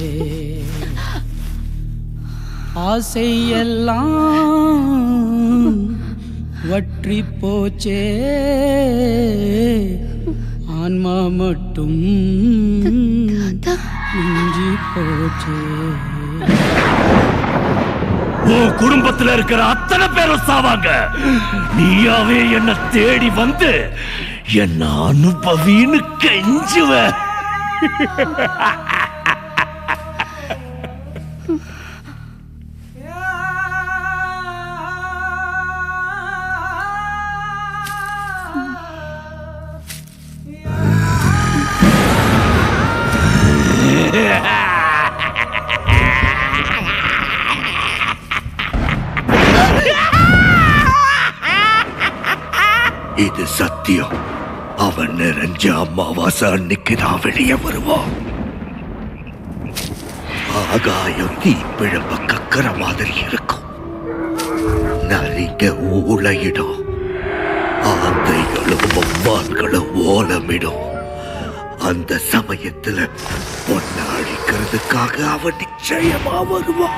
ஆசையெல்லாம் வற்றி போச்சே, ஆன்மா மட்டும் மிஞ்சி போச்சே. உன் குடும்பத்துல இருக்கிற அத்தனை பேரும் சாவாங்க. நீயாவே என்ன தேடி வந்து என்ன அனுபவின்னு கெஞ்சுவ. இது சத்தியம். அவன் நிறைஞ்ச அமாவாசை அன்னைக்கு நான் வெளியே வருவான். ஆகாயம் தீப்பிழம்ப கக்கிற மாதிரி இருக்கும். நரிங்க ஊளையிடும், ஆந்தைகளும் வவ்வான்களும் ஓலமிடும். அந்த சமயத்துல பொண்ணை அழிக்கிறதுக்காக அவன் நிச்சயமா வருவான்.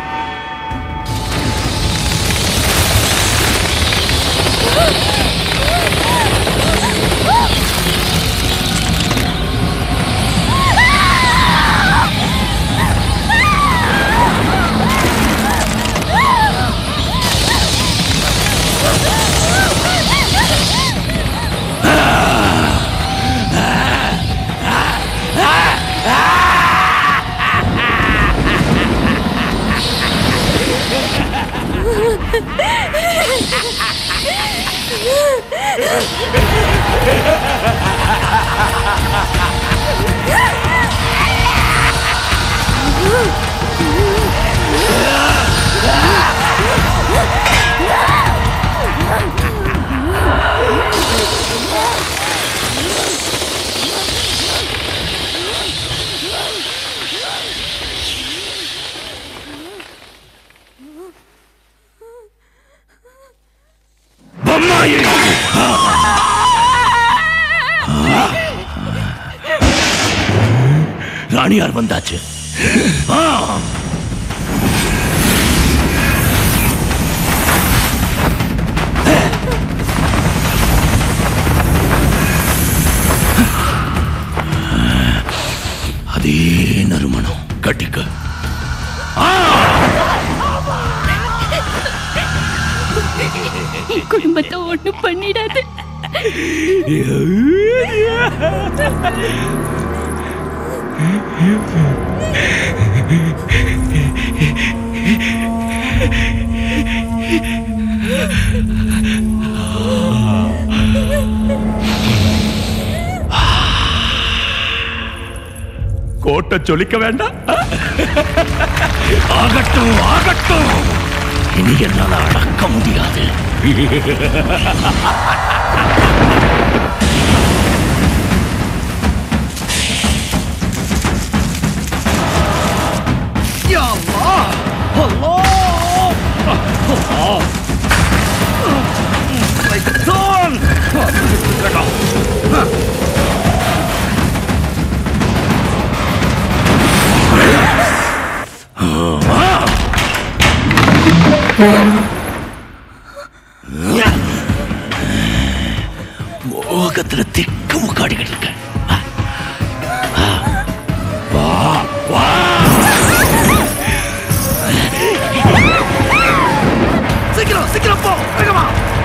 ராணியார் வந்தாச்சு. அதே நறுமணம். கட்டிக்க. குடும்பத்தை ஒண்ணு பண்ணிடாது. கோட்டை சொல்லிக்க வேண்டாம். ஆகட்டும் ஆகட்டும், இனி என்னால அடக்க முடியாது. மோகத்துல திக்கு முக்காடிக்கிட்டு இருக்க. சீக்கிரம் சீக்கிரம் போ, வேகமா.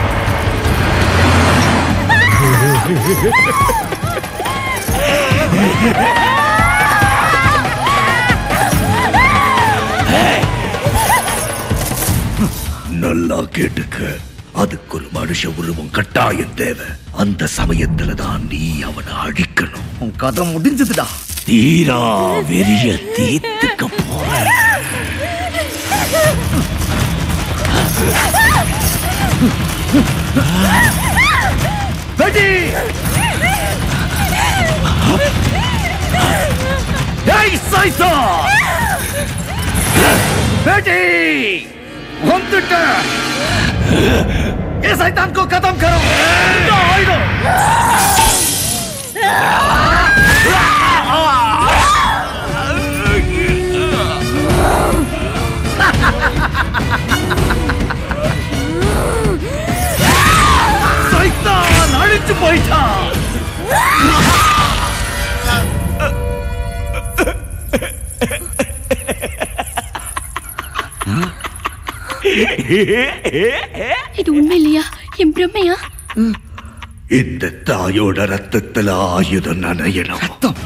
நல்லா கேட்டுக்க, அதுக்கு ஒரு மனுஷ உருவம் கட்டாயம் தேவை. அந்த சமயத்துல தான் நீ அவனை அழிக்கணும். உன் கதை முடிஞ்சதுடா. தீரா வெறிய தீர்த்துக்க போற. ये शैतान को खत्म करो. शैतान अड़िച്ചു போயிட்டா. இது உண்மை இல்லையா? என் பிரம்மையா? இந்த தாயோட ரத்தத்துல ஆயுதம் நனையணும்.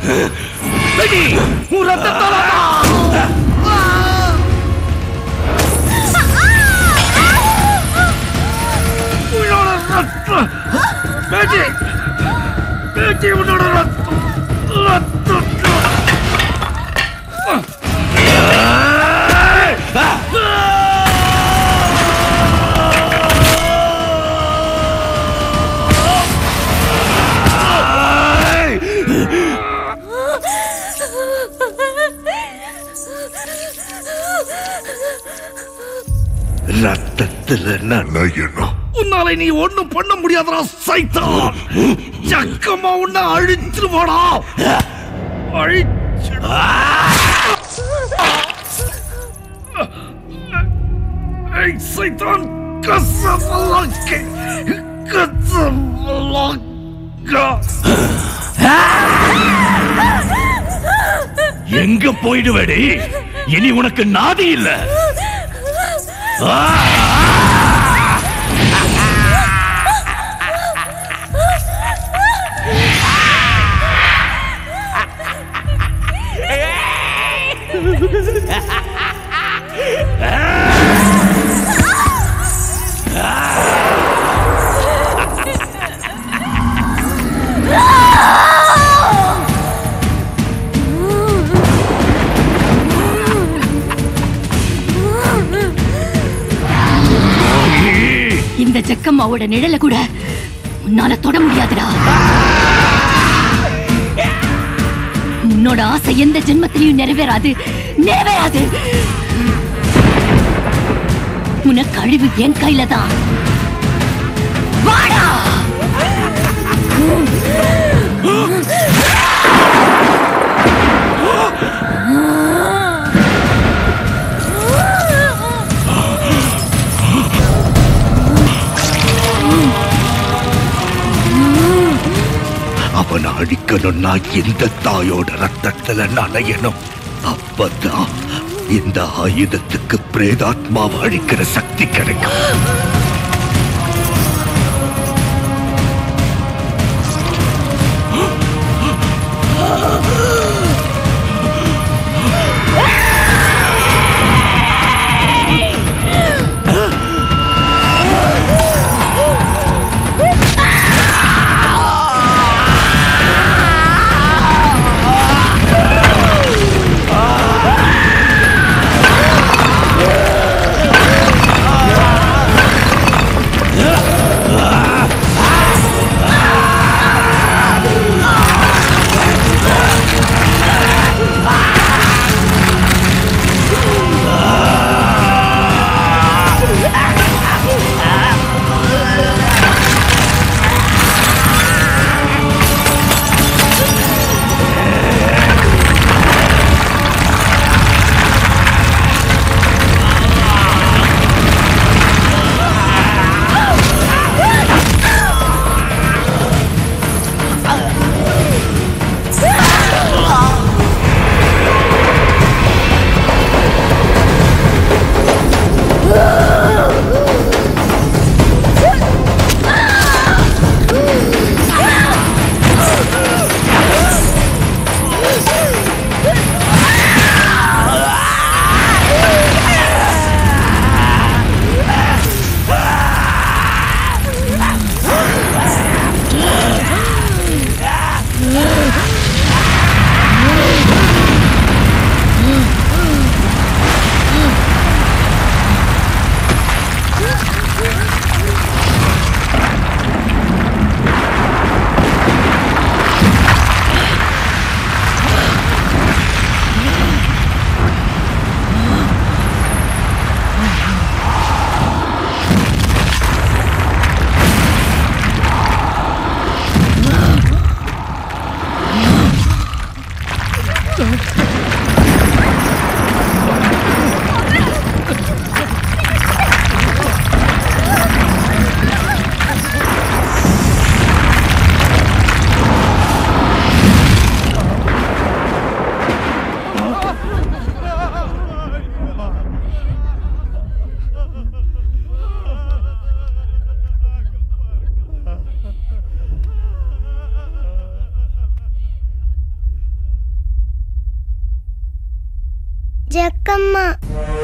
ரத்தத்துல நனையணும். உன்னால நீ ஒண்ணும் பண்ண முடியாதடா சைத்தான். சக்கமா உன்னை அழிச்சிருவாடா. சைத்தான் கசமலக்கே கசமலக்கா. எங்க போயிடுவேடி? இனி உனக்கு நாதி இல்ல. இந்த ஜக்கம்மாவோட நிழல கூட உன்னால தொட முடியாதுடா. உன்னோட ஆசை எந்த ஜென்மத்திலையும் நிறைவேறாது. உனக்கு அழிவு என் கையில தான். வாடா. அவனை அழிக்கணும்னா இந்த தாயோட ரத்தத்துல நனையணும். அப்பதான் இந்த ஆயுதத்துக்கு பிரேதாத்மாவை அழிக்கிற சக்தி கிடைக்கும். ஜக்கம்மா